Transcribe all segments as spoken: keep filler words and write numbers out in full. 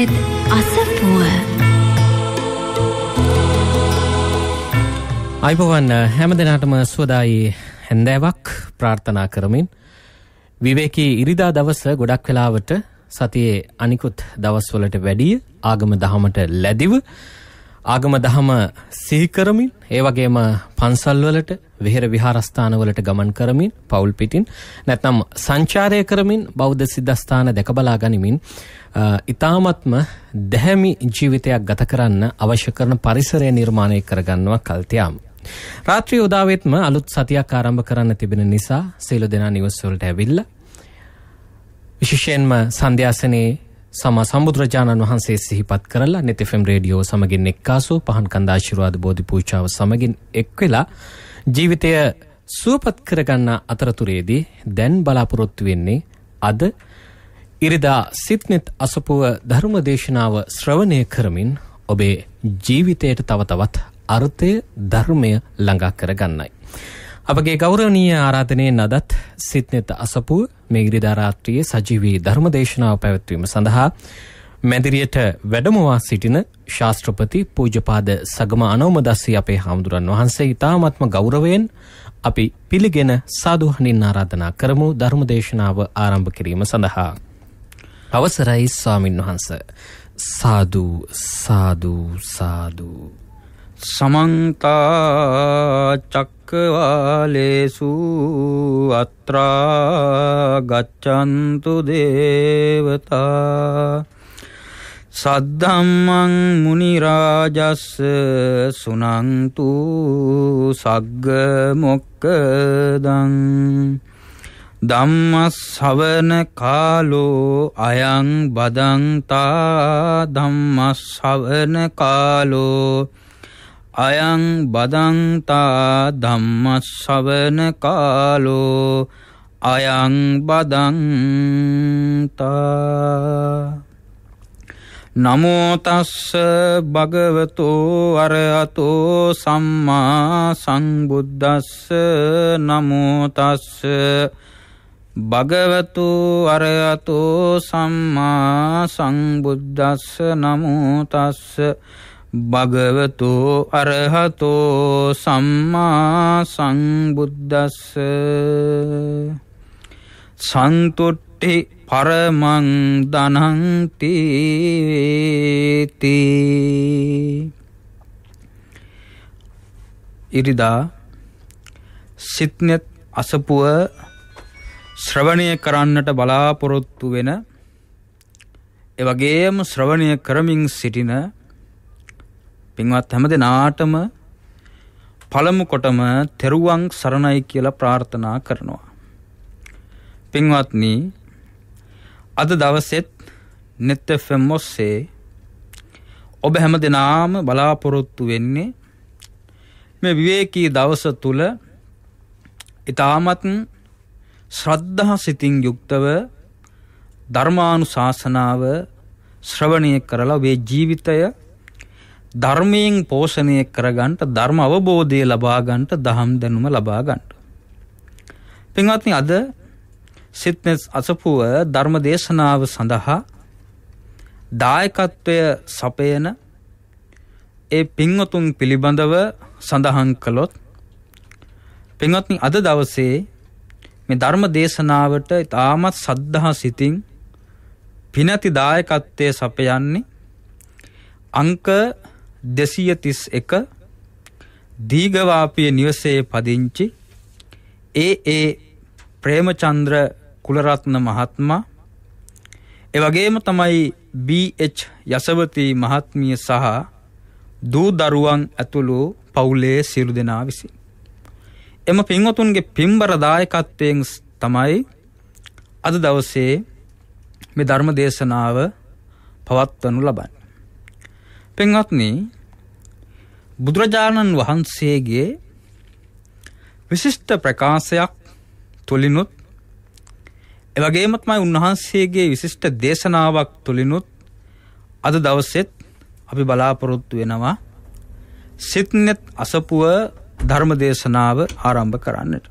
සිත්නෙත් අසපුව. අයිබෝවන් හැම දිනකටම සුවදායි හැන්දෑවක් ප්‍රාර්ථනා කරමින් විවේකී ඉරිදා දවස ගොඩක් වෙලාවට සතියේ අනිකුත් දවස්වලට වැඩිය ආගම දහමට ලැබිව ආගම දහම සිහි කරමින් ඒ වගේම පන්සල් වලට විහෙර විහාරස්ථාන වලට ගමන් කරමින් පවුල් පිටින් නැත්නම් සංචාරය කරමින් බෞද්ධ සිද්ධාස්ථාන දැක බලා ගනිමින් ඊ타මත්ම දැහැමි ජීවිතයක් ගත කරන්න අවශ්‍ය කරන පරිසරය නිර්මාණය කරගන්නවා කල්තියාම. රාත්‍රී උදාවෙත්ම අලුත් සතියක් ආරම්භ කරන්න තිබෙන නිසා සීල දෙනා නිවස් වලට ඇවිල්ලා විශේෂයෙන්ම සන්ධ්‍යාසනේ සමා සම්බුදුරජාණන් වහන්සේ සිහිපත් කරලා නෙත් එෆ් එම් රේඩියෝ සමගින් එක්කාසු පහන් කන්ද ආශිර්වාද බෝධි පූජාව සමගින් එක් වෙලා ජීවිතය සුවපත් කරගන්න අතරතුරේදී දැන් බලාපොරොත්තු වෙන්නේ අද ඉරිදා සිත්නෙත් අසපුව ධර්ම දේශනාව ශ්‍රවණය කරමින් ඔබේ ජීවිතයට තව තවත් අර්ථය ධර්මය ළඟා කරගන්නයි. අපගේ ගෞරවනීය ආරාධනයෙන් අදත් සිත්නෙත් අසපුව මේ ඉරිදා රාත්‍රියේ සජීවී ධර්ම දේශනාව පැවැත්වීම සඳහා මැදිරියට වැඩමවා සිටින ශාස්ත්‍රපති පූජ්‍යපාද සගම අනෝමදස්සී අපේ හාමුදුරන් වහන්සේ ඉතාමත්ම ගෞරවයෙන් අපි පිළිගෙන සාදුහනින් ආරාධනා කරමු ධර්ම දේශනාව ආරම්භ කිරීම සඳහා. අවසරයි ස්වාමින් වහන්සේ. සාදු සාදු සාදු. समन्त चक्रवालेषु अत्रा गच्छन्तु देवता सद्धम्मं मुनिराजस् सुनन्तु सग्ग मोक्खदं ධම්මස්සවන කාලෝ අයං බදන්තා ධම්මස්සවන කාලෝ අයං බදන්තා ධම්මස්සවන කාලෝ අයං බදන්තා නමෝ තස්ස භගවතෝ අරහතෝ සම්මා සම්බුද්දස්ස නමෝ තස්ස භගවතු අරහතෝ සම්මා සම්බුද්දස්ස නමෝ තස්ස භගවතු අරහතෝ සම්මා සම්බුද්දස්ස සන්තුට්ඨි පරමං දනන්ති ඉරිදා සිත්නෙත් අසපුව ශ්‍රවණය කරන්නට බලාපොරොත්තු වෙන ඒ වගේම ශ්‍රවණය කරමින් සිටින පින්වත් හැම දෙනාටම පළමු කොටම තෙරුවන් සරණයි කියලා ප්‍රාර්ථනා කරනවා. පින්වත්නි, අද දවසෙත් නෙත් එෆ් එම් ඔස්සේ ඔබ හැම දෙනාම බලාපොරොත්තු වෙන්නේ මේ විවේකී දවස තුල ඊ타මත් ශ්‍රද්ධා සිතින් යුක්තව ධර්මානුශාසනාව ශ්‍රවණය කරලා ඔබේ ජීවිතය ධර්මයෙන් පෝෂණය කරගන්න, ධර්ම අවබෝධය ලබා ගන්නට, දහම් දැනුම ලබා ගන්නට. පින්වත්නි, අද සිත්නෙත් අසපුව ධර්ම දේශනාව සඳහා දායකත්වය සපයන ඒ පින්වතුන් පිළිබඳව සඳහන් කළොත්, පින්වත්නි, අද දවසේ මේ ධර්ම දේශනාවට ඉතාමත් සද්ධා සිතින් පිනති දායකත්වයේ සපයන්නේ අංක දෙසිය තිස් එක දීඝවාපිය නිවසේ පදිංචි ඒ ඒ ප්‍රේමචන්ද්‍ර කුලරත්න මහත්මයා, ඒ වගේම තමයි බී එච් යසවති මහත්මිය සහ දූ දරුවන් ඇතුළු පවුලේ සියලු දෙනා විසින් එම පින්වතුන්ගේ පින්බර දායකත්වයෙන් තමයි අද දවසේ මේ ධර්ම දේශනාව පවත්වනු ලබන්නේ. පින්වත්නි, බුදුරජාණන් වහන්සේගේ විශිෂ්ට ප්‍රකාශයක් තුලිනුත් ඒ වගේම තමයි උන්වහන්සේගේ විශිෂ්ට දේශනාවක් තුලිනුත් අද දවසෙත් අපි බලාපොරොත්තු වෙනවා සිත්නෙත් අසපුව ධර්ම දේශනාව ආරම්භ කරන්නට.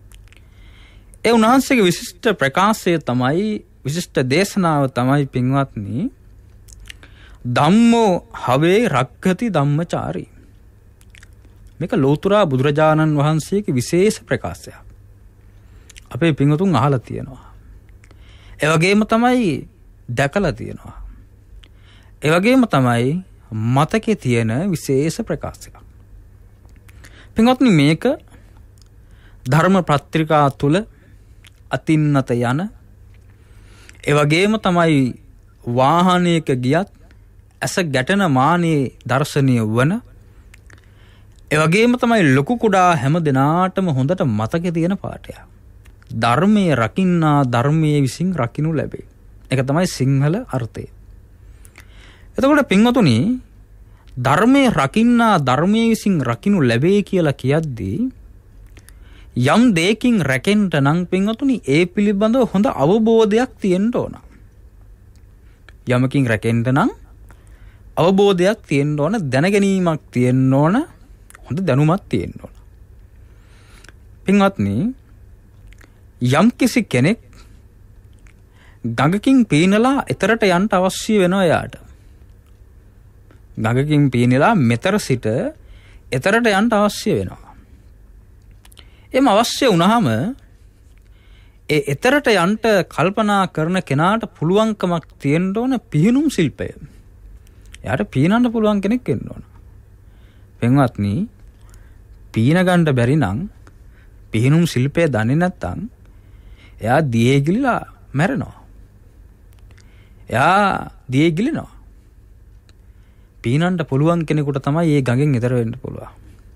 ඒ උන්වහන්සේගේ විශිෂ්ට ප්‍රකාශය තමයි, විශිෂ්ට දේශනාව තමයි පින්වත්නි, ධම්මෝ හවේ රක්ඛති ධම්මචාරී. මේක ලෝතුරා බුදුරජාණන් වහන්සේගේ විශේෂ ප්‍රකාශයක්. අපේ පිංගුතුන් අහලා තියෙනවා. ඒ වගේම තමයි දැකලා තියෙනවා. ඒ වගේම තමයි මතකේ තියෙන විශේෂ ප්‍රකාශයක්. පිංගුතුනි මේක ධර්ම පත්‍රිකා තුල අතින්නත යන ඒ වගේම තමයි වාහනයක ගියත් ඇස ගැටෙන මානේ දර්ශනීය වන ඒ වගේම තමයි ලොකු කුඩා හැම දිනාටම හොඳට මතකේ තියෙන පාඩයක්. ධර්මයේ රකින්නා ධර්මයේ විසින් රකින්නු ලැබේ. ඒක තමයි සිංහල අර්ථය. එතකොට පින්වතුනි ධර්මයේ රකින්නා ධර්මයේ විසින් රකින්නු ලැබේ කියලා කියද්දී යම් දෙයකින් රැකෙන්න නම් පින්වතුනි ඒ පිළිබඳව හොඳ අවබෝධයක් තියෙන්න ඕන. යමකින් රැකෙන්න නම් අවබෝධයක් තියෙන්න ඕන, දැනගැනීමක් තියෙන්න ඕන, හොඳ දැනුමක් තියෙන්න ඕන. පින්වත්නි යම් කිසි කෙනෙක් ගඟකින් පීනලා එතරට යන්න අවශ්‍ය වෙනවා යාට. ගඟකින් පීනලා මෙතර සිට එතරට යන්න අවශ්‍ය වෙනවා. එම අවශ්‍ය වුණාම ඒ එතරට යන්න කල්පනා කරන කෙනාට පුළුවන්කමක් තියෙන්න ඕන පිහිනුම් ශිල්පය. එයාට පීනන්න පුළුවන් කෙනෙක් වෙන්න ඕන. පින්වත්නි පීන ගන්න බැරි නම් පිහිනුම් ශිල්පය දන්නේ නැත්නම් එයා දියේ ගිලිලා මැරෙනවා. එයා දියේ ගිලිනවා. පීනන්න පුළුවන් කෙනෙකුට තමයි මේ ගඟෙන් ඈතර වෙන්න පුළුවන්.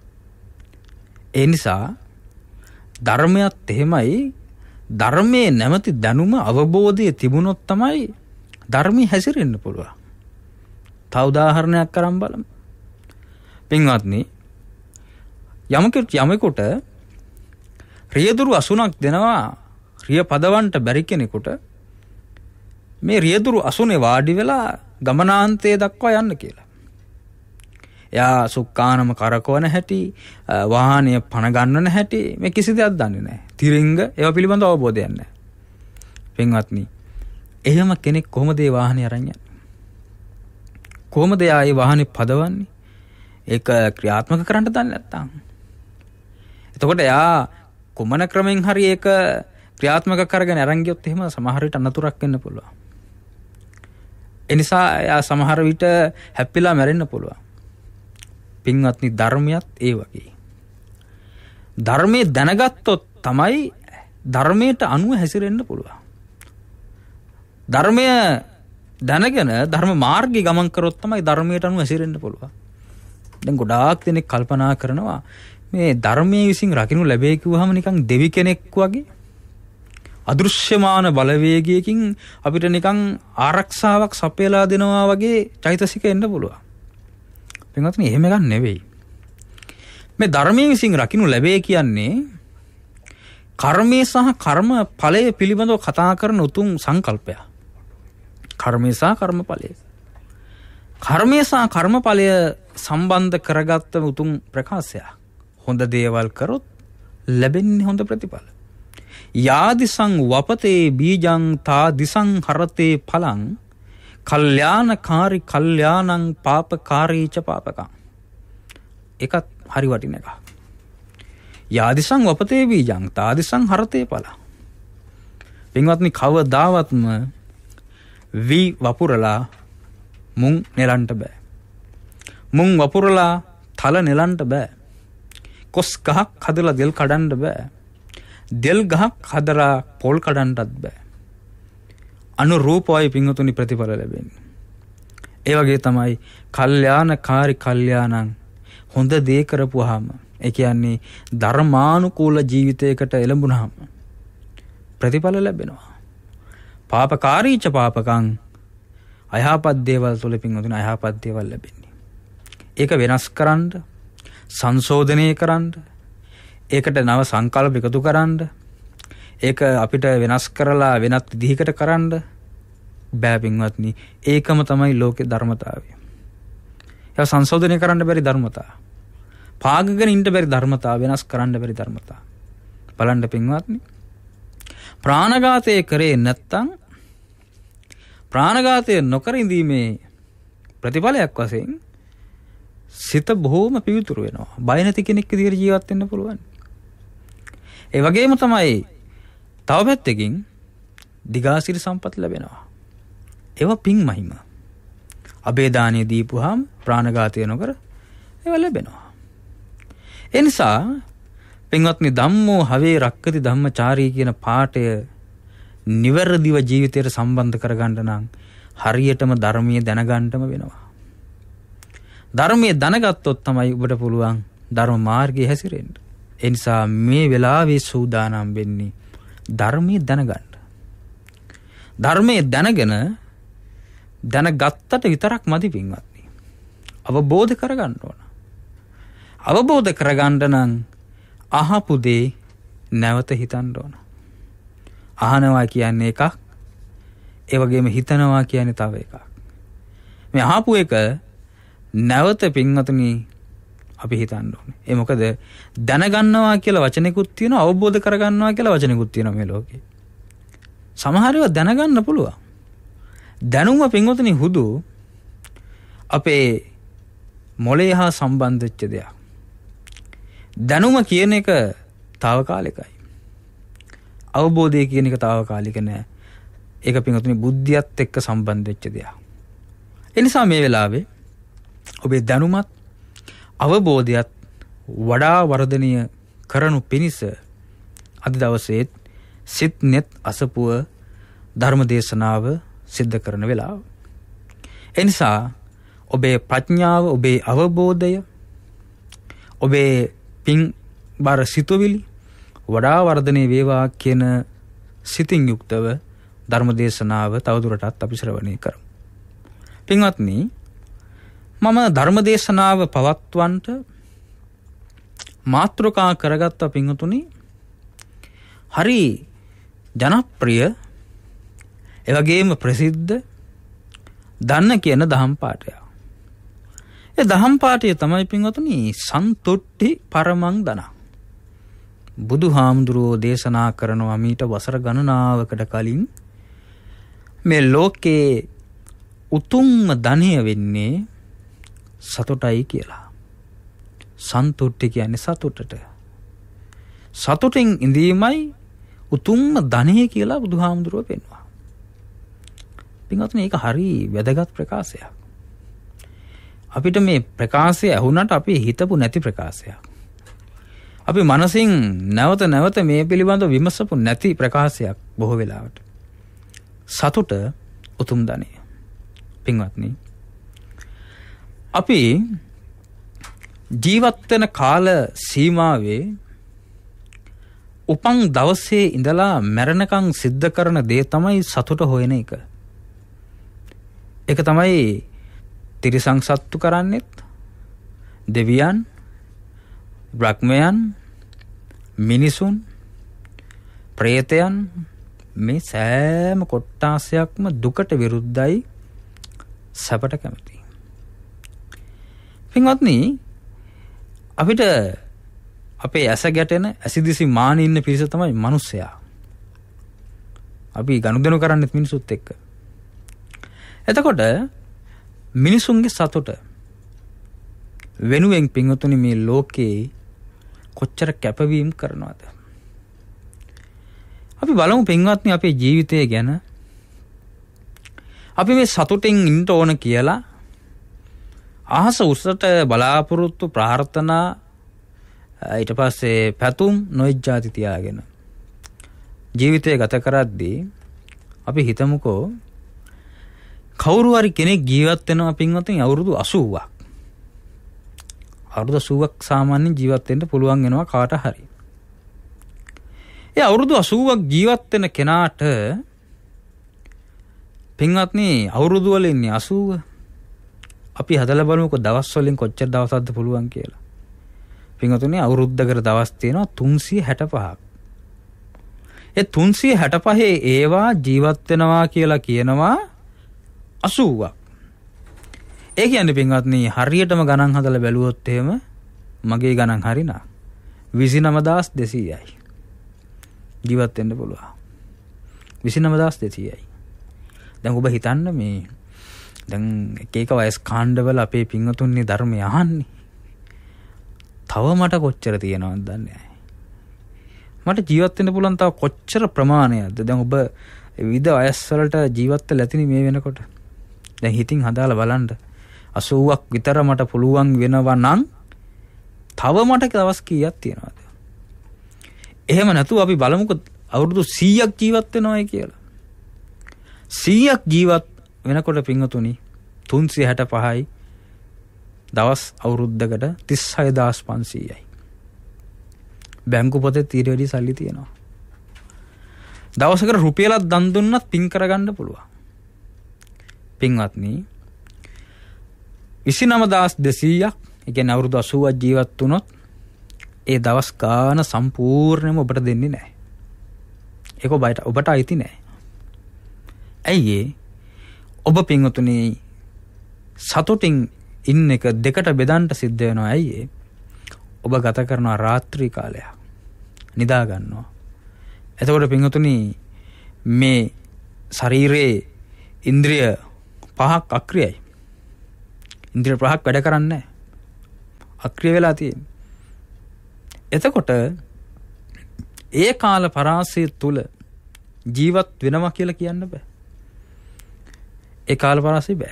ඒ නිසා ධර්මයත් එහෙමයි. ධර්මයේ නැමැති දැනුම අවබෝධය තිබුණොත් තමයි ධර්මී හැසිරෙන්න පුළුවන්. තව උදාහරණයක් කරන් බලමු. පින්වත්නි යමෙකුට යමෙකුට රියදුරු අසුනක් දෙනවා රිය පදවන්ට බැරි කෙනෙකුට මේ රියදුරු අසුනේ වාඩි වෙලා ගමනාන්තයේ දක්වා යන්න කියලා. එයා සුක්කානම කරකවන හැටි, වාහනය පණ ගන්නන හැටි මේ කිසි දෙයක් දන්නේ නැහැ. තිරිංග ඒවා පිළිබඳව අවබෝධයක් නැහැ. පින්වත්නි, එහෙම කෙනෙක් කොහොමද ඒ වාහනේ අරන් යන්නේ? කොහොමද එයා ඒ වාහනේ පදවන්නේ? ඒක ක්‍රියාත්මක කරන්න දන්නේ නැත්නම්. එතකොට එයා කුමන ක්‍රමෙන් හරි ඒක ක්‍රියාත්මක කරගෙන අරන් ගියොත් එහෙම සමහර විට අනතුරක් වෙන්න පුළුවන්. ඒ නිසා එයා සමහර විට හැප්පිලා මැරෙන්න පුළුවන්. පින්වත්නි ධර්මයත් ඒ වගේ. ධර්මයේ දැනගත්තොත් තමයි ධර්මයට අනුව හැසිරෙන්න පුළුවන්. ධර්මය දැනගෙන ධර්ම මාර්ගයේ ගමන් කරොත් තමයි ධර්මයට අනුව හැසිරෙන්න පුළුවන්. දැන් ගොඩාක් දෙනෙක් කල්පනා කරනවා මේ ධර්මයේ විසින් රකින්න ලැබේ කිව්වහම නිකන් දෙවි කෙනෙක් වගේ අදෘශ්‍යමාන බලවේගයකින් අපිට නිකන් ආරක්ෂාවක් සපයලා දෙනවා වගේ චෛතසික එන්න පුළුවන්. පින්වත්නි එහෙම එකක් නෙවෙයි. මේ ධර්මයේ විසින් රකින්න ලැබේ කියන්නේ කර්මයේ සහ කර්ම ඵලයේ පිළිබඳව කතා කරන උතුම් සංකල්පයක්. කර්මයේ සහ කර්මඵලය. කර්මයේ සහ කර්මඵලය සම්බන්ධ කරගත්ත උතුම් ප්‍රකාශයක්. හොඳ දේවල් කරොත් ලැබෙන්නේ හොඳ ප්‍රතිඵල. යාදිසං වපතේ බීජං තා දිසං හරතේ ඵලං කල්යාණකාරී කල්යාණං පාපකාරී ච පාපකං. ඒකත් හරි වටින එකක්. යාදිසං වපතේ බීජං තා දිසං හරතේ ඵලං. පින්වත්නි කවදාවත්ම වී වපුරලා මුං නෙලන්න බෑ. මුං වපුරලා තල නෙලන්න බෑ. කොස් ගහක් හදලා දෙල් කඩන්න බෑ. දෙල් ගහක් හදලා පොල් කඩන්නත් බෑ. අනුරූපවයි පින්වතුනි ප්‍රතිඵල ලැබෙන්නේ. ඒ වගේ තමයි කල්යාණකාරී කල්යාණං හොඳ දේ කරපුවාම ඒ කියන්නේ ධර්මානුකූල ජීවිතයකට එළඹුණාම ප්‍රතිඵල ලැබෙනවා. පාපකාරීච පාපකං අයහපත් දේවල් තුළ පින්වතුනි අයහපත් දේවල් ලැබෙන්නේ. ඒක වෙනස් කරන්න, සංශෝධනය කරන්න, ඒකට නව සංකල්ප එකතු කරන්න, ඒක අපිට වෙනස් කරලා වෙනත් විදිහකට කරන්න බෑ පින්වත්නි. ඒකම තමයි ලෝකේ ධර්මතාවය. ඒක සංශෝධනය කරන්න බැරි ධර්මතාව. පාගගෙන ඉන්න බැරි ධර්මතාව, වෙනස් කරන්න බැරි ධර්මතාව. බලන්න පින්වත්නි. ප්‍රාණඝාතය කරේ නැත්තම් ප්‍රාණඝාතය නොකර ඉඳීමේ ප්‍රතිඵලයක් වශයෙන් සිත බොහෝම පිවිතුරු වෙනවා. බය නැති කෙනෙක් විදිහට ජීවත් වෙන්න පුළුවන්. ඒ වගේම තමයි තව පැත්තකින් දිගාසිරි සම්පත් ලැබෙනවා. ඒවා පින් මහිම. අබේදානිය දීපුවාම ප්‍රාණඝාතය නොකර ඒවා ලැබෙනවා. ඒ නිසා පින්වත්නි ධම්මෝ හවේ රක්කති ධම්මචාරී කියන පාඨය නිවැරදිව ජීවිතයට සම්බන්ධ කරගන්න නම් හරියටම ධර්මයේ දැනගන්නම වෙනවා. ධර්මයේ දැනගත්තොත් තමයි ඔබට පුළුවන් ධර්ම මාර්ගයේ හැසිරෙන්න. ඒ නිසා මේ වෙලාවේ සූදානම් වෙන්නේ ධර්මයේ දැනගන්න. ධර්මයේ දැනගෙන දැනගත්තට විතරක් මදි පින්වත්නි. අවබෝධ කරගන්න ඕන. අවබෝධ කරගන්න නම් අහපු දේ නැවත හිතන්න ඕන. අහනවා කියන්නේ එකක්, ඒ වගේම හිතනවා කියන්නේ තව එකක්. මේ අහපු එක නැවත පින්වත්නි අපි හිතන්න ඕනේ. ඒ මොකද දැනගන්නවා කියලා වචනෙකුත් තියෙනවා, අවබෝධ කරගන්නවා කියලා වචනෙකුත් තියෙනවා මේ ලෝකේ. සමහර ඒවා දැනගන්න පුළුවන්. දැනුම පින්වත්නි හුදු අපේ මොළය හා සම්බන්ධ වෙච්ච දෙයක්. දැනුම කියන එක తాවකාලිකයි. අවබෝධය කියන එක తాවකාලික නෑ. ඒක පින්වත්නි බුද්ධියත් එක්ක සම්බන්ධ වෙච්ච දෙයක්. ඒ නිසා මේ වෙලාවේ ඔබේ දැනුමත් අවබෝධයත් වඩා වර්ධනීය කරනු පිණිස අද දවසේ සිත් net අසපුව ධර්ම දේශනාව සිද්ධ කරන වෙලාව. ඒ නිසා ඔබේ ප්‍රඥාව, ඔබේ අවබෝධය, ඔබේ පින් බර සිතුවිලි වඩා වර්ධනය වේවා කියන සිතින් යුක්තව ධර්ම දේශනාව තවදුරටත් අපි ශ්‍රවණය කරමු. පින්වත්නි, මම ධර්ම දේශනාව පවත්වන්නට මාතෘකා කරගත්ත පින්වතුනි හරි ජනප්‍රිය එවැගේම ප්‍රසිද්ධ දන්න කියන දහම් පාඨය. ඒ දහම් පාඨය තමයි පින්වතුනි සන්තුට්ටි පරමං දන. බුදුහාමුදුරුවෝ දේශනා කරනවා මීට වසර ගණනාවකට කලින් මේ ලෝකේ උතුම්ම ධනය වෙන්නේ සතුටයි කියලා. සන්තුට්ටි කියන්නේ සතුටට. සතුටින් ඉඳීමයි උතුම්ම ධනය කියලා බුදුහාමුදුරුවෝ පෙන්වනවා. පින්වත්නි, ඒක හරි වැදගත් ප්‍රකාශයක්. අපිට මේ ප්‍රකාශය ඇහුණට අපි හිතපු නැති ප්‍රකාශයක්. අපි මනසින් නැවත නැවත මේ පිළිබඳව විමසපු නැති ප්‍රකාශයක් බොහෝ වෙලාවට. සතුට උතුම් ධනය. පින්වත්නි, අපි ජීවත් වෙන කාල සීමාවේ උපන් දවසේ ඉඳලා මැරෙනකන් සිද්ධ කරන දේ තමයි සතුට හොයන එක. ඒක තමයි තිරිසන් සත්තු කරන්නෙත්, දෙවියන්, බ්‍රහ්මයන්, මිනිසුන්, ප්‍රේතයන්, මේ සෑම කොට්ටාසයක්ම දුකට විරුද්ධයි, සැපට කැමතියි. පින්වත්නි, අපිට අපේ ඇස ගැටෙන ඇසිදිසි මාන ඉන්න පිරිස තමයි මිනිස්සයා. අපි ගනුදෙනු කරන්නේ මිනිසුත් එක්ක. එතකොට මිනිසුන්ගේ සතුට වෙනුවෙන් පින්වතුනි මේ ලෝකේ කොච්චර කැපවීම කරනවද? අපි බලමු පින්වත්නි අපේ ජීවිතය ගැන. අපි මේ සතුටින් ඉන්න ඕන කියලා අහස උසට බලාපොරොත්තු ප්‍රාර්ථනා ඊට පස්සේ පැතුම් නොයෙක් જાති තියාගෙන ජීවිතය ගත කරද්දී අපි හිතමුකෝ කවුරු හරි කෙනෙක් ජීවත් වෙනවා පින්වත්නි අවුරුදු අසූවක්. අවුරුදු අසූවක් සාමාන්‍යයෙන් ජීවත් වෙන්න පුළුවන් වෙනවා කාට හරි. ඒ අවුරුදු අසූවක් ජීවත් වෙන කෙනාට පින්වත්නි අවුරුදු වල ඉන්නේ අසූව. අපි හදලා බලමුකෝ දවස් වලින් කොච්චර දවසක්ද පුළුවන් කියලා. පින්වතුනි අවුරුද්දකට දවස් තියෙනවා තුන්සිය හැටපහක්. ඒ තුන්සිය හැටපහේ ඒවා ජීවත් වෙනවා කියලා කියනවා අසූවක්. ඒ කියන්නේ පින්වත්නි හරියටම ගණන් හදලා බැලුවොත් එහෙම මගේ ගණන් හරිනා විසිනම හදාස් දෙසීයයි ජීවත් වෙන්න පුළුවන්. විසිනම හදාස් දෙසීයයි. දැන් ඔබ හිතන්න මේ දැන් එක එක වයස් කාණ්ඩවල අපේ පින්වතුන්ගේ ධර්මය අහන්නේ. තව මට කොච්චර තියෙනවද දන්නේ නැහැ. මට ජීවත් වෙන්න පුළුවන් තව කොච්චර ප්‍රමාණයක්ද? දැන් ඔබ විවිධ වයස් වලට ජීවත් වෙලා ඇතිනේ මේ වෙනකොට. දැන් හිතින් හදාලා බලන්න. අසූවක් විතර මට පුළුවන් වෙනවා නම් තව මට දවස් කීයක් තියෙනවද? එහෙම නැතුව අපි බලමුකෝ අවුරුදු සීයක් ජීවත් වෙනවයි කියලා. සීයක් ජීවත් වෙනකොට පින්වතුනි තුන්සිය හැට පහයි දවස් අවුරුද්දකට තිස් හය හදාස් පන්සීයයි. බැංකු පොතේ ඊට වැඩි සල්ලි තියෙනවා. දවසකට රුපියලක් දන් දුන්නත් පින් කරගන්න පුළුවන්. පින්වත්නි විසිනම හදාස් දෙසීයක් ඒ කියන්නේ අවුරුදු අසූවක් ජීවත් වුණොත් ඒ දවස් ගාන සම්පූර්ණයෙන්ම ඔබට දෙන්නේ නැහැ. ඒක ඔබට ඔබට අයිති නැහැ. ඇයි ඒ? ඔබ පින්වතුනි සතුටින් ඉන්න එක දෙකට බෙදන්න සිද්ධ වෙනවා. ඇයි ඒ? ඔබ ගත කරනවා රාත්‍රී කාලයක්. නිදා ගන්නවා. එතකොට පින්වතුනි මේ ශරීරයේ ඉන්ද්‍රිය පහක් අක්‍රියයි. ඉන්ද්‍රිය පහක් වැඩ කරන්නේ නැහැ. අක්‍රිය වෙලා තියෙන්නේ. එතකොට ඒ කාල පරාසය තුල ජීවත් වෙනවා කියලා කියන්න බෑ. ඒ කාල පරාසය බෑ.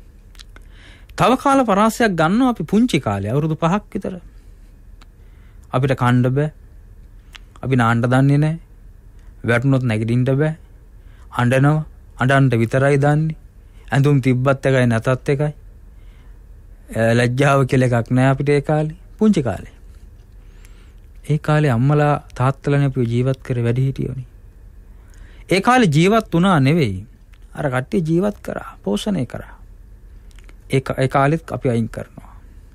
තව කාල පරාසයක් ගන්නවා අපි පුංචි කාලේ අවුරුදු පහක් විතර. අපිට කන්න බෑ. අපි නාන්න දන්නේ නැහැ. වැටුනොත් නැගිටින්න බෑ. අඬනවා. අඬන්න විතරයි දන්නේ. ඇඳුම් තිබ්බත් එකයි නැතත් එකයි. ලැජ්ජාව කියලා එකක් නැහැ අපිට ඒ කාලේ. පුංචි කාලේ. ඒ කාලේ අම්මලා තාත්තලානේ අපි ජීවත් කරේ වැඩි හිටියෝනේ. ඒ කාලේ ජීවත් වුණා නෙවෙයි. අර කට්ටිය ජීවත් කරා, පෝෂණය කරා. ඒ ඒ කාලෙත් අපි අයින් කරනවා.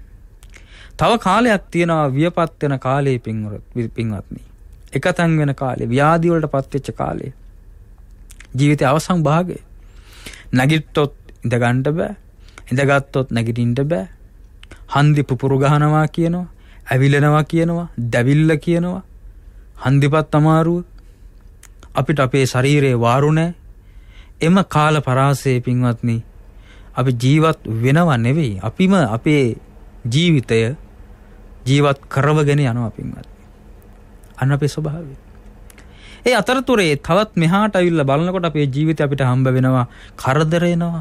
තව කාලයක් තියෙනවා වියපත් වෙන කාලේ පින්වත්නි. එකතෙන් වෙන කාලේ, ව්‍යාධි වලටපත් වෙච්ච කාලේ. ජීවිතයේ අවසන් භාගය. නැගිට්ටොත් ඉඳ ගන්න බෑ. ඉඳගත්තොත් නැගිටින්න බෑ. හන්දි පුපුරු ගහනවා කියනවා. ඇවිලෙනවා කියනවා, දැවිල්ල කියනවා, හන්දිපත් අමාරුව. අපිට අපේ ශරීරයේ වාරු නැහැ. එම කාල පරාසයේ පින්වත්නි අපි ජීවත් වෙනව නෙවෙයි. අපිම අපේ ජීවිතය ජීවත් කරවගෙන යනවා පින්වත්නි. අන්න අපේ ස්වභාවය. ඒ අතරතුරේ තවත් මෙහාට අවිල්ල බලනකොට අපේ ජීවිතය අපිට හම්බ වෙනවා කරදර එනවා.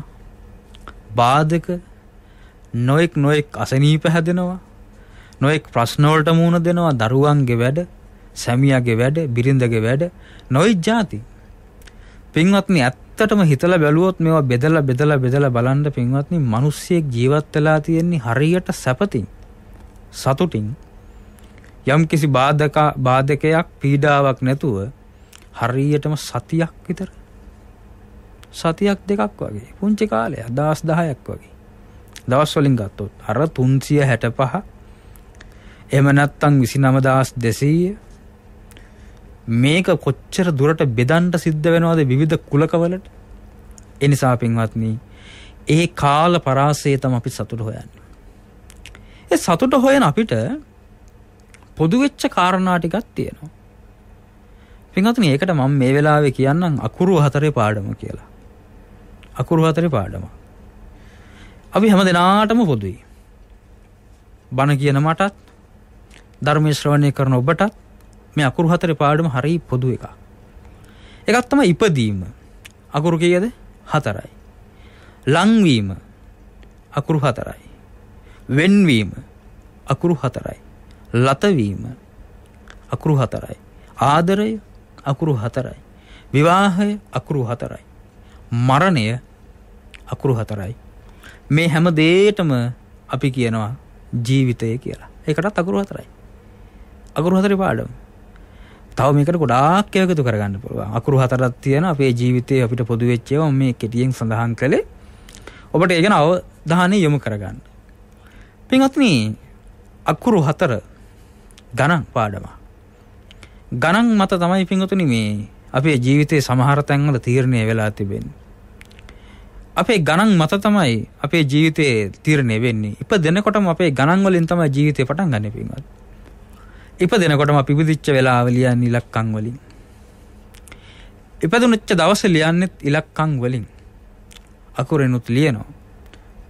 බාධක නොඑක් නොඑක් අසනීප හැදෙනවා. නොඑක් ප්‍රශ්න වලට මුහුණ දෙනවා. දරුවන්ගේ වැඩ, සැමියාගේ වැඩ, බිරිඳගේ වැඩ, නොඑක් જાති. පින්වත්නි ඇත්තටම හිතලා බැලුවොත් මේවා බෙදලා බෙදලා බෙදලා බලන්න පින්වත්නි මිනිස්සෙක් ජීවත් වෙලා තියෙන්නේ හරියට සැපතින්, සතුටින්. යම් කිසි බාධක බාධකයක්, පීඩාවක් නැතුව හරියටම සතියක් විතර. සතියක් දෙකක් වගේ. පුංචි කාලේ දවස් දහයක් වගේ. දවස් වලින් ගත්තොත් අර තුන්සිය හැට පහ එහෙම නැත්නම් විසිනම හදාස් දෙසීය මේක කොච්චර දුරට බෙදන්න සිද්ධ වෙනවද විවිධ කුලකවලට. ඒ නිසා පින්වත්නි ඒ කාල පරාසය තමයි අපි සතුට හොයන්නේ. ඒ සතුට හොයන අපිට පොදු වෙච්ච කාරණා ටිකක් තියෙනවා. පින්වත්නි ඒකට මම මේ වෙලාවේ කියන්නම් අකුරු හතරේ පාඩම කියලා. අකුරු හතරේ පාඩම. අපි හැම දිනාටම පොදුයි. බණ කියන මටත් ධර්මයේ ශ්‍රවණය කරන ඔබටත් මේ අකුරු හතරේ පාඩම හරි පොදු එකක්. එකක් තමයි ඉපදීම. අකුරු කීයද? හතරයි. ලංවීම අකුරු හතරයි. වෙන්වීම අකුරු හතරයි. ලතවීම අකුරු හතරයි. ආදරය අකුරු හතරයි. විවාහය අකුරු හතරයි. මරණය අකුරු හතරයි. මේ හැම දෙයකටම අපි කියනවා ජීවිතය කියලා. ඒකටත් අකුරු හතරයි. අකුරු හතරේ පාඩම. තව මේකට ගොඩාක් එකතු කරගන්න පුළුවන්. අකුරු හතරක් තියෙන අපේ ජීවිතයේ අපිට පොදු වෙච්ච ඒවා මේ කෙටියෙන් සඳහන් කළේ. ඔබට ඒ ගැන අවධානය යොමු කරගන්න. පින්වත්නි අකුරු හතර ගණන් පාඩම. ගණන් මත තමයි පින්වතුනි මේ අපේ ජීවිතයේ සමහර තැන්වල තීරණය වෙලා තිබෙන්නේ. අපේ ගණන් මත තමයි අපේ ජීවිතේ තීරණය වෙන්නේ. ඉපදෙනකොටම අපේ ගණන් වලින් තමයි ජීවිතේ පටන් ගන්න පින්වත්. ඉපදෙනකොටම අපි ඉපදිච්ච වෙලාව ලියන්නේ ඉලක්කම් වලින්. ඉපදුණච්ච දවසේ ලියන්නේ ඉලක්කම් වලින්. අකුරෙනුත් ලියනවා.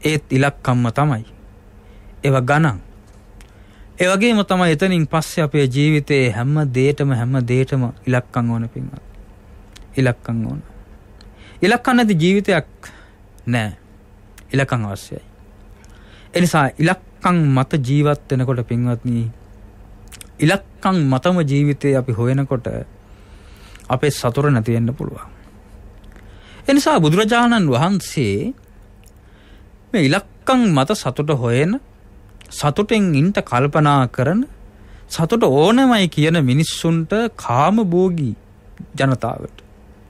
ඒත් ඉලක්කම්ම තමයි. ඒවා ගණන්. ඒ වගේම තමයි එතනින් පස්සේ අපේ ජීවිතයේ හැම දෙයකම හැම දෙයකම ඉලක්කම් ඕන පින්වත්. ඉලක්කම් ඕන. ඉලක්කම් නැති ජීවිතයක් නෑ. ඉලක්කම් අවශ්‍යයි. ඒ නිසා ඉලක්කම් මත ජීවත් වෙනකොට පින්වත්නි, ඉලක්කම් මතම ජීවිතේ අපි හොයනකොට අපේ සතුට නැති වෙන්න පුළුවන්. ඒ නිසා බුදුරජාණන් වහන්සේ මේ ඉලක්කම් මත සතුට හොයන, සතුටෙන් ඉන්න කල්පනා කරන, සතුට ඕනමයි කියන මිනිස්සුන්ට, කාමභෝගී ජනතාවට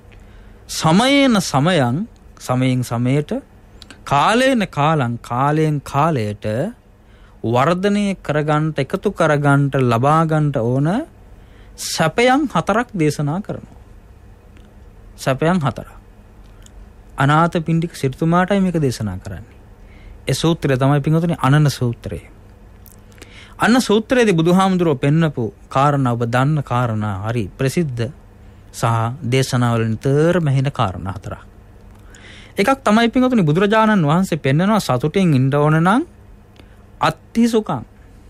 සමයේන සමයන්, සමයෙන් සමයට, කාලේන කාලං, කාලයෙන් කාලයට වර්ධනය කරගන්න, එකතු කරගන්න, ලබා ගන්න ඕන සැපයන් හතරක් දේශනා කරනවා. සැපයන් හතරක්. අනාථපිණ්ඩික සිටුමාටයි මේක දේශනා කරන්නේ. ඒ සූත්‍රය තමයි පින්වතුනි අනන සූත්‍රය. අන්න සූත්‍රයේදී බුදුහාමුදුරුවෝ පෙන්නපු කාරණා ඔබ දන්න කාරණා, හරි ප්‍රසිද්ධ සහ දේශනාවල නිතරම ඇහෙන කාරණා හතරක්. එකක් තමයි පින්වතුනි බුදුරජාණන් වහන්සේ පෙන්නනවා සතුටින් ඉන්න ඕන නම් අත්ති සුඛං.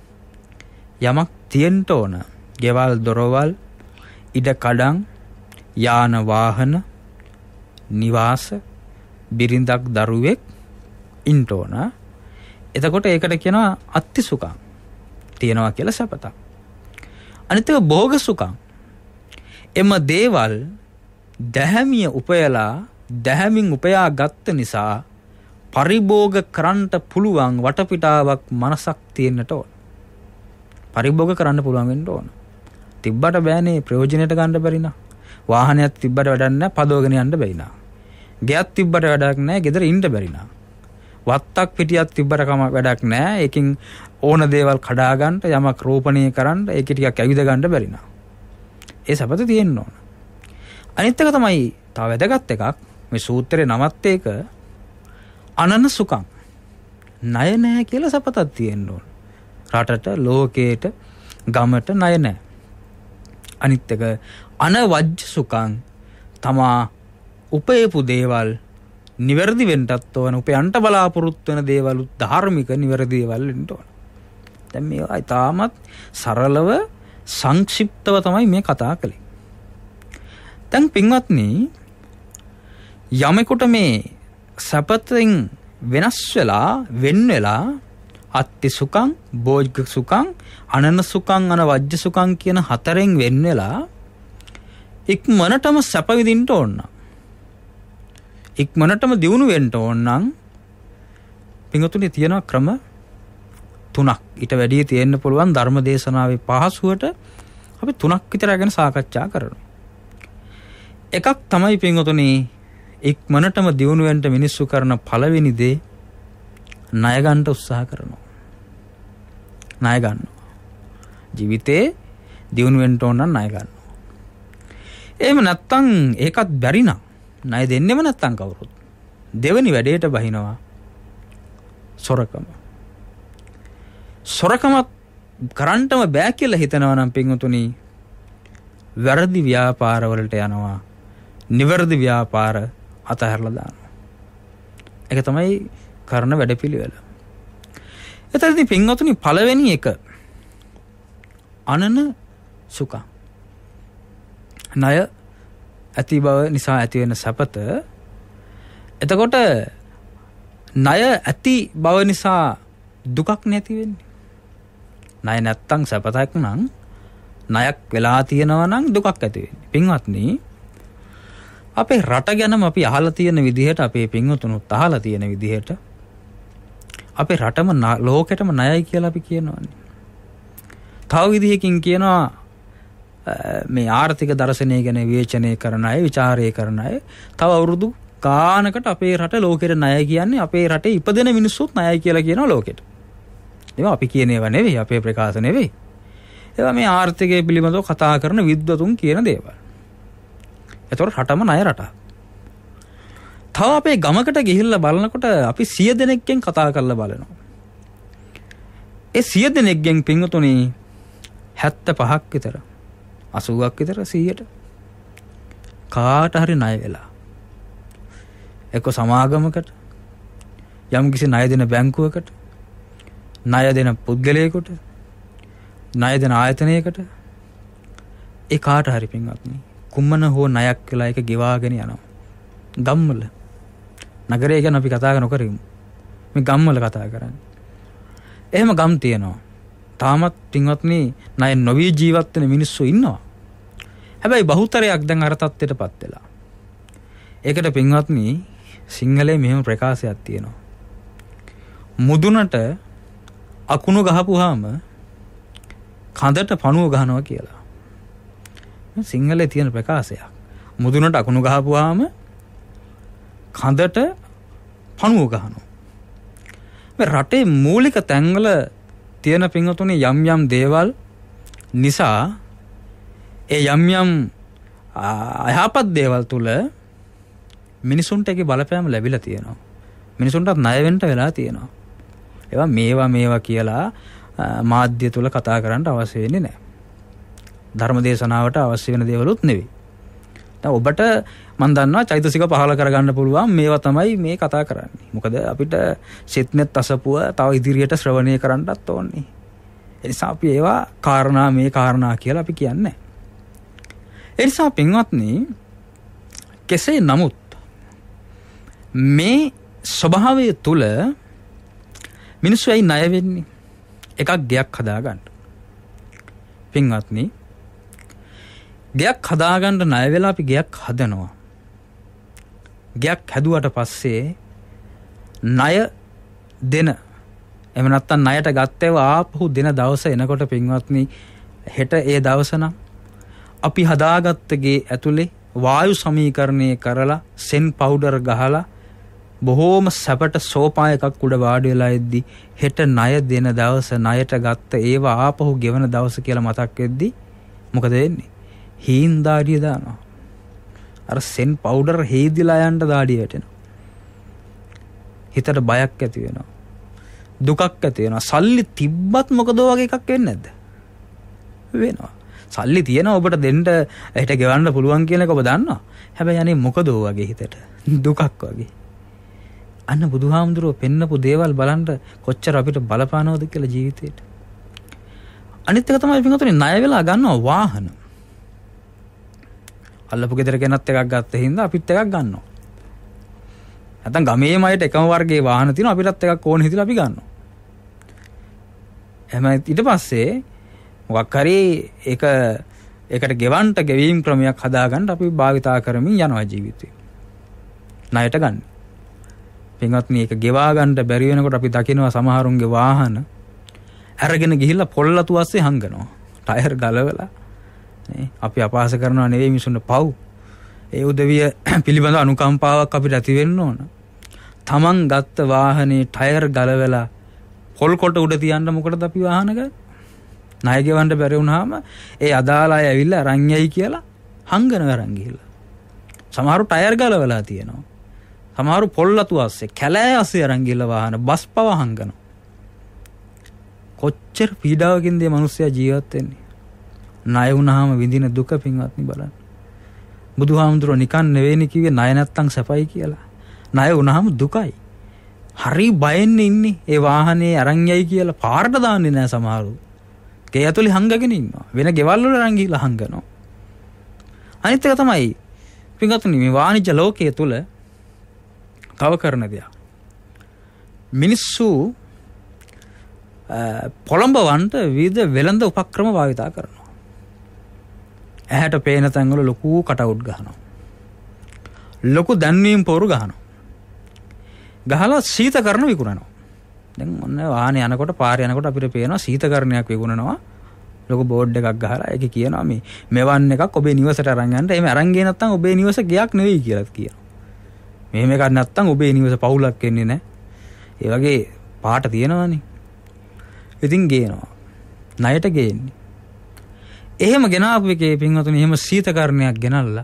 යමක් තියෙන්න ඕන. ගෙවල් දොරවල්, ඉඩ කඩම්, යාන වාහන, නිවාස, බිරිඳක් දරුවෙක් ඉන්න ඕන. එතකොට ඒකට කියනවා අත්ති සුඛං. තියනවා කියලා සපතක්. අනිත් එක භෝග සුඛං. එම දේවල් දැහැමිය උපයලා, දැහැමින් උපයා ගත්ත නිසා පරිභෝග කරන්නට පුළුවන් වටපිටාවක් මනසක් තියෙන්නට ඕන. පරිභෝග කරන්න පුළුවන් වෙන්න ඕන. තිබ්බට බෑනේ ප්‍රයෝජනයට ගන්න බැරි නා. වාහනයක් තිබ්බට වැඩක් නැහැ, පදවගෙන යන්න බැරි නා. ගෙයක් තිබ්බට වැඩක් නැහැ, ගෙදර ඉන්න බැරි නා. වත්තක් පිටියක් තිබ්බට කම වැඩක් නැහැ. ඒකෙන් ඕන දේවල් කඩා ගන්න, යමක් රෝපණය කරන්න, ඒක ටිකක් ඇවිද ගන්න බැරි නා. ඒ සපත තියෙන්න ඕන. අනිත් එක තමයි තව වැදගත් එකක්. මේ සූත්‍රේ නමත් ඒක අනන සුඛං. ණය නැහැ කියලා සපතක් තියෙන්න ඕන. රටට, ලෝකයට, ගමට ණය නැහැ. අනිත් එක අනවජ්ජ සුඛං. තමා උපයපු දේවල් නිවැරදි වෙන්නත් ඕන. උපයන්ට බලාපොරොත්තු වෙන දේවල් ධාර්මික නිවැරදි දේවල් වෙන්න ඕන. දැන් මේවා ඊටමත් සරලව සංක්ෂිප්තව තමයි මේ කතා කළේ. දැන් පින්වත්නි, යමෙකුට මේ සපතෙන් වෙනස් වෙලා, වෙන් වෙලා අත්ති සුඛං, භෝග සුඛං, අනන සුඛං, අනවජ්ජ සුඛං කියන හතරෙන් වෙන් වෙලා ඉක්මනටම සැප විඳින්න ඕන. ඉක්මනටම දියුණු වෙන්න ඕන නම් පින්වතුනි තියෙන ක්‍රම තුනක්. ඊට වැඩි තියෙන්න පුළුවන්. ධර්ම දේශනාවේ පහසුවට අපි තුනක් විතර ගැන සාකච්ඡා කරනවා. එකක් තමයි පින්වතුනි, ඉක්මනටම දියුණු වෙන්න මිනිස්සු කරන පළවෙනි දේ ණය ගන්න උත්සාහ කරනවා. ණය ගන්නවා. ජීවිතේ දියුණු වෙන්න ඕන නම් ණය ගන්නවා. එහෙම නැත්තම් ඒකත් බැරි නම් ණය දෙන්නෙම නැත්තම් කවුරුත් දෙවෙනි වැඩේට බහිනවා සොරකම. සොරකමත් කරන්නටම බෑ කියලා හිතනවා නම් පින්වතුනි, වැරදි ව්‍යාපාර වලට යනවා. නිවැරදි ව්‍යාපාර අතහැරලා දානවා. ඒක තමයි කරන වැඩපිළිවෙල. එතනදී පින්වතුනි පළවෙනි එක අනන සුඛ. ණය ඇති බව නිසා ඇති වෙන සැපත. එතකොට ණය ඇති බව නිසා දුකක් නැති වෙන්නේ. ණය නැත්තම් සැපතක් නම්, ණයක් වෙලා තියෙනවා නම් දුකක් ඇති වෙන්නේ. පින්වත්නි, අපේ රට ගැනම අපි අහලා තියෙන විදිහට, අපේ පින්වතුනුත් අහලා තියෙන විදිහට අපේ රටම ලෝකෙටම ණයයි කියලා අපි කියනවානේ. තව විදිහකින් කියනවා මේ ආර්ථික දර්ශනය ගැන විවේචනය කරන අය, ਵਿਚාරය කරන අය තව අවුරුදු ගානකට අපේ රට ලෝකෙට ණය කියන්නේ, අපේ රටේ ඉපදෙන මිනිස්සුත් ණයයි කියලා කියනවා ලෝකෙට. ඒවා අපි කියන ඒවා නෙවෙයි, අපේ ප්‍රකාශ නෙවෙයි. ඒවා මේ ආර්ථිකය පිළිබඳව කතා කරන විද්වතුන් කියන දේවල්. ඒතකොට රටම ණය රටක්. තව අපේ ගමකට ගිහිල්ලා බලනකොට අපි සිය දෙනෙක්ගෙන් කතා කරලා බලනවා. ඒ සිය දෙනෙක්ගෙන් පින්වතුනි හැත්තෑ පහක් විතර, අසූවක් විතර සීයට කාට හරි ණය වෙලා. එක්ක සමාගමකට, යම් කිසි ණය දෙන බැංකුවකට, ණය දෙන පුද්ගලයෙකුට, ණය දෙන ආයතනයකට, ඒ කාට හරි පින්වත්නි කුම්මන හෝ ණයක් කියලා එක ගෙවාගෙන යනවා. ගම්වල නගරය ගැන අපි කතා නොකරමු. මේ ගම්වල කතා කරන්නේ. එහෙම ගම් තියෙනවා. තාමත් පින්වත්නි ණය නොවි ජීවත් වෙන මිනිස්සු ඉන්නවා. හැබැයි බහුතරයක් දැන් අර තත්ත්වයටපත් වෙලා. ඒකට පින්වත්නි සිංහලයේ මෙහෙම ප්‍රකාශයක් තියෙනවා. මුදුනට අකුණු ගහපුවාම කඳට පණුව ගහනවා කියලා. සිංහලයේ තියෙන ප්‍රකාශයක්. මුදුනට අකුණු ගහපුවාම කඳට පණුව ගහනවා. මේ රටේ මූලික තැන්වල තියෙන පින්වතුනි යම් යම් දේවල් නිසා ඒ යම් යම් අයහපත් දේවල් තුල මිනිසුන්ට ඒකේ බලපෑම ලැබිලා තියෙනවා. මිනිසුන්ටත් ණය වෙන්න වෙලා තියෙනවා. ඒවා මේවා මේවා කියලා මාධ්‍ය තුල කතා කරන්න අවශ්‍ය වෙන්නේ නැහැ. ධර්ම දේශනාවට අවශ්‍ය වෙන දේවලුත් නෙවෙයි. දැන් ඔබට මම දන්නවා චෛතසික පහල කරගන්න පුළුවන් මේවා තමයි මේ කතා කරන්නේ. මොකද අපිට සිත්නෙත් අසපුව තව ඉදිරියට ශ්‍රවණය කරන්නත් ඕනේ. ඒ නිසා අපි ඒවා කාරණා මේ කාරණා කියලා අපි කියන්නේ. ඒ නිසා පින්වත්නි කෙසේ නමුත් මේ ස්වභාවය තුල මිනිස්සු ඇයි ණය වෙන්නේ? එකක් ගයක් හදාගන්න. පින්වත්නි ගයක් හදාගන්න ණය වෙලා අපි ගයක් හදනවා. ගයක් හැදුවට පස්සේ ණය දෙන එහෙම නැත්නම් ණයට ගත්තේව ආපහු දෙන දවස එනකොට පින්වත්නි හෙට ඒ දවස නම් අපි හදාගත්ත ගේ ඇතුලේ වායු සමීකරණය කරලා සෙන් පවුඩර් ගහලා බොහෝම සැපට සෝපා එකක් උඩ වාඩි වෙලා ඉද්දි හෙට ණය දෙන දවස ණයට ගත්ත ඒවා ආපහු ගෙවන දවස කියලා මතක් වෙද්දි මොකද වෙන්නේ? හීන් දාඩිය දානවා. අර සෙන් පවුඩර් හේදිලා යන්න දාඩිය වැටෙනවා. හිතට බයක් ඇති වෙනවා. දුකක් ඇති වෙනවා. සල්ලි තිබ්බත් මොකද වගේ එකක් වෙන්නේ නැද්ද? වෙනවා. සල්ලි තියෙනවා ඔබට දෙන්න හෙට ගෙවන්න පුළුවන් කියන එක ඔබ දන්නවා. හැබැයි අනේ මොකද වගේ හිතට දුකක් වගේ. අන්න බුදුහාමුදුරුවෝ පෙන්නපු දේවල් බලන්න කොච්චර අපිට බලපානවද කියලා ජීවිතේට. අනිත් එක තමයි පිටුතුනේ ණය වෙලා ගන්නවා වාහන. අල්ලපු ගෙදර කෙනත් එකක් ගත්ත හින්දා අපිත් එකක් ගන්නවා. නැත්නම් ගමේම අයට එකම වර්ගයේ වාහන තියෙනවා අපිටත් එකක් ඕන හිතලා අපි ගන්නවා. එහෙනම් ඊට පස්සේ මොකක් හරි ඒක ඒකට ගෙවන්න ගෙවීම් ක්‍රමයක් හදාගන්න අපි භාවිතා කරමින් යනවා ජීවිතේ. ණයට ගන්න. පින්වත්නි ඒක ගෙවා ගන්න බැරි වෙනකොට අපි දකිනවා සමහරුන්ගේ වාහන අරගෙන ගිහිල්ලා පොල්ලතු අස්සේ හංගනවා. ටයර් ගලවලා නේ අපි අපහාස කරනවා නෙවෙයි මිනිසුන්ට පව්. ඒ උදවිය පිළිබඳ අනුකම්පාවක් අපිට ඇති වෙන්න ඕන. තමන් ගත්ත වාහනේ ටයර් ගලවලා පොල් කොට උඩ තියන්න මොකටද අපි වාහන ගන්නේ? ණය ගෙවන්න බැරි වුණාම ඒ අදාළ අය ඇවිල්ලා අරන් යයි කියලා හංගනවා අරන් ගිහිල්ලා. සමහරු ටයර් ගලවලා තියෙනවා. සමහරු පොල්ලතු අස්සේ කැලෑ අස්සේ අරන් ගිහිල්ලා වාහන බස් පව හංගනවා. කොච්චර පීඩාවකින්ද මේ මිනිස්සයා ජීවත් වෙන්නේ? ණය වුණාම විඳින දුක පින්වත්නි බලන්න. බුදුහාමුදුරුවෝ නිකන් නෙවෙයිනේ කිව්වේ ණය නැත්තම් සැපයි කියලා. ණය වුණාම දුකයි. හරි බයෙන් ඉන්නේ. ඒ වාහනේ අරන් යයි කියලා පාරට දාන්නේ නැහැ සමහරු. ගේ ඇතුලේ හංගගෙන ඉන්නවා. වෙන ගෙවල් වල අරන් ගිහිල්ලා හංගනවා. අනිත් එක තමයි පින්වත්නි මේ වාණිජ්‍ය ලෝකයේ තුල තව කරන දෙයක්. මිනිස්සු පොළඹවන්ට විවිධ වෙළඳ උපක්‍රම භාවිතා කරනවා. ඇහැට පේන තැන්වල ලොකු කටවුට් ගහනවා. ලොකු දැන්වීම් පොරු ගහනවා. ගහලා සීතකරණ විකුණනවා. දැන් ඔන්න වාහනේ යනකොට පාරේ යනකොට අපිට පේනවා සීතකරණයක් විකුණනවා. ලොකු බෝඩ් එකක් ගහලා ඒකේ කියනවා මේ මෙවන් එකක් ඔබේ නිවසට අරන් යන්න. එහෙම අරන් ගියේ නැත්නම් ඔබේ නිවස ගයක් නෙවෙයි කියලා කියනවා. මෙහෙම එකක් නැත්නම් ඔබේ නිවස පවුලක් වෙන්නේ නැහැ. ඒ වගේ පාට තියෙනවානේ. ඉතින් ගේනවා. ණයට ගේන්නේ. එහෙම ගෙනාපු එකේ පින්වතුනි එහෙම සීතකරණයක් ගෙනල්ලා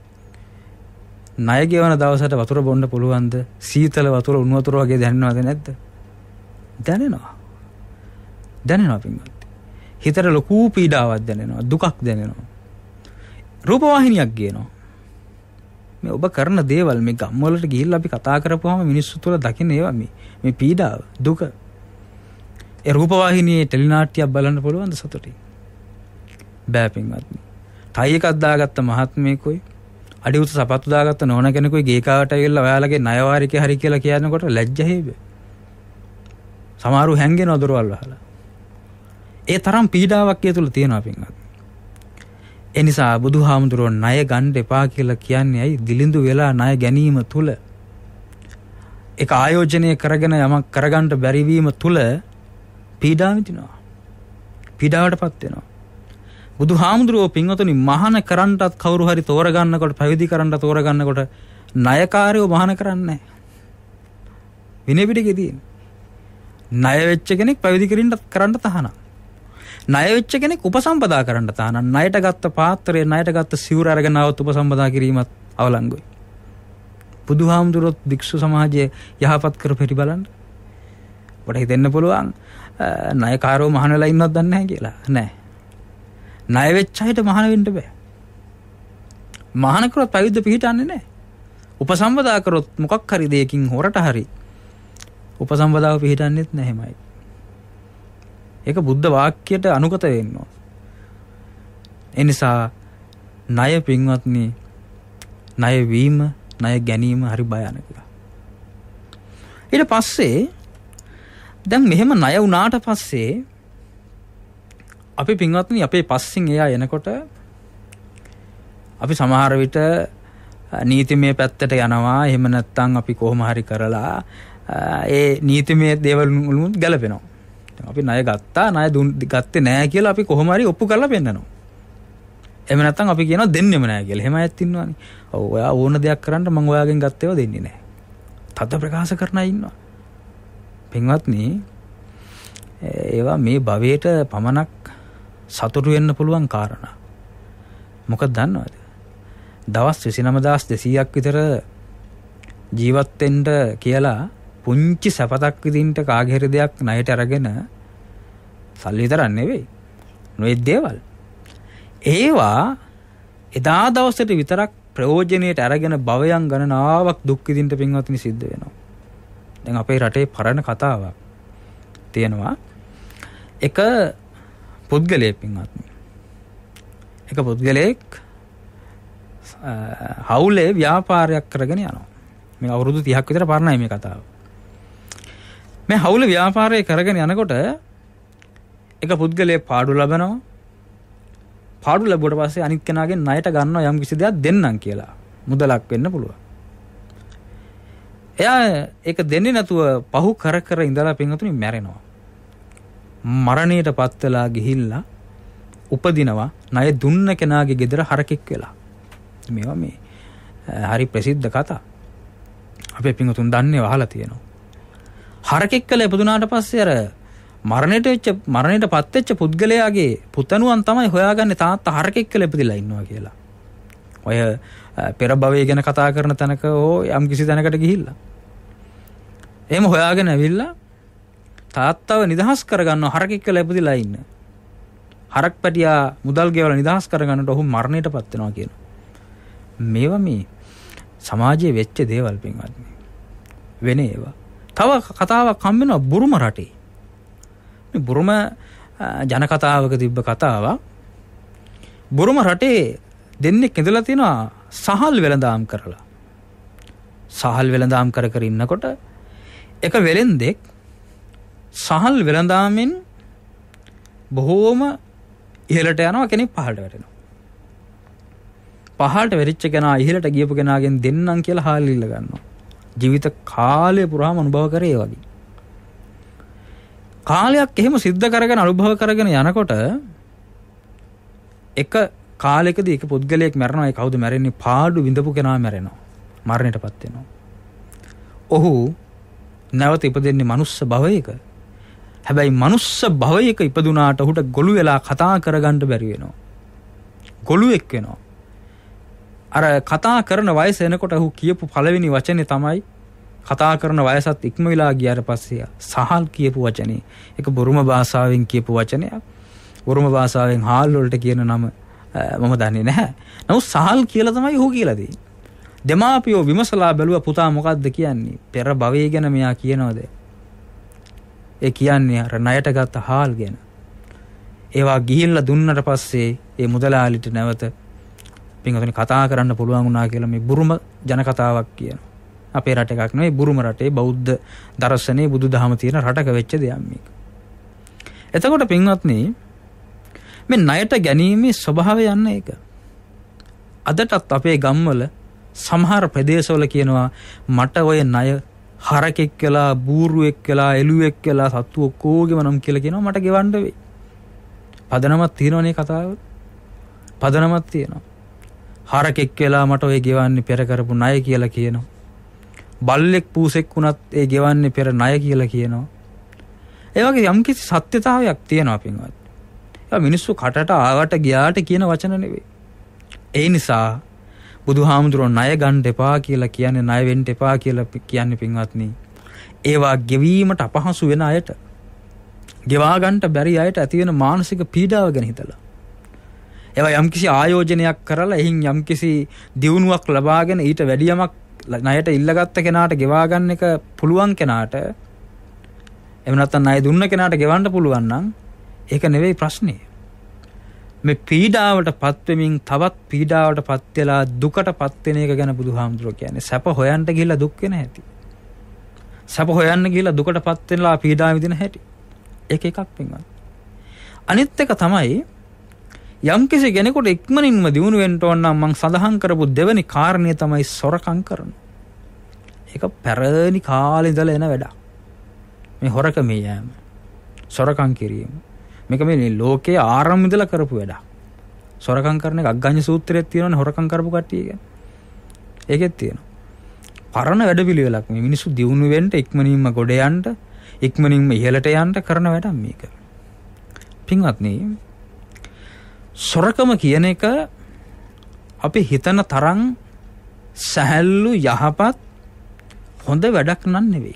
ණය ගෙවන දවසට වතුර බොන්න පුළුවන්ද? සීතල වතුර උණු වතුර වගේ දැනෙනවද නැද්ද? දැනෙනවා. දැනෙනවා පින්වත්නි. හිතට ලොකු පීඩාවක් දැනෙනවා, දුකක් දැනෙනවා. රූපවාහිනියක් ගේනවා. මේ ඔබ කරන දේවල් මේ ගම් වලට ගිහිල්ලා අපි කතා කරපුවාම මිනිස්සු තුළ දකින්න ඒවා මේ මේ පීඩාව දුක. ඒ රූපවාහිනියේ ටෙලිනාට්‍යයක් බලන්න පුළුවන්ද සතුටින්? බෑ පින්වත්නි. ටයි එකක් දාගත්ත මහත්මයෙකුයි අඩි උස සපත්තු දාගත්ත නෝන කෙනෙකුයි ගේ කාවට ඇවිල්ලා ඔයාලගේ ණයවාරිකේ හරි කියලා කියනකොට ලැජ්ජ හේබේ. සමහරු හැංගෙන දොරවල් වහලා. ඒ තරම් පීඩාවක් ඒ තුල තියෙනවා පින්වත්නි. ඒ නිසා බුදුහාමුදුරුවෝ ණය ගන්න එපා කියලා කියන්නේ ඇයි? දිලිඳු වෙලා ණය ගැනීම තුල ඒක ආයෝජනය කරගෙන යමක් කරගන්න බැරි වීම තුල පීඩාව විඳිනවා. පීඩාවටපත් වෙනවා. බුදුහාමුදුරුවෝ පින්වතුනි මහාන කරන්නටත් කවුරු හරි තෝරගන්නකොට පැවිදි කරන්න තෝරගන්නකොට ණයකාරයෝ මහාන කරන්නේ නැහැ. විනය පිටකේ තියෙන. ණය වෙච්ච කෙනෙක් පැවිදි කරන්න කරන්න තහනම්. ණය වෙච්ච කෙනෙක් උපසම්පදා කරන්න තහනම්. ණයට ගත්ත පාත්‍රය ණයට ගත්ත සිවුර අරගෙන આવත් උපසම්පදා කිරීමත් අවලංගුයි. බුදුහාමුදුරුවෝ භික්ෂු සමාජයේ යහපත් කර පෙරි බලන්න. ඔබට හිතෙන්න පුළුවන් ණයකාරයෝ මහාන වෙලා ඉන්නවද දන්නේ නැහැ කියලා. නැහැ. ණය වෙච්ච අයට මහාන වෙන්න බෑ. මහාන කරොත් පැවිද්ද පිළිටන්නේ නැහැ. උපසම්පදා කරොත් මොකක් හරි දෙයකින් හොරට හරි උපසම්පදාව පිළිටන්නේත් නැහැමයි. ඒක බුද්ධ වාක්‍යයට අනුගත වෙන්න ඕන. ඒ නිසා ණය පින්වත්නි ණය වීම ණය ගැනීම හරි භයානකයි. ඊට පස්සේ දැන් මෙහෙම ණය වුණාට පස්සේ අපි පින්වත්නි අපේ පස්සෙන් එයා එනකොට අපි සමහර විට නීතිමය පැත්තට යනවා. එහෙම නැත්නම් අපි කොහොම හරි කරලා ඒ නීතිමය දේවල් වලුත් ගැලපෙනවා. අපි ණය ගත්තා ණය දුන් ගත්තේ නැහැ කියලා අපි කොහොම හරි ඔප්පු කරලා පෙන්නනවා. එහෙම නැත්නම් අපි කියනවා දෙන්නෙම නැහැ කියලා. එහෙම අයත් ඉන්නවනේ. ඔව් ඔයා ඕන දෙයක් කරන්න මම ඔයාගෙන් ගත්තේව දෙන්නේ නැහැ. තද ප්‍රකාශ කරන අය ඉන්නවා. පින්වත්නි ඒවා මේ භවයට පමණක් සතුටු වෙන්න පුළුවන් කාරණා. මොකද දන්නවද? දවස් විසිනම හදාස් දෙසීයක් විතර ජීවත් වෙන්න කියලා පුංචි සපතක් විදිහට කාගේ හරි දෙයක් ණයට අරගෙන සල්ලි විතරක් නෙවෙයි. නොයේ දේවල්. ඒවා එදා දවසට විතරක් ප්‍රයෝජනෙට අරගෙන භවයන් ගණනාවක් දුක් විඳින්න පින්වත්නි සිද්ධ වෙනවා. දැන් අපේ රටේ පරණ කතාවක් තියෙනවා. එක පුද්ගලයෙක් පින්වත්නි. එක පුද්ගලයෙක් හවුලේ ව්‍යාපාරයක් කරගෙන යනවා. මේ අවුරුදු තිහක් විතර පරණයි මේ කතාව. මේ හවුලේ ව්‍යාපාරය කරගෙන යනකොට එක පුද්ගලයෙක් පාඩු ලබනවා. පාඩු ලැබුවට පස්සේ අනිත් කෙනාගෙන් ණයට ගන්නවා යම් කිසි දෙයක් දෙන්නම් කියලා. මුදලක් වෙන්න පුළුවන්. එයා ඒක දෙන්නේ නැතුව පහු කර කර ඉඳලා පින්වතුනි මැරෙනවා. මරණයටපත් වෙලා ගිහිල්ලා උපදිනවා ණය දුන්න කෙනාගේ ගෙදර හරකෙක් වෙලා. මේවා මේ හරි ප්‍රසිද්ධ කතා. අපේ පින්වතුන් දන්නේ වහලා තියෙනවා. හරකෙක් කියලා ඉපදුනාට පස්සේ අර මරණයට වෙච්ච මරණයටපත් වෙච්ච පුද්ගලයාගේ පුතණුවන් තමයි හොයාගන්නේ තාත්තා හරකෙක් කියලා ඉපදිලා ඉන්නවා කියලා. ඔය පෙර භවය ගැන කතා කරන තැනක හෝ යම් කිසි තැනකට ගිහිල්ලා එහෙම හොයාගෙන ඇවිල්ලා තාත්තව නිදහස් කරගන්නවා හරකෙක් කියලා ඉපදිලා ඉන්න. හරක් පැටියා මුදල් ගෙවලා නිදහස් කරගන්නට ඔහු මරණයටපත් වෙනවා කියනවා. මේවා මේ සමාජයේ වෙච්ච දේවල් පින්වත්නි. වෙන ඒවා. තව කතාවක් හම් වෙනවා බුරුම රටේ. මේ බුරුම ජන කතාවක තිබ්බ කතාවක්. බුරුම රටේ දෙන්නෙක් ඉඳලා තිනවා සහල් වෙළඳාම් කරලා. සහල් වෙළඳාම් කර කර ඉන්නකොට එක වෙලෙන්දෙක් සහල් වෙළඳාමෙන් බොහෝම ඉහළට යනවා කෙනෙක් පහළට වැටෙනවා. පහළට වැරිච්ච කෙනා ඉහළට ගියපු කෙනාගෙන් දෙන්නම් කියලා හාල් ඉල්ල ගන්නවා. ජීවිත කාලය පුරාම අනුභව කරේ ඒ වගේ. කාලයක් එහෙම සිද්ධ කරගෙන අනුභව කරගෙන යනකොට එක කාලයකදී එක පුද්ගලයෙක් මැරෙනවා. ඒ කවුද මැරෙන්නේ? පාඩු විඳපු කෙනා මැරෙනවා. මරණයටපත් වෙනවා. ඔහු නැවත ඉපදෙන්නේ මනුස්ස භවයක. හැබැයි මනුස්ස භවයක ඉපදුනාට ඔහුට ගොළු වෙලා කතා කරගන්න බැරි වෙනවා. ගොළුෙක් වෙනවා. අර කතා කරන වයස එනකොට ඔහු කියපු පළවෙනි වචනේ තමයි කතා කරන වයසත් ඉක්ම වෙලා ගියාට පස්සේ සහල් කියපු වචනේ. ඒක බුරුම භාෂාවෙන් කියපු වචනයක්. බුරුම භාෂාවෙන් හාල් වලට කියන නම මම දන්නේ නැහැ. නමුත් සහල් කියලා තමයි ඔහු කියලා දෙන්නේ. දෙමාපියෝ විමසලා බැලුවා පුතා මොකද්ද කියන්නේ? පෙර භවය ගැන මෙයා කියනවාද? ඒ කියන්නේ අර ණයට ගත්ත හාල් ගැන. ඒවා ගිහිල්ලා දුන්නට පස්සේ ඒ මුදලාලිට නැවත පින්වතුනි කතා කරන්න පුළුවන් වුණා කියලා මේ බුරුම ජන කතාවක් කියනවා. අපේ රට එකක් නෙවෙයි බුරුම රටේ බෞද්ධ දර්ශනේ බුදුදහම තියෙන රටක වෙච්ච දෙයක් මේක. එතකොට පින්වත්නි මේ ණයට ගැනීමේ ස්වභාවය යන්න ඒක. අදටත් අපේ ගම්වල සමහර ප්‍රදේශවල කියනවා මට ඔය ණය හරකෙක් කියලා බූරුවෙක් කියලා එළුවෙක් කියලා සත්තු ඔක්කොගේම නම් කියලා කියනවා මට ගෙවන්න වෙයි. පදනමක් තියෙනවනේ කතාව. පදනමක් තියෙනවා. හරකෙක් කියලා මට ඔය ගෙවන්නේ පෙර කරපු ණය කියලා කියනවා. බල්ලෙක් පූසෙක් වුණත් ඒ ගෙවන්නේ පෙර ණය කියලා කියනවා. ඒ වගේ යම්කිසි සත්‍යතාවයක් තියෙනවා පින්වත්. ඒවා මිනිස්සු කටට ආවට ගියාට කියන වචන නෙවෙයි. ඒ නිසා බුදුහාමුදුරුවෝ ණය ගන්න එපා කියලා කියන්නේ ණය වෙන්න එපා කියලා කියන්නේ පින්වත්නි. ඒවා ගෙවීමට අපහසු වෙන අයට, ගෙවා ගන්නට බැරි අයට ඇති වෙන මානසික පීඩාව ගැන හිතලා. ඒවා යම්කිසි ආයෝජනයක් කරලා එහින් යම්කිසි දියුණුවක් ලබාගෙන ඊට වැඩි යමක් ණයට ඉල්ලගත්ත කෙනාට ගෙවා ගන්න එක පුළුවන් කෙනාට, එහෙම නැත්නම් ණය දුන්න කෙනාට ගෙවන්න පුළුවන් නම් ඒක නෙවෙයි ප්‍රශ්නේ. මේ පීඩාවට පත් වෙමින් තවත් පීඩාවට පත් වෙලා දුකට පත් වෙන එක ගැන බුදුහාමුදුරුවෝ කියන්නේ සැප හොයන්න ගිහිල්ලා දුක් වෙන හැටි. සැප හොයන්න ගිහිල්ලා දුකට පත් වෙලා පීඩාව විඳින හැටි. ඒක එකක් පින්වත්. අනිත් එක තමයි යම්කිසි කෙනෙකුට ඉක්මනින්ම දියුණු වෙන්න ඕන නම් මම සඳහන් කරපු දෙවෙනි කාරණේ තමයි සොරකම් කරන. ඒක පැරණි කාලේ ඉඳලා එන වැඩක්. මේ හොරකමේ යෑම, සොරකම් කිරීම. මේක මේ ලෝකයේ ආරම්භ ඉඳලා කරපු වැඩක්. සොරකම් කරන එක අග්ගඤ්ඤ සූත්‍රයේ තියෙනවනේ හොරකම් කරපු කට්ටිය ගැන. ඒකෙත් තියෙනවා. පරණ වැඩපිළිවෙලක්. මේ මිනිස්සු දියුණු වෙන්න ඉක්මනින්ම ගොඩ යන්න, ඉක්මනින්ම ඉහළට යන්න කරන වැඩක් මේක. පින්වත්නි, සොරකම කියන එක අපි හිතන තරම් සැහැල්ලු යහපත් හොඳ වැඩක් නන් නෙවෙයි.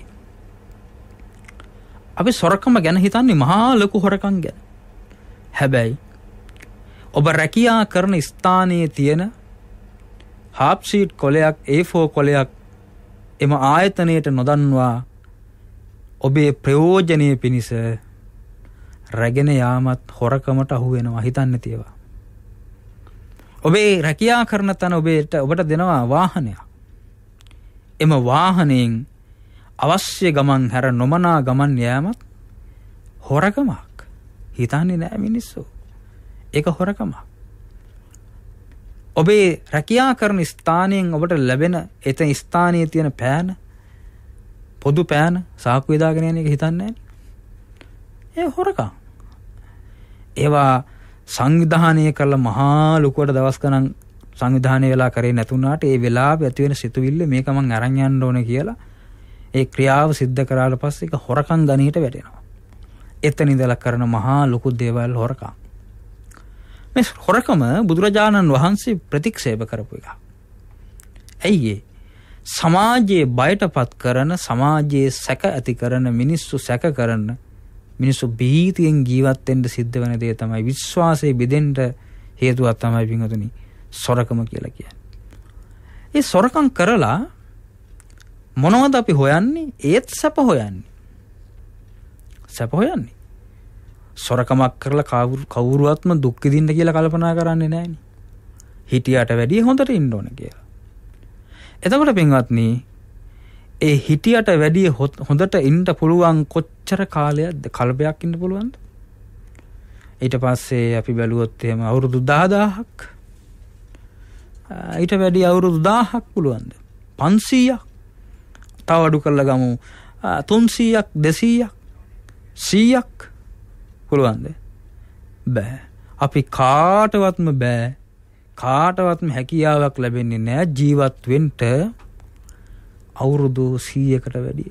අපි සොරකම ගැන හිතන්නේ මහා ලොකු හොරකම් ගැන. හැබැයි ඔබ රැකියා කරන ස්ථානයේ තියෙන හාප් ෂීට් කොලයක් ඒ ෆෝර් කොලයක් එම ආයතනයට නොදන්වා ඔබේ ප්‍රයෝජනීය පිණිස රැගෙන යාමත් හොරකමට අහු වෙනවා. හිතන්නේ තියවා. ඔබේ රැකියා කරන තැන ඔබට ඔබට දෙනවා වාහනයක්. එම වාහනයෙන් අවශ්‍ය ගමන් හැර නොමනා ගමන් යෑමත් හොරකමක්. හිතන්නේ නෑ මිනිස්සු. ඒක හොරකමක්. ඔබේ රැකියා කරන ස්ථානයෙන් ඔබට ලැබෙන එතන ස්ථානයේ තියෙන පෑන, පොදු පෑන සාක්කුවේ දාගෙන යන එක හිතන්නේ නෑනේ. ඒ හොරකම්. ඒවා සංවිධානය කළ මහා ලොකුවට දවස් ගණන් සංවිධානය වෙලා කරේ නැතුණාට ඒ වෙලාවේ ඇති වෙන සිතුවිල්ල මේක මං අරන් යන්න ඕනේ කියලා ඒ ක්‍රියාව සිද්ධ කරාට පස්සේ ඒක හොරකම් ගණීට වැටෙනවා. එතන ඉඳලා කරන මහා ලොකු දේවල් හොරකම්. මේ හොරකම බුදුරජාණන් වහන්සේ ප්‍රතික්ෂේප කරපු එක. ඇයි ඒ? සමාජයේ බයටපත් කරන, සමාජයේ සැක ඇති කරන, මිනිස්සු සැක කරන, මිනිස්සු බීතියෙන් ජීවත් වෙන්න සිද්ධ වෙන දේ තමයි විශ්වාසයේ බෙදෙන්න හේතුවක් තමයි පින්වතුනි සොරකම කියලා කියන්නේ. ඒ සොරකම් කරලා මොනවද අපි හොයන්නේ? ඒත් සැප හොයන්නේ. සැප හොයන්නේ. සොරකමක් කරලා කවුරුවත්ම දුක් විඳින්න කියලා කල්පනා කරන්නේ නැහෙනි. හිටියට වැඩිය හොඳට ඉන්න ඕන කියලා. එතකොට පින්වත්නි, ඒ හිටියට වැඩිය හොඳට ඉන්න පුළුවන් කොච්චර කාලයක්ද? කල්පයක් ඉන්න පුළුවන්ද? ඊට පස්සේ අපි බැලුවොත් එහෙම අවුරුදු දහදාහක්, ඊට වැඩි අවුරුදු දාහක් පුළුවන්ද? පන්සීයක්, තව අඩු කරලා ගමු තුන්සීයක්, දෙසීයක්, සීයක් පුළුවන්ද? බෑ. අපි කාටවත්ම බෑ, කාටවත්ම හැකියාවක් ලැබෙන්නේ නෑ ජීවත් වෙන්න අවුරුදු සීයකට වැඩිය,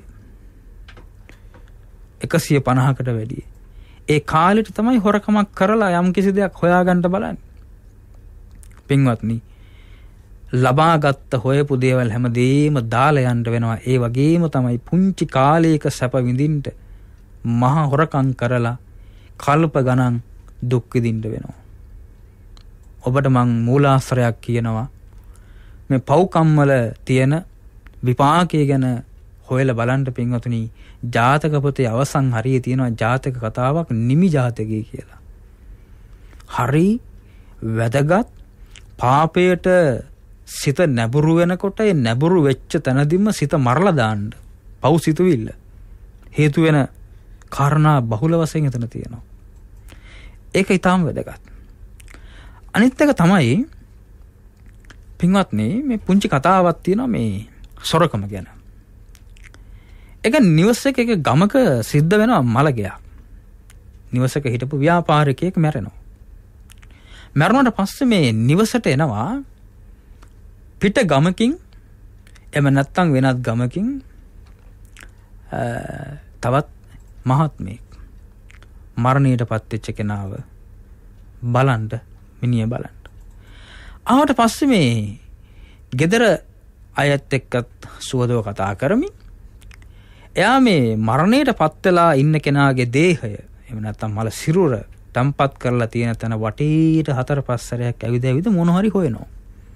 එකසිය පනහකට වැඩිය. ඒ කාලෙට තමයි හොරකමක් කරලා යම් කිසි දෙයක් හොයාගන්න බලන්නේ. පින්වත්නි, ලබාගත්ත හොයපු දේවල් හැමදේම දාලා යන්න වෙනවා. ඒ වගේම තමයි පුංචි කාලයක සැප විඳින්න මහා හොරකම් කරලා කල්ප ගණන් දුක් විඳින්න වෙනවා. ඔබට මං මූලාශ්‍රයක් කියනවා. මේ පව්කම් වල තියෙන විපාකයේ ගැන හොයලා බලන්න පින්වතුනි ජාතක පොතේ අවසන් හරියේ තියෙනවා ජාතක කතාවක් නිමි ජාතකය කියලා. හරි වැදගත් පාපයට සිත නැඹුරු වෙනකොට ඒ නැඹුරු වෙච්ච තැනදීම සිත මරලා දාන්න පව් සිතුවිල්ල හේතු වෙන කාරණා බහුල වශයෙන් එතන තියෙනවා. ඒක ඊටාම වැදගත්. අනිත් එක තමයි පින්වත්නි මේ පුංචි කතාවක් තියෙනවා මේ සොරකම ගැන. ඒක නිවසක එක ගමක සිද්ධ වෙනවා මලගයක්. නිවසක හිටපු ව්‍යාපාරිකයෙක් මැරෙනවා. මැරුණාට පස්සේ මේ නිවසට එනවා පිට ගමකින් එම නැත්තම් වෙනත් ගමකින් තවත් මහත්මයෙක් මරණයට පත් වෙච්ච කෙනාව බලන්න මිනිහ බලන්න. ආවට පස්සේ මේ ගෙදර අයත් එක්කත් සුවදව කතා කරමින් එයා මේ මරණයට පත් වෙලා ඉන්න කෙනාගේ දේහය එහෙම නැත්තම් මල සිරුර තම්පත් කරලා තියෙන තැන වටේට හතර පහ සැරයක් ඇවිද ඇවිද මොන හරි හොයනවා.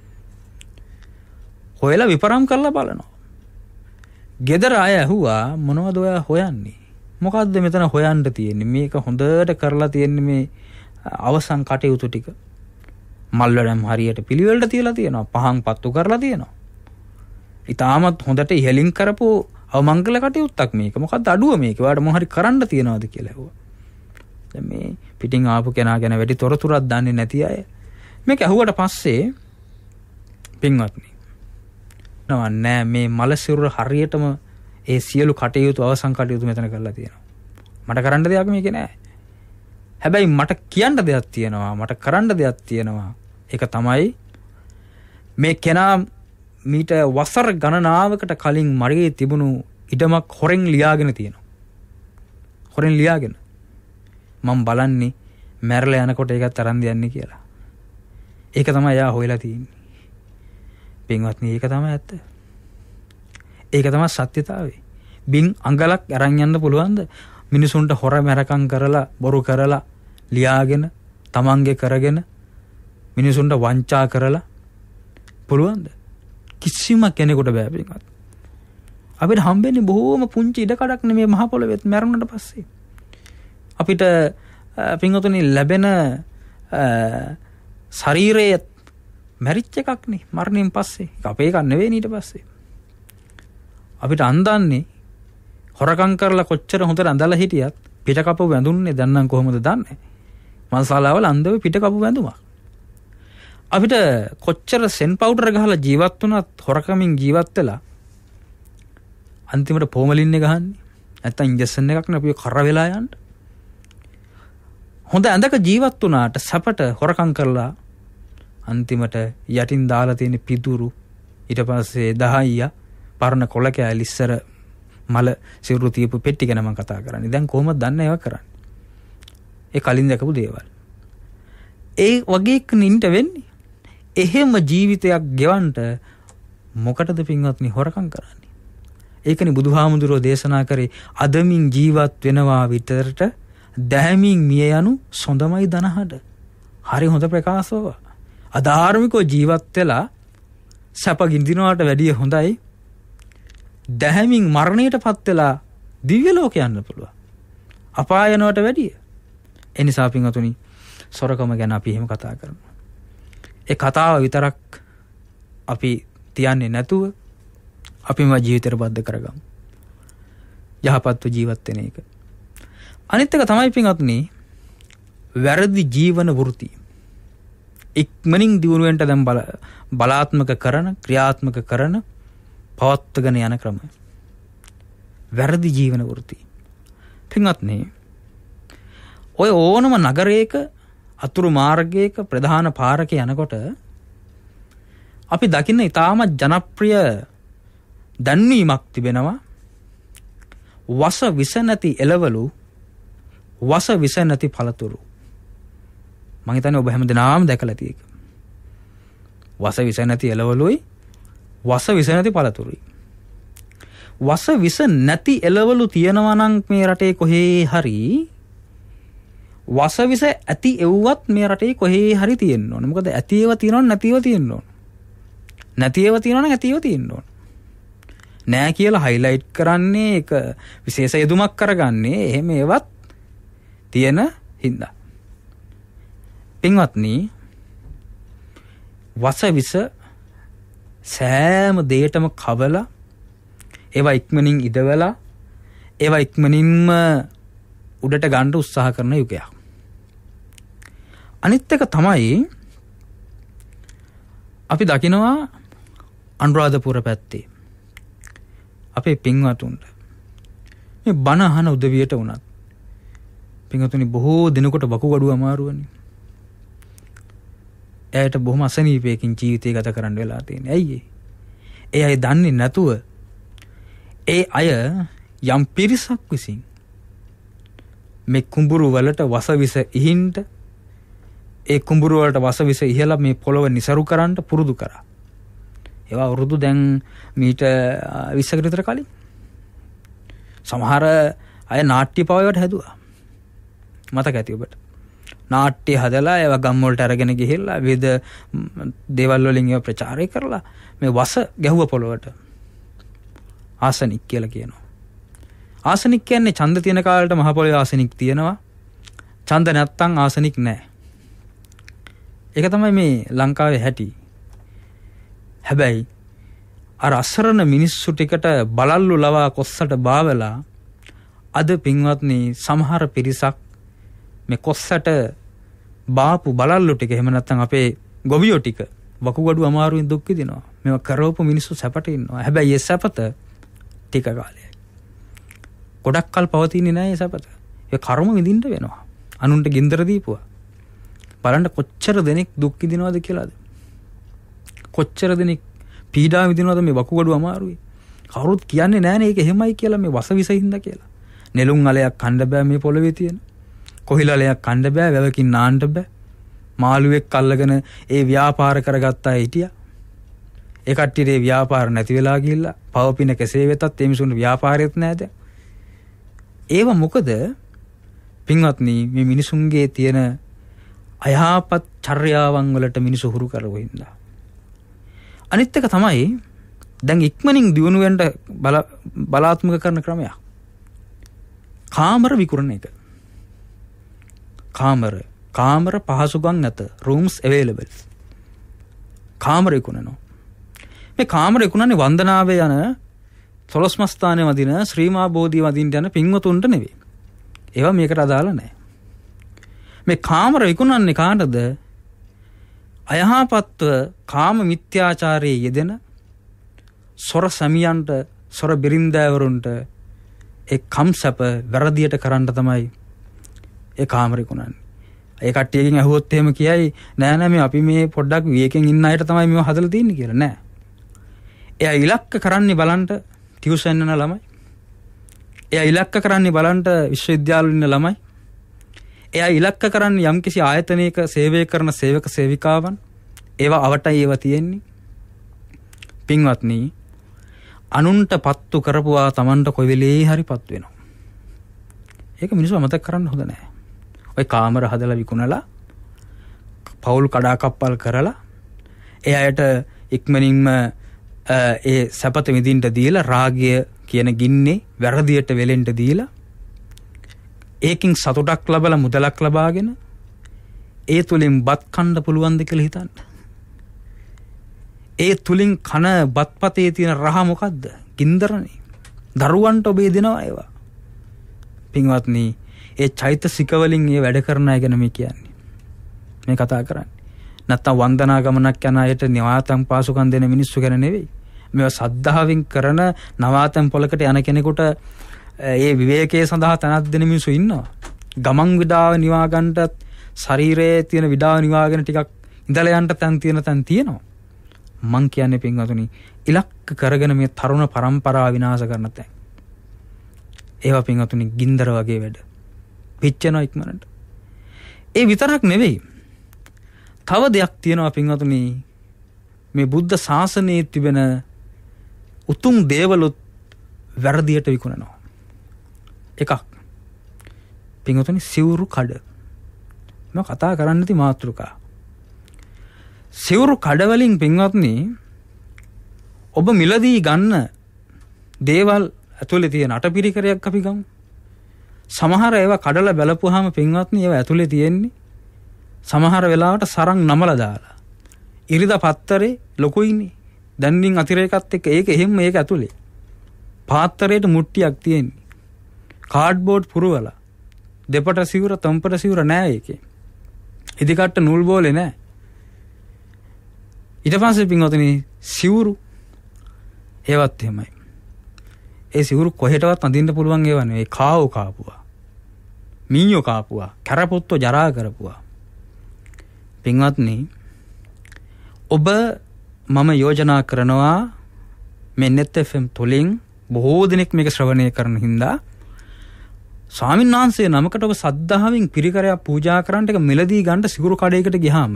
හොයලා විපරම් කරලා බලනවා. ගෙදර අය ඇහුවා මොනවද ඔයා හොයන්නේ? මොකද්ද මෙතන හොයන්න තියෙන්නේ? මේක හොඳට කරලා තියෙන්නේ මේ අවසන් කටයුතු ටික. මල් වැඩම් හරියට පිළිවෙලට තියලා තියෙනවා. පහන් පත්තු කරලා තියෙනවා. ඊටාමත් හොඳට ඉහෙලින් කරපු අවමංගල කටයුත්තක් මේක. මොකද්ද අඩුව මේක? ඔයාලට මොන හරි කරන්න තියනවද කියලා ඇහුවා. දැන් මේ පිටින් ආපු කෙනා ගැන වැඩි තොරතුරක් දන්නේ නැති අය මේක ඇහුවට පස්සේ පින්වත්නි නෑ මේ මල සිරුර හරියටම ඒ සියලු කටයුතු අවසන් කටයුතු මෙතන කරලා තියෙනවා. මට කරන්න දෙයක් මේක නෑ. හැබැයි මට කියන්න දෙයක් තියෙනවා. මට කරන්න දෙයක් තියෙනවා. ඒක තමයි මේ කෙනා මීට වසර ගණනාවකට කලින් මරේ තිබුණු ඉඩමක් හොරෙන් ලියාගෙන තියෙනවා. හොරෙන් ලියාගෙන මම බලන්නේ මැරලා යනකොට ඒකත් අරන් දෙන්නේ කියලා. ඒක තමයි යා හොයලා තියෙන්නේ. පින්වත්නි ඒක තමයි ඇත්ත. ඒක තමයි සත්‍යතාවය. බින් අඟලක් අරන් යන්න පුළුවන්ද? මිනිසුන්ට හොර මරකම් කරලා බොරු කරලා ලියාගෙන තමන්ගේ කරගෙන මිනිසුන්ට වංචා කරලා පුළුවන්ද? කිසිම කෙනෙකුට බෑ පින්වත්. අපිට හම්බෙන්නේ බොහෝම පුංචි ඉඩකඩක් නෙමේ මහ පොළොවේ මැරුණාට පස්සේ. අපිට පින්වතුනි ලැබෙන ශරීරයේ මැරිච්ච එකක් නේ මරණයෙන් පස්සේ. ඒක අපේ එකක් නෙවෙයි ඊට පස්සේ. අපිට අන්දන්නේ හොරකම් කරලා කොච්චර හොඳට අඳලා හිටියත් පිට කපු වැඳුන්නේ දැන් නම් කොහොමද දන්නේ? මල්සාලාවල අන්දව පිට කපු වැඳුමක්. අපිට කොච්චර සෙන් පවුඩර් ගහලා ජීවත් වුණත් හොරකමින් ජීවත් වෙලා අන්තිමට පෝමලින් එක ගහන්නේ. නැත්තම් ඉන්ජෙක්ෂන් එකක් නේ අපි කර වෙලා යන්න. හොඳ ඇඳක ජීවත් වුණාට සැපට හොරකම් කරලා අන්තිමට යටින් දාලා තියෙන පිදුරු ඊට පස්සේ දහයියා පරණ කොළ කෑලි ඉස්සර මල සිරුරු තියපු පෙට්ටි ගැන මම කතා කරන්නේ. දැන් කොහොමද දන්නේ ඒවා කරන්නේ? ඒ කලින් දැකපු දේවල්. ඒ වගේ නින්ට වෙන්නේ. එහෙම ජීවිතයක් ගෙවන්න මොකටද පින්වත්නි හොරකම් කරන්නේ? ඒකනේ බුදුහාමුදුරුවෝ දේශනා කරේ අදමින් ජීවත් වෙනවා විතරට දැහැමින් මිය යනු සොඳමයි දනහඩ. හරි හොඳ ප්‍රකාශව. අධාර්මිකව ජීවත් වෙලා සැප ගින්දිනවට වැඩිය හොඳයි දැහැමින් මරණයට පත් වෙලා දිව්‍ය ලෝක යන්න පුළුවන්. අපාය යනවට වැඩිය. ඒ නිසා පින්වතුනි සොරකම ගැන අපි එහෙම කතා කරනවා. ඒ කතාව විතරක් අපි තියන්නේ නැතුව අපිම ජීවිතේට බද්ධ කරගමු. යහපත්ව ජීවත් වෙන එක. අනිත් එක තමයි පින්වත්නි වැරදි ජීවන වෘත්තිය. ඉක්මනින් දියුණුවෙන්ට දැන් බල බලාත්මක කරන ක්‍රියාත්මක කරන පවත්වගෙන යන ක්‍රම. වැරදි ජීවන වෘත්තිය. පින්වත්නි ඔය ඕනම නගරයක අතුරු මාර්ගයක ප්‍රධාන පාරක යනකොට අපි දකින්න ඉතාමත් ජනප්‍රිය දැන්වීමක් තිබෙනවා. වස විස නැති එළවලු වස විස නැති පළතුරු. මම හිතන්නේ ඔබ හැමදෙනාම දැකලා තියෙක. වස විස නැති එළවලුයි වස විස නැති පළතුරුයි. වස විස නැති එළවලු තියනවා නම් මේ රටේ කොහේ හරි වස විස ඇති එව්වත් මේ රටේ කොහේ හරි තියෙන්න ඕන. මොකද ඇති ඒවා තියෙනව නැතිව තියෙන්න ඕන. නැති ඒවා තියෙනවා නම් ඇතිව තියෙන්න ඕන. නෑ කියලා highlight කරන්නේ ඒක විශේෂ යෙදුමක් කරගන්නේ එහෙම ඒවත් තියෙන හින්දා. පින්වත්නි, වසවිස සෑම දෙයකටම කවලා ඒවා ඉක්මනින් ඉදවලා ඒවා ඉක්මනින්ම උඩට ගන්න උත්සාහ කරන යුගයක්. අනිත් එක තමයි අපි දකිනවා අනුරාධපුර පැත්තේ අපේ පින්වතුන්ට මේ බණ අහන උදවියට වුණත් පින්වතුනි බොහෝ දිනකට වකුගඩුව අමාරුවනේ. එයාට බොහොම අසනීපයකින් ජීවිතය ගත කරන්න වෙලා තියෙන්නේ. ඇයි ඒ? ඒ අය දන්නේ නැතුව ඒ අය යම් පිරිසක් විසින් මේ කුඹුරු වලට වසවිස ඉහින්ට ඒ කුඹුරු වලට වසවිස ඉහලා මේ පොළව નિසරු කරන්න පුරුදු කරා. ඒවා වරුදු දැන් මීට විස්සකට විතර කලින් සමහර අය නාට්‍ය පවයකට හැදුවා. මතක ඇති ඔබට. නාට්‍ය හදලා ඒවා ගම් වලට අරගෙන ගිහිල්ලා විවිධ දේවල් වලින් ඒවා ප්‍රචාරය කරලා මේ වස ගැහුව පොළවට. ආසනික් කියලා කියනවා. ආසනික් කියන්නේ ඡන්ද තියෙන කාලේට මහ පොළවේ ආසනික් තියෙනවා. ඡන්ද නැත්තම් ආසනික් නැහැ. ඒක තමයි මේ ලංකාවේ හැටි. හැබැයි අර අසරණ මිනිස්සු ටිකට බලල්ලු ලවා කොස්සට බාවලා අද පින්වත්නි සමහර පිරිසක් මේ කොස්සට බාපු බලල්ලු ටික එහෙම නැත්නම් අපේ ගොවියෝ ටික වකුගඩු අමාරුවෙන් දුක් විඳිනවා. මේවා කරවපු මිනිස්සු සැපට ඉන්නවා. හැබැයි ඒ සැපත ටික කාලයයි. ගොඩක් කල් පවතින්නේ නැහැ ඒ සැපත. ඒ කර්ම විඳින්න වෙනවා. අනුන්ට ගින්දර දීපුවා. බලන්න කොච්චර දෙනෙක් දුක් විඳිනවද කියලාද? කොච්චර දෙනෙක් පීඩා විඳිනවද මේ වකුගඩු අමාරුවේ? කවුරුත් කියන්නේ නැහැ නේ ඒක එහෙමයි කියලා මේ වසවිස හින්දා කියලා. නෙළුම් අලයක් කන්න බෑ මේ පොළවේ තියෙන. කොහිලලයක් කන්න බෑ, වැවකින් නාන්න බෑ. මාළුවෙක් අල්ලගෙන ඒ ව්‍යාපාර කරගත්තා හිටියා. ඒ කට්ටියට ඒ ව්‍යාපාර නැති වෙලා ගිහිල්ලා පවපින කෙසේ වෙතත් ඒ මිනිසුන්ට ව්‍යාපාරයක් නැහැ දැන්. ඒව මොකද පින්වත්නි මේ මිනිසුන්ගේ තියෙන අයහපත් චර්යාවන් වලට මිනිසු හුරු කරව හින්දා. අනිත් එක තමයි දැන් ඉක්මනින් දියුණු වෙන්න බලාත්මක කරන ක්‍රමයක්. කාමර විකුණන එක. කාමර කාමර පහසුකම් නැත. rooms available. කාමර විකුණනවා. මේ කාමර විකුණන්නේ වන්දනාවේ යන සොළොස්මස් ස්ථානයේ වදින ශ්‍රීමා බෝධිය වදින්න යන පින්වතුන්ට නෙවෙයි. ඒවා මේකට අදාළ නැහැ. මේ කාමර විකුණන්නේ කාටද? අයහපත්ව කාම මිත්‍යාචාරයේ යෙදෙන සොර සමියන්ට, සොර බිරින්දෑවරුන්ට ඒ කම්සප වැරදියට කරන්න තමයි ඒ කාමර විකුණන්නේ. ඒ කට්ටියකින් අහුවොත් එහෙම කියයි නෑ නෑ මේ අපි මේ පොඩ්ඩක් විවේකයෙන් ඉන්න අයට තමයි මේව හදලා තින්නේ කියලා. නෑ. එයා ඉලක්ක කරන්නේ බලන්න ටියුෂන් යන ළමයි. එයා ඉලක්ක කරන්නේ බලන්න විශ්වවිද්‍යාවල ඉන්න ළමයි. එයා ඉලක්ක කරන්නේ යම්කිසි ආයතනයක සේවය කරන සේවක සේවිකාවන්. ඒවා අවටයි ඒවා තියෙන්නේ. පින්වත්නි, අනුන්ට පත්තු කරපුවා Tamanට කොයි වෙලේ හරි පත් වෙනවා. ඒක මිනිස්සු අමතක කරන්න හොඳ නැහැ. ඔය කාමර හදලා විකුණලා පවුල් කඩාකප්පල් කරලා එයාට ඉක්මනින්ම ඒ සැපත විඳින්න දීලා රාගය කියන ගින්නේ වැරදියට වෙලෙන්න දීලා ඒකින් සතුටක් ලබලා මුදලක් ලබාගෙන ඒ තුලින් බත් කන්න පුළුවන්ද කියලා හිතන්න. ඒ තුලින් කන බත්පතේ තියෙන රහ මොකද්ද? ගින්දරනේ. දරුවන්ට ඔබේ දෙනවා ඒවා. පින්වත්නි, ඒ චෛතසික වලින් ඒ වැඩ කරන අය ගැන මේ කියන්නේ. මේ කතා කරන්නේ. නැත්තම් වන්දනා ගමනක් යන අයට නවාතම් පාසුකම් දෙන මිනිස්සු ගැන නෙවෙයි. මේවා සද්ධාවෙන් කරන නවාතම් පොලකට යන කෙනෙකුට ඒ විවේකයේ සඳහා තනක් දෙන මිනිස්සු ඉන්නවා. ගමන් විඩාව නිවා ගන්නටත් ශරීරයේ තියෙන විඩාව නිවාගෙන ටිකක් ඉඳලා යන්න තැන් තියෙන තැන් තියෙනවා. මං කියන්නේ පින්වතුනි, ඉලක්ක කරගෙන මේ තරුණ පරම්පරාව විනාශ කරන තැන්. ඒවා පින්වතුනි ගින්දර වගේ වැඩ. පිච්චෙනවා ඉක්මනට. ඒ විතරක් නෙවෙයි. තව දෙයක් තියෙනවා පින්වතුනි, මේ බුද්ධ ශාසනයේ තිබෙන උතුම් දේවලුත් වැරදියට විකුණනවා. එකක් පින්වතුනි සිවුරු කඩ. මම කතා කරන්න ති මාතෘකා. සිවුරු කඩ වලින් පින්වත්නි ඔබ මිලදී ගන්න දේවල් ඇතුලේ තියෙන අටපිරිකරයක් අපි ගමු. සමහර ඒවා කඩලා බැලපුවාම පින්වත්නි ඒවා ඇතුලේ තියෙන්නේ සමහර වෙලාවට සරන් නමලා දාලා. ඉරිදා පත්තරේ ලොකුයිනේ. දැන්නින් අතිරේකත් එක්ක ඒක එහෙම මේක ඇතුලේ. පාත්තරේට මුට්ටියක් තියෙන්නේ. කාඩ්බෝඩ් පුරවලා. දෙපට සිවුර තම්පට සිවුර නෑ ඒකේ. ඉදිකට්ට නූල් බෝලේ නෑ. ඊට පස්සේ පින්වත්නි සිවුරු ඒවත් එහෙමයි. ඒ සිවුරු කොහෙටවත් අඳින්න පුළුවන් ඒවා නෙවෙයි. කාවෝ කාපුවා. මීයෝ කාපුවා. කැරපොත්තෝ ජරා කරපුවා. පින්වත්නි ඔබ මම යෝජනා කරනවා මේ net F M තුලින් බොහෝ දිනෙක මේක ශ්‍රවණය කරන හින්දා ස්වාමීන් වහන්සේ නමකට ඔබ සද්ධාවෙන් පිරිකරයක් පූජා කරන්න එක මෙලදී ගන්න සිවුරු කඩේකට ගියාම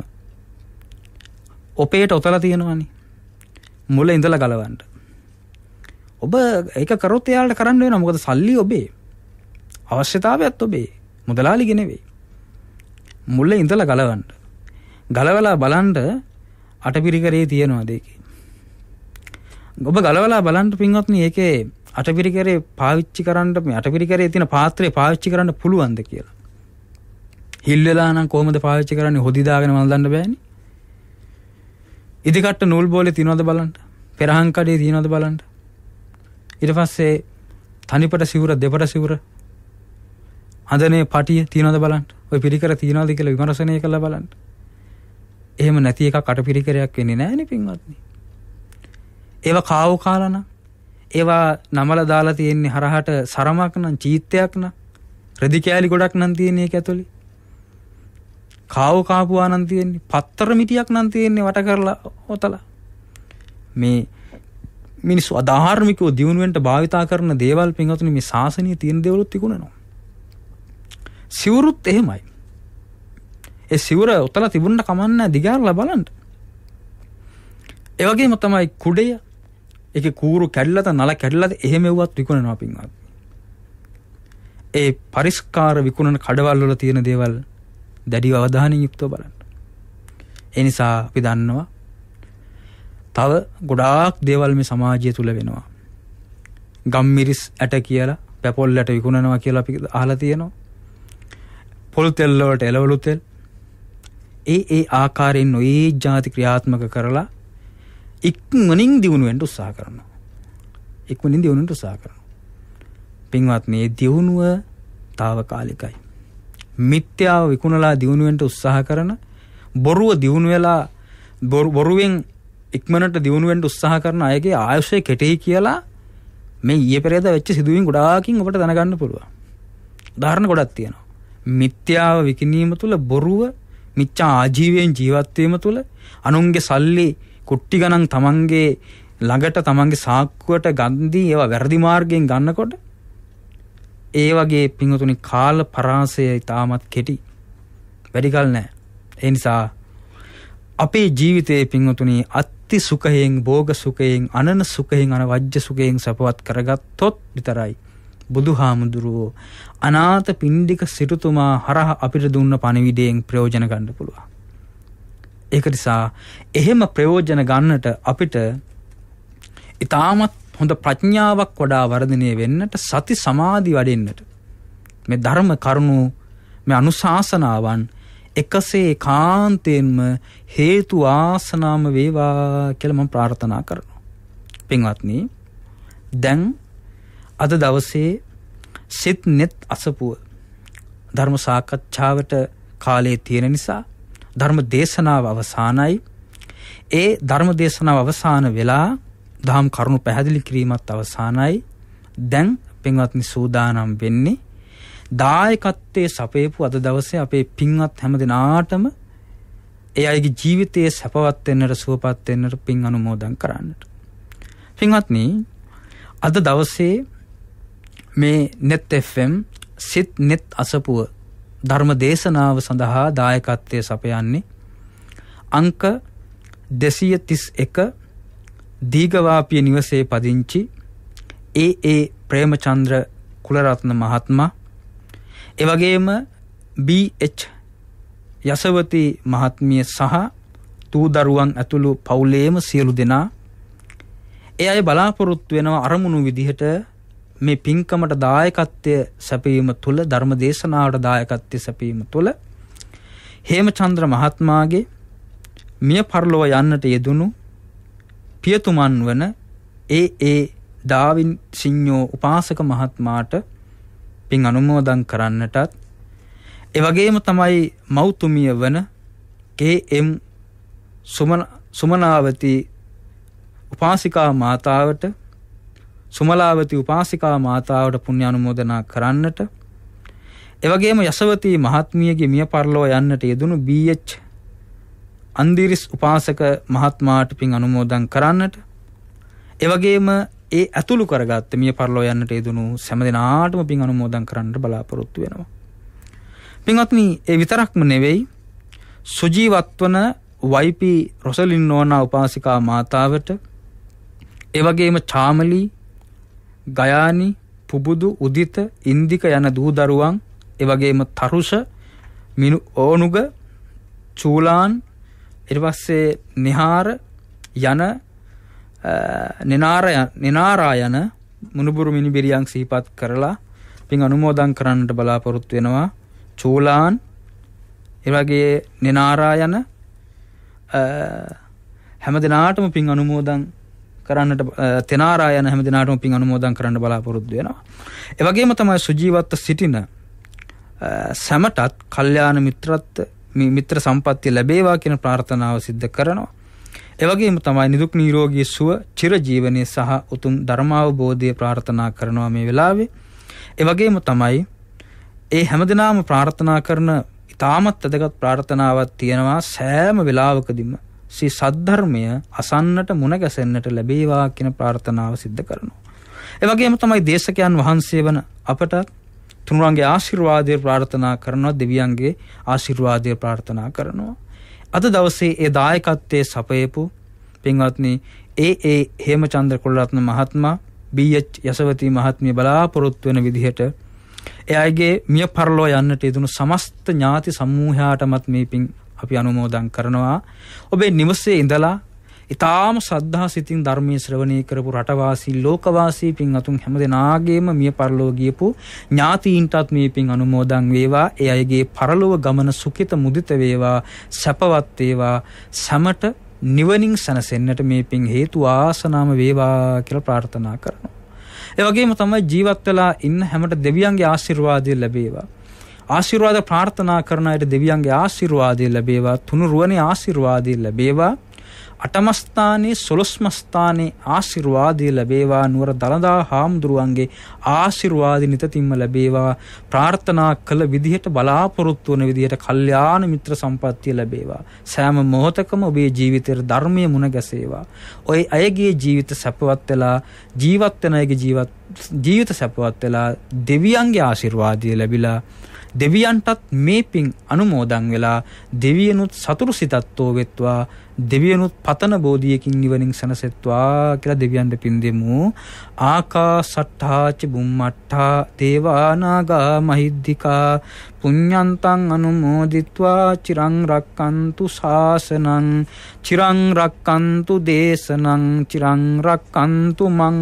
ඔපේට ඔතලා තියෙනවනේ. මුල ඉඳලා ගලවන්න. ඔබ ඒක කරොත් එයාලට කරන්න වෙනවා. මොකද සල්ලි ඔබේ. අවශ්‍යතාවයත් ඔබේ. මුදලාලිගේ නෙවෙයි. මුල ඉඳලා ගලවන්න. ගලවලා බලන්න අටපිරිකරේ තියෙනවද ඒකේ. ඔබ ගලවලා බලන්න පින්වත්නි ඒකේ අටපිරිකරේ පාවිච්චි කරන්න මේ අටපිරිකරේ තියෙන පාත්‍රය පාවිච්චි කරන්න පුළුවන්ද කියලා. හිල් වෙලා නම් කොහොමද පාවිච්චි කරන්නේ? හොදි දාගෙන වළඳන්න බෑනේ. ඉදිකට්ට නූල් බෝලේ තියනවද බලන්න. පෙරහන් කඩේ තියනවද බලන්න. ඊට පස්සේ තනිපට සිවුර දෙපට සිවුර හඳනේ පටිය තියනවද බලන්න. ඔය පිරිකර තියනවද කියලා විමර්ශනය කරලා බලන්න. එහෙම නැති එකක් අටපිරිකරයක් වෙන්නේ නැහැනේ පින්වත්නි. ඒවා කාවෝ කාලා නම් ඒවා නමලා දාලා තියෙන්නේ හරහට සරමක් නම් චීත්තයක් නම් රෙදි කෑලි ගොඩක් නම් තියෙන්නේ ඒක ඇතුලේ. කාවෝ කාපුවා නම් තියෙන්නේ පත්තර මිටියක් නම් තියෙන්නේ වට කරලා ඔතලා. මේ මිනිස්සු අධාර්මිකව දියුණුවෙන්ට භාවිතා කරන දේවල් පින්වතුනි මේ ශාසනීය තියෙන දේවලුත් තිකුණනවා. සිවුරුත් එහෙමයි. ඒ සිවුර ඔතලා තිබුණට කමන්නේ දිගාරලා බලන්න. ඒ වගේම තමයි කුඩය. ඒකේ කූරු කැඩලාද නල කැඩලාද එහෙම එව්වත් විකුණනවා පින්වත්. ඒ පරිස්කාර විකුණන කඩවල් වල තියෙන දේවල් දැඩිව අවධානයෙන් යුක්තව බලන්න. ඒ නිසා අපි දන්නවා තව ගොඩාක් දේවල් මේ සමාජය තුල වෙනවා. ගම්මිරිස් ඇට කියලා පැපොල් ඇට විකුණනවා කියලා අපි අහලා තියෙනවා. පොල් තෙල් වලට එළවලු තෙල් ඒ ඒ ආකාරයෙන් නොයේ ಜಾති ක්‍රියාත්මක කරලා ඉක්මනින් දියුණු වෙන්න උත්සාහ කරනවා. ඉක්මනින් දියුණු වෙන්න උත්සාහ කරනවා. පින්වත්නි මේ දියුණුව తాවකාලිකයි. මිත්‍යාව විකුණලා දියුණු වෙන්න උත්සාහ කරන බොරුව දියුණු වෙලා බොරුවෙන් ඉක්මනට දියුණු වෙන්න උත්සාහ කරන අයගේ ආයුෂය කෙටෙයි කියලා මේ ඊයේ පෙරේද වෙච්ච සිදුවීම් ගොඩාකින් ඔබට දැනගන්න පුළුවන්. උදාහරණ ගොඩක් තියෙනවා. මිත්‍යාව විකිණීම තුළ බොරුව මිච්ඡා ආජීවයෙන් ජීවත් වීම තුළ අනුන්ගේ සල්ලි කුට්ටි ගණන් තමන්ගේ ළඟට තමන්ගේ සාක්කුවට ගන්දී ඒවා වැරදි මාර්ගයෙන් ගන්නකොට ඒ වගේ පින්වතුනි කාල පරාසය ඉතාමත් කෙටි. වැඩි කල නැහැ. ඒ නිසා අපේ ජීවිතයේ පින්වතුනි අත්ති සුඛයෙන් භෝග සුඛයෙන් අනන සුඛයෙන් අනවජ්‍ය සුඛයෙන් සපවත් කරගත්තොත් විතරයි බුදුහාමුදුරුවෝ අනාථ පිණ්ඩික සිටුතුමා හරහා අපිට දුන්න පණිවිඩයෙන් ප්‍රයෝජන ගන්න පුළුවන්. ඒක නිසා එහෙම ප්‍රයෝජන ගන්නට අපිට ඊටමත් හොඳ ප්‍රඥාවක් වඩා වර්ධනය වෙන්නට සති සමාධි වඩෙන්නට මේ ධර්ම කරුණු මේ අනුශාසනාවන් එකසේ කාන්තේන්ම හේතු ආසනාම වේවා කියලා මම ප්‍රාර්ථනා කරනවා. පින්වත්නි දැන් අද දවසේ සිත් net අසපුව ධර්ම සාකච්ඡාවට කාලය තියෙන නිසා ධර්ම දේශනාව අවසానයි. ඒ ධර්ම දේශනාව අවසాన වෙලා දහම් කරුණු පැහැදිලි කිරීමත් අවසానයි. දැන් පින්වත්නි සූදානම් වෙන්නේ දායකත්වයේ සපයපු අද දවසේ අපේ පින්වත් හැම දිනාටම ඒ අයගේ ජීවිතයේ සපවත් වෙන්නට සුවපත් වෙන්නට පින් අනුමෝදන් කරන්නට. පින්වත්නි අද දවසේ මේ net F M සිත් net අසපුව ධර්ම දේශනාව සඳහා දායකත්වයේ සපයන්නේ අංක දෙසිය තිස් එක දීගවාපිය නිවසේ පදිංචි ඒ ඒ ප්‍රේමචන්ද්‍ර කුලරත්න මහත්මයා, ඒ වගේම බී එච් යසවති මහත්මිය සහ දූ දරුවන් ඇතුළු පවුලේම සියලු දෙනා, ඒ අය බලාපොරොත්තු වෙනවා අරමුණු විදිහට මේ පින්කමට දායකත්වය සැපීම තුළ, ධර්ම දේශනාවට දායකත්වය සැපීම තුළ හේමචන්ද්‍ර මහත්මයාගේ මිය පරලොව යන්නට යෙදුණු පියතුමන් වන ඒ ඒ ඩාවින් සිඤ්ඤෝ උපාසක මහත්මයාට පින් අනුමෝදන් කරන්නටත්, ඒ වගේම තමයි මෞතුමිය වන කේ එම් සුමන සුමනාවති උපාසිකා මාතාවට, සුමලාවති උපාසිකා මාතාවට පුණ්‍ය අනුමෝදනා කරන්නට, ඒ වගේම යසවතී මහත්මියගේ මිය පරලොව යන්නට යෙදුණු බී එච් අන්දිරිස් උපාසක මහත්මයාට පින් අනුමෝදන් කරන්නට, ඒ වගේම ඒ ඇතුළු කරගත්ත මිය පරලොව යන්නට යෙදුණු සෑම දෙනාටම පින් අනුමෝදන් කරන්නට බලාපොරොත්තු වෙනවා. පින්වත්නි, ඒ විතරක්ම නෙවෙයි, සුජීවත් වන වයිපී රොසලින් නෝනා උපාසිකා මාතාවට, ඒ වගේම චාමලී, ගයානි, පුබුදු, උදිත, ඉන්දික යන දූ දරුවන්, ඒ වගේම තරුෂ, මිනු ඕනුග, චූලාන්, ඊට පස්සේ නිහාර යන නිනාර නිනාරා යන මුණුබුරු මිනිබිරියන් සිහිපත් කරලා පින් අනුමෝදන් කරන්නට බලාපොරොත්තු වෙනවා. චූලාන්, ඒ වගේ නිනාරා යන හැම දිනාටම පින් අනුමෝදන් කරන්නට, තෙනාරා යන හැම දිනාටම පින් අනුමෝදන් කරන්න බලාපොරොත්තු වෙනවා. ඒ වගේම තමයි සුජීවත්ව සිටින සැමටත් කල්යාණ මිත්‍රත්ව මිත්‍ර සම්පත්තිය ලැබේවා කියන ප්‍රාර්ථනාව සිද්ධ කරනවා. ඒ වගේම තමයි නිදුක් නිරෝගී සුව, චිරජීවනයේ සහ උතුම් ධර්මාවබෝධය ප්‍රාර්ථනා කරනවා මේ වෙලාවේ. ඒ වගේම තමයි ඒ හැමදෙනාම ප්‍රාර්ථනා කරන ඉතාමත් වැදගත් ප්‍රාර්ථනාවක් තියෙනවා. සෑම වෙලාවකදීම සී සද්ධර්මය අසන්නට, මුණ ගැසෙන්නට ලැබේවා කියන ප්‍රාර්ථනාව සිද්ධ කරනවා. ඒ වගේම තමයි දේශකයන් වහන්සේ වන අපට තුනුරන්ගේ ආශිර්වාදය ප්‍රාර්ථනා කරනවා, දෙවියන්ගේ ආශිර්වාදය ප්‍රාර්ථනා කරනවා. අද දවසේ ඒ දායකත්වයේ සපයපු පින්වත්නි, ඒ ඒ හේමචන්ද්‍ර කුලරත්න මහත්මයා, බී එච් යසවතී මහත්මිය බලාපොරොත්තු වෙන විදිහට ඒ අයගේ මිය පරලොව යන්නට යෙදුණු සමස්ත ඥාති සමූහයාටමත් මේ පින් අපි අනුමෝදන් කරනවා. ඔබේ නිවසේ ඉඳලා ඊටාම ශ්‍රද්ධා සිතින් ධර්මයේ ශ්‍රවණය කරපු රටවාසී, ලෝකවාසී පින්වතුන් හැමදෙනාගේම මිය පරලොව ගියපු ඥාතීන්ටත් මේ පින් අනුමෝදන් වේවා. ඒ අයගේ පරලොව ගමන සුඛිත මුදිත වේවා, සැපවත් වේවා, සමට නිවනින් සැනසෙන්නට මේ පින් හේතු ආසනාම වේවා කියලා ප්‍රාර්ථනා කරනවා. ඒ වගේම තමයි ජීවත් වෙලා ඉන්න හැමට දෙවියන්ගේ ආශිර්වාදය ලැබේවා. ආශිර්වාද ප්‍රාර්ථනා කරන අයට දෙවියන්ගේ ආශිර්වාදය ලැබේවා, තුනුරුවනේ ආශිර්වාදය ලැබේවා, අටම ස්ථානයේ සොළොස්ම ස්ථානයේ ආශිර්වාදය ලැබේවා, නුවර දළදා හාමුදුරුවන්ගේ ආශිර්වාදය නිතින්ම ලැබේවා, ප්‍රාර්ථනා කළ විදිහට බලාපොරොත්තු වන විදිහට කල්යාණ මිත්‍ර සම්පත්තිය ලැබේවා. සෑම මොහොතකම ඔබේ ජීවිතයේ ධර්මයේ මුණ ගැසේවා. ඔය අයගේ ජීවිත සැපවත් වෙලා, ජීවත් වෙන අයගේ ජීවත් ජීවිත සැපවත් වෙලා, දෙවියන්ගේ ආශිර්වාදය ලැබිලා, දෙවියන්ටත් මේ පින් අනුමෝදන් වෙලා දෙවියනුත් සතුරු සිතත්වෝ වෙත්වා, දෙවියනුත් පතන බෝධියකින් නිවනින් සැනසෙත්වා කියලා දෙවියන්ට පින් දෙමු. ආකාසට්ඨා ච බුම්මට්ඨා දේවානාගා මහිද්దికා පුඤ්ඤන්තං අනුමෝදිත්වා චිරං රක්칸තු ශාසනං චිරං රක්칸තු දේශනං චිරං රක්칸තු මං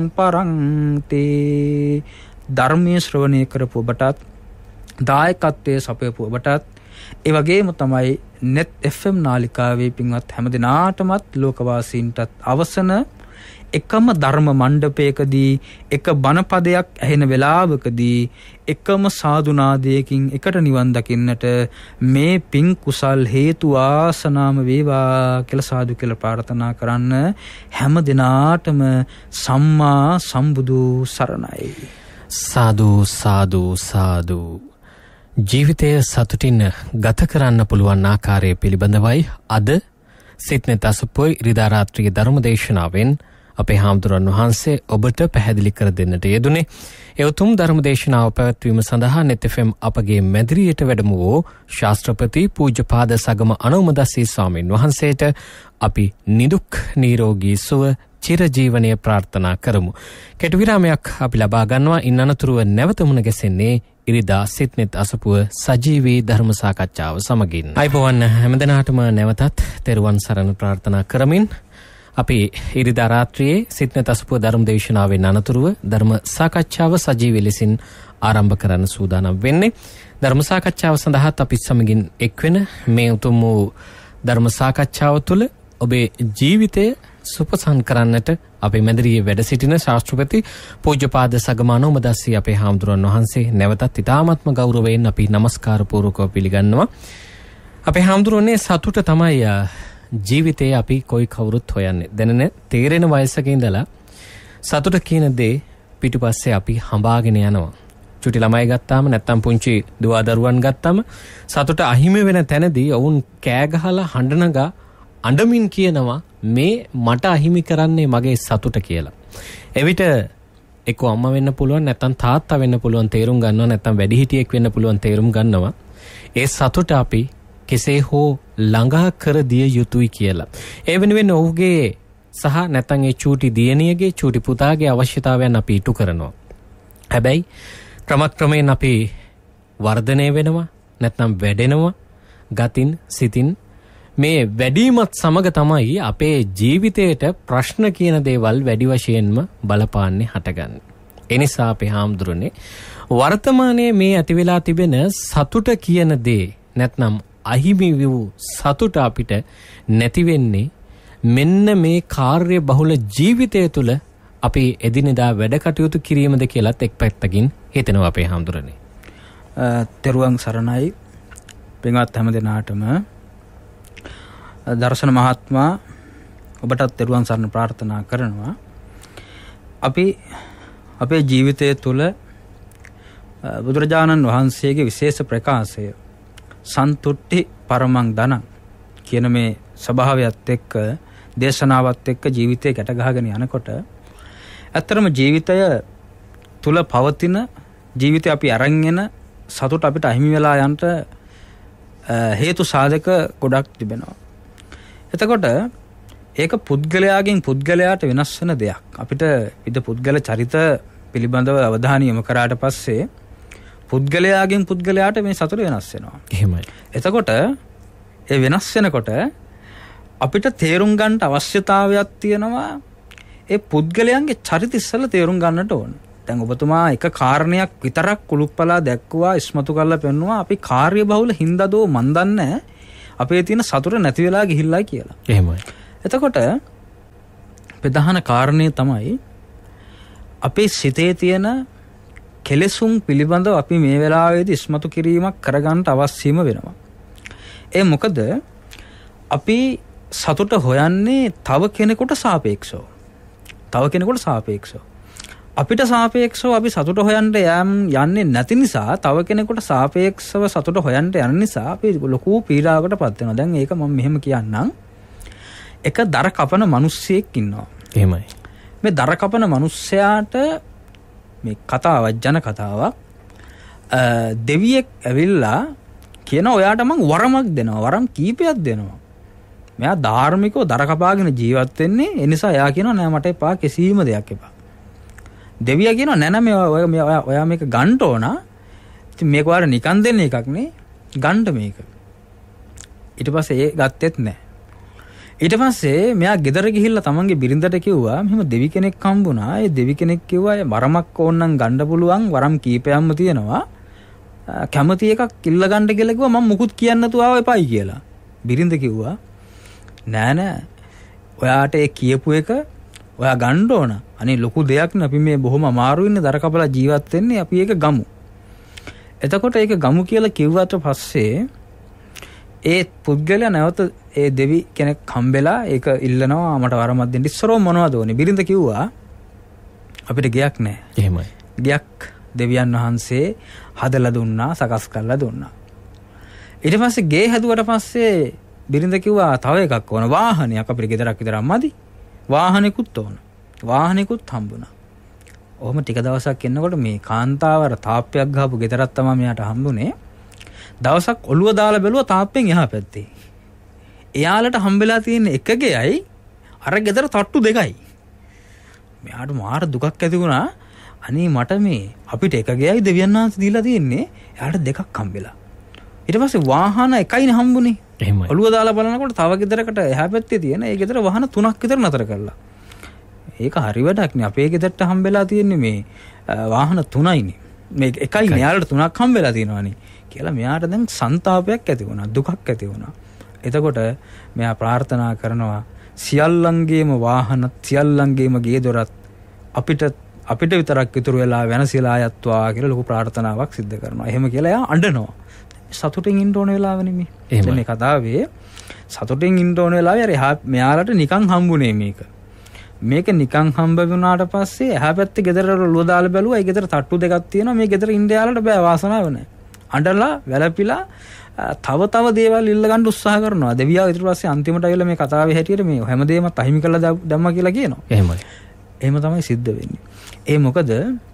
පරන්තේ. ධර්මයේ ශ්‍රවණය කරපු ඔබටත්, දායකත්වයේ සපයපු ඔබටත්, ඒ වගේම තමයි net එෆ් එම් නාලිකාවේ පින්වත් හැමදෙනාටමත්, ලෝකවාසීන්ටත් අවසන එකම ධර්ම මණ්ඩපයකදී, එක බණ පදයක් ඇහෙන වෙලාවකදී, එකම සාදුනාදයකින් එකට නිවන් දකින්නට මේ පින් කුසල් හේතු ආසනාම වේවා කියලා සාදු කියලා ප්‍රාර්ථනා කරන්න. හැම දිනාටම සම්මා සම්බුදු සරණයි. සාදු සාදු සාදු. ජීවිතය සතුටින් ගත කරන්න පුළුවන් ආකාරය පිළිබඳවයි අද සිත්නෙත් අසපොයි ඉරිදා රාත්‍රියේ ධර්ම දේශනාවෙන් අපේ හාමුදුරන් වහන්සේ ඔබට පැහැදිලි කර දෙන්නට යෙදුනේ. ඒ උතුම් ධර්ම දේශනාව පැවැත්වීම සඳහා net එෆ් එම් අපගේ මැදිරියට වැඩම වූ ශාස්ත්‍රපති පූජ්‍යපාද සගම අනුමදස්සී ස්වාමීන් වහන්සේට අපි නිදුක් නිරෝගී සුව, චිරජීවනය ප්‍රාර්ථනා කරමු. කෙටි විරාමයක් අපි ලබා ගන්නවා. ඉන් අනතුරුව නැවත මුණ ගැසෙන්නේ ඉරිදා සිත්නෙත් අසපුව සජීවී ධර්ම සාකච්ඡාව සමගින්. අයිබෝවන් හැමදෙනාටම නැවතත් තෙරුවන් සරණ ප්‍රාර්ථනා කරමින් අපි ඉරිදා රාත්‍රියේ සිත්න තසපුව ධර්ම දේශනාවෙන් අනතුරුව ධර්ම සාකච්ඡාව සජීවී ලෙසින් ආරම්භ කරන්න සූදානම් වෙන්නේ. ධර්ම සාකච්ඡාව සඳහාත් අපි සමගින් එක්වෙන මේ උතුම් වූ ධර්ම සාකච්ඡාව තුළ ඔබේ ජීවිතය සුපසන් කරන්නට අපේ මැදිරියේ වැඩ සිටින ශාස්ත්‍රපති පූජ්‍යපාද සගමානෝ මදස්සී අපේ හාමුදුරන් වහන්සේ නැවතත් ඉතාමත්ම ගෞරවයෙන් අපි নমස්කාර පූර්වකව පිළිගන්නවා. අපේ හාමුදුරනේ සතුට තමයි ජීවිතයේ අපි කොයි කවුරුත් හොයන්නේ. දැනෙන තේරෙන වයසක ඉඳලා සතුට කියන දේ පිටුපස්සේ අපි හඹාගෙන යනවා. චුටි ළමයි ගත්තාම නැත්තම් පුංචි දුවා දරුවන් ගත්තාම සතුට අහිමි වෙන තැනදී ඔවුන් කෑ ගහලා හඬනගා අඬමින් කියනවා මේ මට අහිමි කරන්නේ මගේ සතුට කියලා. එවිට එක්ක අම්මා වෙන්න පුළුවන් නැත්තම් තාත්තා වෙන්න පුළුවන් තේරුම් ගන්නවා නැත්තම් වැඩිහිටියෙක් වෙන්න පුළුවන් තේරුම් ගන්නවා. ඒ සතුට අපි කෙසේ හෝ ළඟා කර දිය යුතුයි කියලා. ඒ වෙනුවෙන් ඔහුගේ සහ නැත්තම් ඒ චූටි දියණියගේ චූටි පුතාගේ අවශ්‍යතාවයන් අපි ඉටු කරනවා. හැබැයි ක්‍රමක්‍රමයෙන් අපි වර්ධනය වෙනවා නැත්නම් වැඩෙනවා ගතින් සිතින් මේ වැඩිමත් සමග තමයි අපේ ජීවිතයට ප්‍රශ්න කියන දේවල් වැඩි වශයෙන්ම බලපාන්නේ හටගන්නේ. ඒ නිසා අපේ හාමුදුරනේ වර්තමානයේ මේ ඇති වෙලා තිබෙන සතුට කියන දේ නැත්නම් අහිමි වූ සතුට අපිට නැති වෙන්නේ මෙන්න මේ කාර්ය බහුල ජීවිතය තුළ අපි එදිනෙදා වැඩ කටයුතු කිරීමද කියලත් එක් පැත්තකින් හිතෙනවා අපේ හාමුදුරනේ. තෙරුවන් සරණයි පින්වත් හැම දෙනාටම. දර්ශන මහත්මයා ඔබටත් තෙරුවන් සරණ ප්‍රාර්ථනා කරනවා. අපි අපේ ජීවිතය තුළ බුදුරජාණන් වහන්සේගේ විශේෂ ප්‍රකාශය සන්තුට්ටි පරමං ධනං කියන මේ ස්වභාවයත් එක්ක දේශනාවත් එක්ක ජීවිතය ගැට ගහගෙන යනකොට ඇත්තටම ජීවිතය තුල පවතින ජීවිතය අපි අරන් එන සතුට අපිට අහිමි වෙලා යන්න හේතු සාධක ගොඩක් තිබෙනවා. එතකොට ඒක පුද්ගලයාගෙන් පුද්ගලයාට වෙනස් වෙන දෙයක්. අපිට විද පුද්ගල චරිත පිළිබඳව අවධානය යොමු කරාට පස්සේ පුද්ගලයාගෙන් පුද්ගලයාට මේ සතුට වෙනස් වෙනවා. එහෙමයි. එතකොට ඒ වෙනස් වෙනකොට අපිට තේරුම් ගන්න අවශ්‍යතාවයක් තියෙනවා. ඒ පුද්ගලයන්ගේ චරිත ඉස්සෙල්ලා තේරුම් ගන්නට ඕන. දැන් ඔබතුමා එක කාරණයක් විතරක් කුළුප්පලා දැක්කුවා ඉස්මතු කරලා පෙන්නුවා අපි කාර්ය බහුල හින්දාදෝ මන් දන්නේ අපේ තියෙන සතුට නැති වෙලා ගිහිල්ලා කියලා. එහෙමයි. එතකොට ප්‍රධාන කාරණේ තමයි අපේ සිතේ තියෙන කෙලෙසුම් පිළිබඳව අපි මේ වෙලාවේදී ඉස්මතු කිරීමක් කරගන්න අවශ්‍යම වෙනවා. ඒ මොකද අපි සතුට හොයන්නේ තව කෙනෙකුට සාපේක්ෂව. තව කෙනෙකුට සාපේක්ෂව. අපිට සාපේක්ෂව අපි සතුට හොයන්න යන්නේ නැති නිසා තව කෙනෙකුට සාපේක්ෂව සතුට හොයන්න යන නිසා අපි ලොකු පීඩාවකට පත් වෙනවා. දැන් ඒක මම මෙහෙම කියන්නම්. එක දර කපන මිනිස්සෙක් ඉන්නවා. එහෙමයි. මේ දර කපන මිනිස්සයාට මේ කතාවක් ජන කතාවක් දෙවියෙක් ඇවිල්ලා කියන ඔයාට මං වරමක් දෙනවා. වරම් කීපයක් දෙනවා. මෙයා ධාර්මිකව දර කපාගෙන ජීවත් වෙන්නේ. ඒ නිසා එයා කියනවා නෑ මට එපා කිසිම දෙයක් එපා. දෙවියා කියනවා නෑ නෑ මේ ඔයා මේක ගන්න ඕන. ඉතින් මේක ඔයාලා නිකන් දෙන්න එකක් නේ. ගන්න මේක. ඊට පස්සේ ඒ ගත්තෙත් නෑ. ඊට පස්සේ මෙයා ගෙදර ගිහිල්ලා තමන්ගේ බිරිඳට කිව්වා මෙහෙම දෙවි කෙනෙක් හම්බුණා. ඒ දෙවි කෙනෙක් කිව්වා ඒ වරමක් ඕනනම් ගන්න පුළුවන්. වරම් කීපයක්ම තියෙනවා. කැමති එකක් ඉල්ල ගන්න කියලා කිව්වා මම මුකුත් කියන්න නැතුව ආව එපයි කියලා. බිරිඳ කිව්වා නෑ නෑ ඔයාට ඒ කියපු එක ඔයා ගන්න ඕන. අනේ ලොකු දෙයක් නේ අපි මේ බොහොම අමාරු ඉන්නේ දර කපලා ජීවත් වෙන්නේ අපි ඒක ගමු. එතකොට ඒක ගමු කියලා කිව්වට පස්සේ ඒ පුද්ගලයා නැවත ඒ දෙවි කෙනෙක් හම්බෙලා ඒක ඉල්ලනවා මට වරමක් දෙන්න. ඉස්සරෝ මොනවද ඕනේ? බිරිඳ කිව්වා අපිට ගයක් නෑ. එහෙමයි. ගයක් දෙවියන් වහන්සේ හදලා දුන්නා, සකස් කරලා දුන්නා. ඊට පස්සේ ගේ හැදුවට පස්සේ බිරිඳ කිව්වා තව එකක් ඕන. වාහනයක් අපිට ගෙදරක් විතරක් මදි. වාහනෙකුත් ඕන. වාහනෙකුත් හම්බුණා. ඔහොම ටික දවසක් එන්නකොට මේ කාන්තාවර තාප්පයක් ගහපු ගෙදරක් තමයි මෙයාට හම්බුනේ. දවසක් ඔළුව දාලා බැලුවා තාප්පෙන් එහා පැත්තේ. එයාලට හම්බෙලා තියෙන එක ගෙයයි අර ගෙදර තට්ටු දෙකයි. මෙයාට මාර දුකක් ඇති වුණා. අනේ මට මේ අපිට එක ගෙයයි දෙවියන් වහන්සේ දීලා තියෙන්නේ. එයාට දෙකක් හම්බෙලා. ඊට පස්සේ වාහන එකයිනේ හම්බුනේ. එහෙමයි. ඔළුව දාලා බලනකොට තව ගෙදරකට එහා පැත්තේ තියෙන ඒ ගෙදර වාහන තුනක් විතර නතර කරලා. ඒක හරි වැඩක් නේ. අපේ ගෙදරට හම්බෙලා තියෙන්නේ මේ වාහන තුනයිනේ. මේ එකයි මෙයාලට තුනක් හම්බෙලා තියෙනවානේ කියලා මෙයාට දැන් සංතාපයක් ඇති වුණා. දුකක් ඇති වුණා. එතකොට මෙයා ප්‍රාර්ථනා කරනවා සියල්ලංගේම වාහන සියල්ලංගේම ගේ දොරත් අපිට අපිට විතරක් ඉතුරු වෙලා වෙනසලා යත්වා කියලා ලොකු ප්‍රාර්ථනාවක් සිද්ධ කරනවා. එහෙම කියලා එයා අඬනවා. සතුටින් ඉන්න ඕන වෙලාවනේ මේ. දැන් මේ කතාවේ සතුටින් ඉන්න ඕන වෙලාවේ අර එහා මෙයාලට නිකන් හම්බුනේ මේක. මේක නිකන් හම්බ වුණාට පස්සේ එහා පැත්තේ ගෙදර ලුව දාලා බැලුවා. ඒ ගෙදර තට්ටු දෙකක් තියෙනවා. මේ ගෙදර ඉන්න යාලට බෑ වාසනාව නැහැ. අඬලා වැළපිලා තව තව දේවල් ඉල්ල ගන්න උත්සාහ කරනවා. දෙවියා ඊට පස්සේ අන්තිමට ආවිලා මේ කතාවේ හැටියට මේ හැමදේම අහිමි කරලා දැම්මා කියලා කියනවා. එහෙමයි. එහෙම තමයි සිද්ධ වෙන්නේ. ඒ මොකද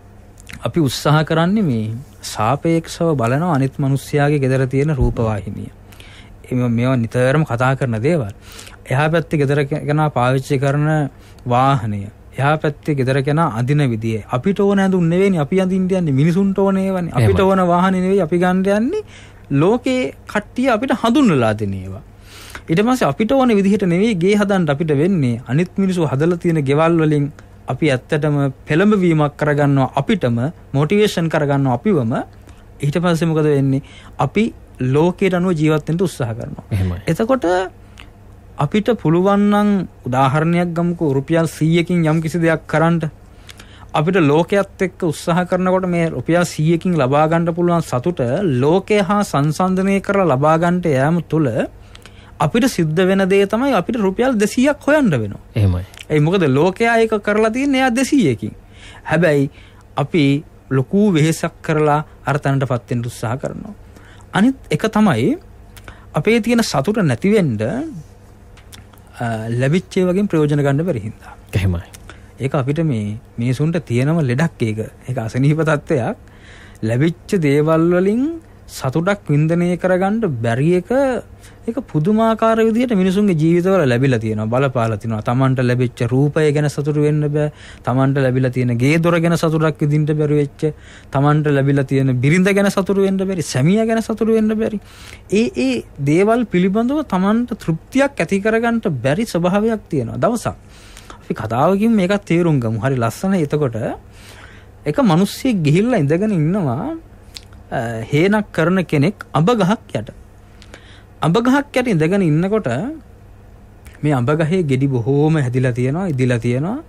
අපි උත්සාහ කරන්නේ මේ සාපේක්ෂව බලනවා අනිත් මිනිස්යාගේ ගෙදර තියෙන රූපවාහිනිය. එimhe මේවා නිතරම කතා කරන දේවල්. එහා පැත්තේ ගෙදර කෙනා පාවිච්චි කරන වාහනය. එහා පැත්තේ ගෙදර කෙනා අඳින විදිය. අපිට ඕන ඇඳුම් නෙවෙයිනේ අපි අඳින්න යන්නේ. මිනිසුන්ට ඕන ඒවානේ. අපිට ඕන වාහනේ නෙවෙයි අපි ගන්න යන්නේ. ලෝකේ කට්ටිය අපිට හඳුන්වලා දෙන ඒවා. ඊට පස්සේ අපිට ඕන විදිහට නෙවෙයි ගේ හදන්න අපිට වෙන්නේ. අනිත් මිනිස්සු හදලා තියෙන ගෙවල් වලින් අපි ඇත්තටම පෙළඹවීමක් කරගන්නවා අපිටම මොටිවේෂන් කරගන්නවා අපිවම. ඊට පස්සේ මොකද වෙන්නේ? අපි ලෝකයට අනුව ජීවත් වෙන්න උත්සාහ කරනවා. එතකොට අපිට පුළුවන් නම් උදාහරණයක් ගමුකෝ රුපියල් සීයකින් යම් කිසි දෙයක් කරන්න අපිට ලෝකයේත් එක්ක උත්සාහ කරනකොට මේ රුපියල් සීයකින් ලබා ගන්න පුළුවන් සතුට ලෝකය හා සංසන්දනය කරලා ලබා ගන්නට යෑම තුළ අපිට සිද්ධ වෙන දේ තමයි අපිට රුපියල් දෙසීයක් හොයන්න වෙනවා. එහෙමයි. ඒ මොකද ලෝකයා ඒක කරලා තියෙන්නේ එයා දෙසීයකින්. හැබැයි අපි ලොකු වෙහෙසක් කරලා අර තැනටපත් වෙන්න උත්සාහ කරනවා. අනිත් එක තමයි අපේ තියෙන සතුට නැති වෙන්න ලැබිච්ච වගේ ප්‍රයෝජන ගන්න බැරි හින්දා. එහෙමයි. ඒක අපිට මේ මිනිසුන්ට තියෙනම ලෙඩක් ඒක. ඒක අසනීප තත්ත්වයක්. ලැබිච්ච දේවල් වලින් සතුටක් වින්දනය කරගන්න බැරි එක ඒක පුදුමාකාර විදිහට මිනිසුන්ගේ ජීවිතවල ලැබිලා තියෙනවා. බලපාලා තියෙනවා. Tamanට ලැබිච්ච රූපය ගැන සතුටු වෙන්න බෑ. Tamanට ලැබිලා තියෙන ගේ දොර ගැන සතුටක් විඳින්න බැරි වෙච්ච. Tamanට ලැබිලා තියෙන බිරිඳ ගැන සතුටු වෙන්න බැරි. සැමියා ගැන සතුටු වෙන්න බැරි. ඒ ඒ දේවල් පිළිබඳව Tamanට තෘප්තියක් ඇති කරගන්න බැරි ස්වභාවයක් තියෙනවා. දවසක් අපි කතාවකින් මේක තේරුම් ගමු. හරි ලස්සනයි. එතකොට එක මිනිස්සෙක් ගිහිල්ලා ඉඳගෙන ඉන්නවා හේනක් කරන කෙනෙක් අඹ ගහක් යට. අඹ ගහක් යට ඉඳගෙන ඉන්නකොට මේ අඹ ගහේ ගෙඩි බොහෝම හැදිලා තියෙනවා, ඉදිලා තියෙනවා.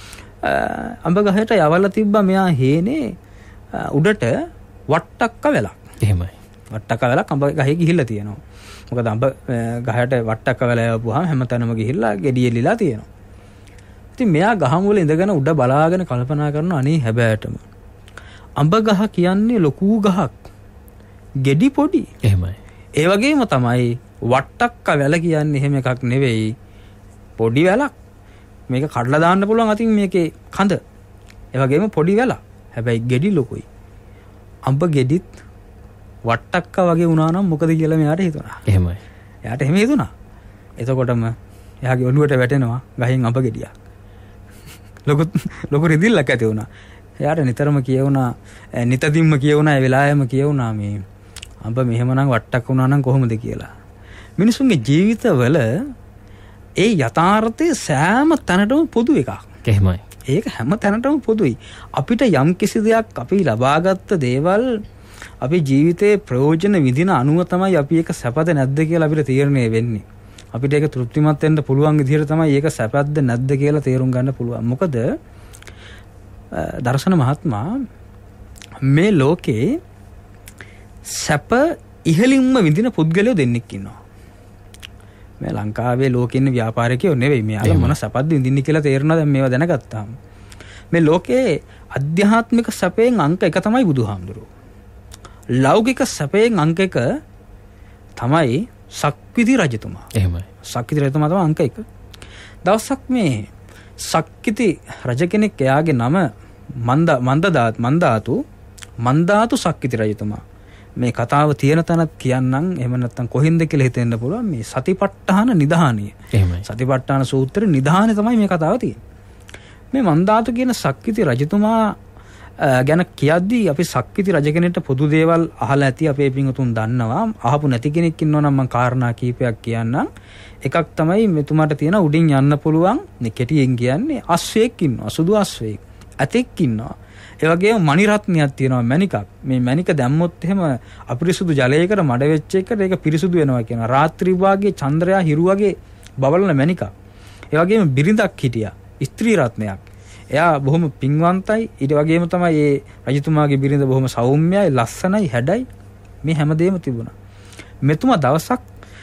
අඹ ගහට යවලා තිබ්බා මෙයා හේනේ උඩට වට්ටක්ක වෙලක්. එහෙමයි. වට්ටක්ක වෙලක් අඹ ගහේ ගිහිල්ලා තියෙනවා. මොකද අඹ ගහට වට්ටක්ක වෙල යවපුවාම හැමතැනම ගිහිල්ලා ගෙඩි එල්ලලා තියෙනවා. ඉතින් මෙයා ගහ මුල ඉඳගෙන උඩ බලාගෙන කල්පනා කරනවා අනේ හැබෑටම අඹ ගහ කියන්නේ ලොකු ගහක්. ගෙඩි පොඩි. එහෙමයි. ඒ වගේම තමයි වට්ටක්ක වැල කියන්නේ එහෙම එකක් නෙවෙයි. පොඩි වැලක්. මේක කඩලා දාන්න පුළුවන් අතින් මේකේ කඳ. ඒ වගේම පොඩි වැල. හැබැයි ගෙඩි ලොකුයි. අඹ ගෙඩිත් වට්ටක්ක වගේ වුණා නම් මොකද කියලා මෙයාට හිතුණා. එහෙමයි. එයාට එහෙම හිතුණා. එතකොටම එයාගේ ඔළුවට වැටෙනවා ගහෙන් අඹ ගෙඩියක්. ලොකු ලොකු රිදිල්ලක් ඇති වුණා. එයාට නිතරම කියවුණා නිතදින්ම කියවුණා ඒ වෙලාවෙම කියවුණා මේ අඹ මෙහෙමනම් වට්ටක් වුණා නම් කොහොමද කියලා. මිනිසුන්ගේ ජීවිතවල ඒ යථාර්ථයේ සෑම තැනටම පොදු එකක්. එහෙමයි. ඒක හැම තැනටම පොදුයි. අපිට යම් කිසි දෙයක් අපි ලබාගත්ත දේවල් අපි ජීවිතේ ප්‍රයෝජන විදින අනුව තමයි අපි ඒක සැපද නැද්ද කියලා අපිට තීරණය වෙන්නේ. අපිට ඒක තෘප්තිමත් වෙන්න පුළුවන් විදිහට තමයි ඒක සැපද නැද්ද කියලා තේරුම් ගන්න පුළුවන්. මොකද දර්ශන මහත්මයා මේ ලෝකේ සැප ඉහළින්ම විඳින පුද්ගලයෝ දෙන්නෙක් ඉන්නවා. මේ ලංකාවේ ලෝකේ ඉන්න ව්‍යාපාරිකයෝ නෙවෙයි. මෙයාලා මොන සැපද විඳින්නේ කියලා තේරෙනවා දැන් මේවා දැනගත්තාම. මේ ලෝකේ අධ්‍යාත්මික සැපයෙන් අංක එක තමයි බුදුහාමුදුරුවෝ. ලෞකික සැපයෙන් අංක එක තමයි සක්විති රජතුමා. එහෙමයි. සක්විති රජතුමා තමයි අංක එක. දවසක් මේ සක්විති රජ කෙනෙක් එයාගේ නම මන්ද මන්දදාත් මන්දාතු මන්දාතු සක්විති රජතුමා. මේ කතාව තියෙන තැනත් කියන්නම් එහෙම නැත්නම් කොහින්ද කියලා හිතෙන්න පුළුවන්. මේ සතිපට්ඨාන නිධානිය. එහෙමයි. සතිපට්ඨාන සූත්‍රේ නිධානේ තමයි මේ කතාව තියෙන්නේ. මේ මන්දාතු කියන සක්විති රජතුමා ගැන කියද්දී අපි සක්විති රජ කෙනෙක්ට පොදු දේවල් අහලා ඇති අපේ පින්වතුන් දන්නවා. අහපු නැති කෙනෙක් ඉන්නවා නම් මම කාරණා කීපයක් කියන්නම්. එකක් තමයි මෙතුමාට තියෙන උඩින් යන්න පුළුවන් කෙටියෙන් කියන්නේ අශ්වයෙක් ඉන්නවා, සුදු අශ්වයෙක්. ඇතෙක් ඉන්නවා. ඒ වගේම මණි රත්නයක් තියෙනවා, මණිකක්. මේ මණික දැම්මොත් එහෙම අපිරිසුදු ජලයකට මඩ වෙච්ච එකට ඒක පිරිසුදු වෙනවා කියනවා. රාත්‍රී වාගේ චන්ද්‍රයා හිරු වගේ බබලන මණිකක්. ඒ වගේම බිරිඳක් හිටියා, ස්ත්‍රී රත්නයක්. එයා බොහොම පින්වන්තයි. ඊට වගේම තමයි මේ රජතුමාගේ බිරිඳ බොහොම සෞම්‍යයි, ලස්සනයි, හැඩයි. මේ හැමදේම තිබුණා. මෙතුමා දවසක්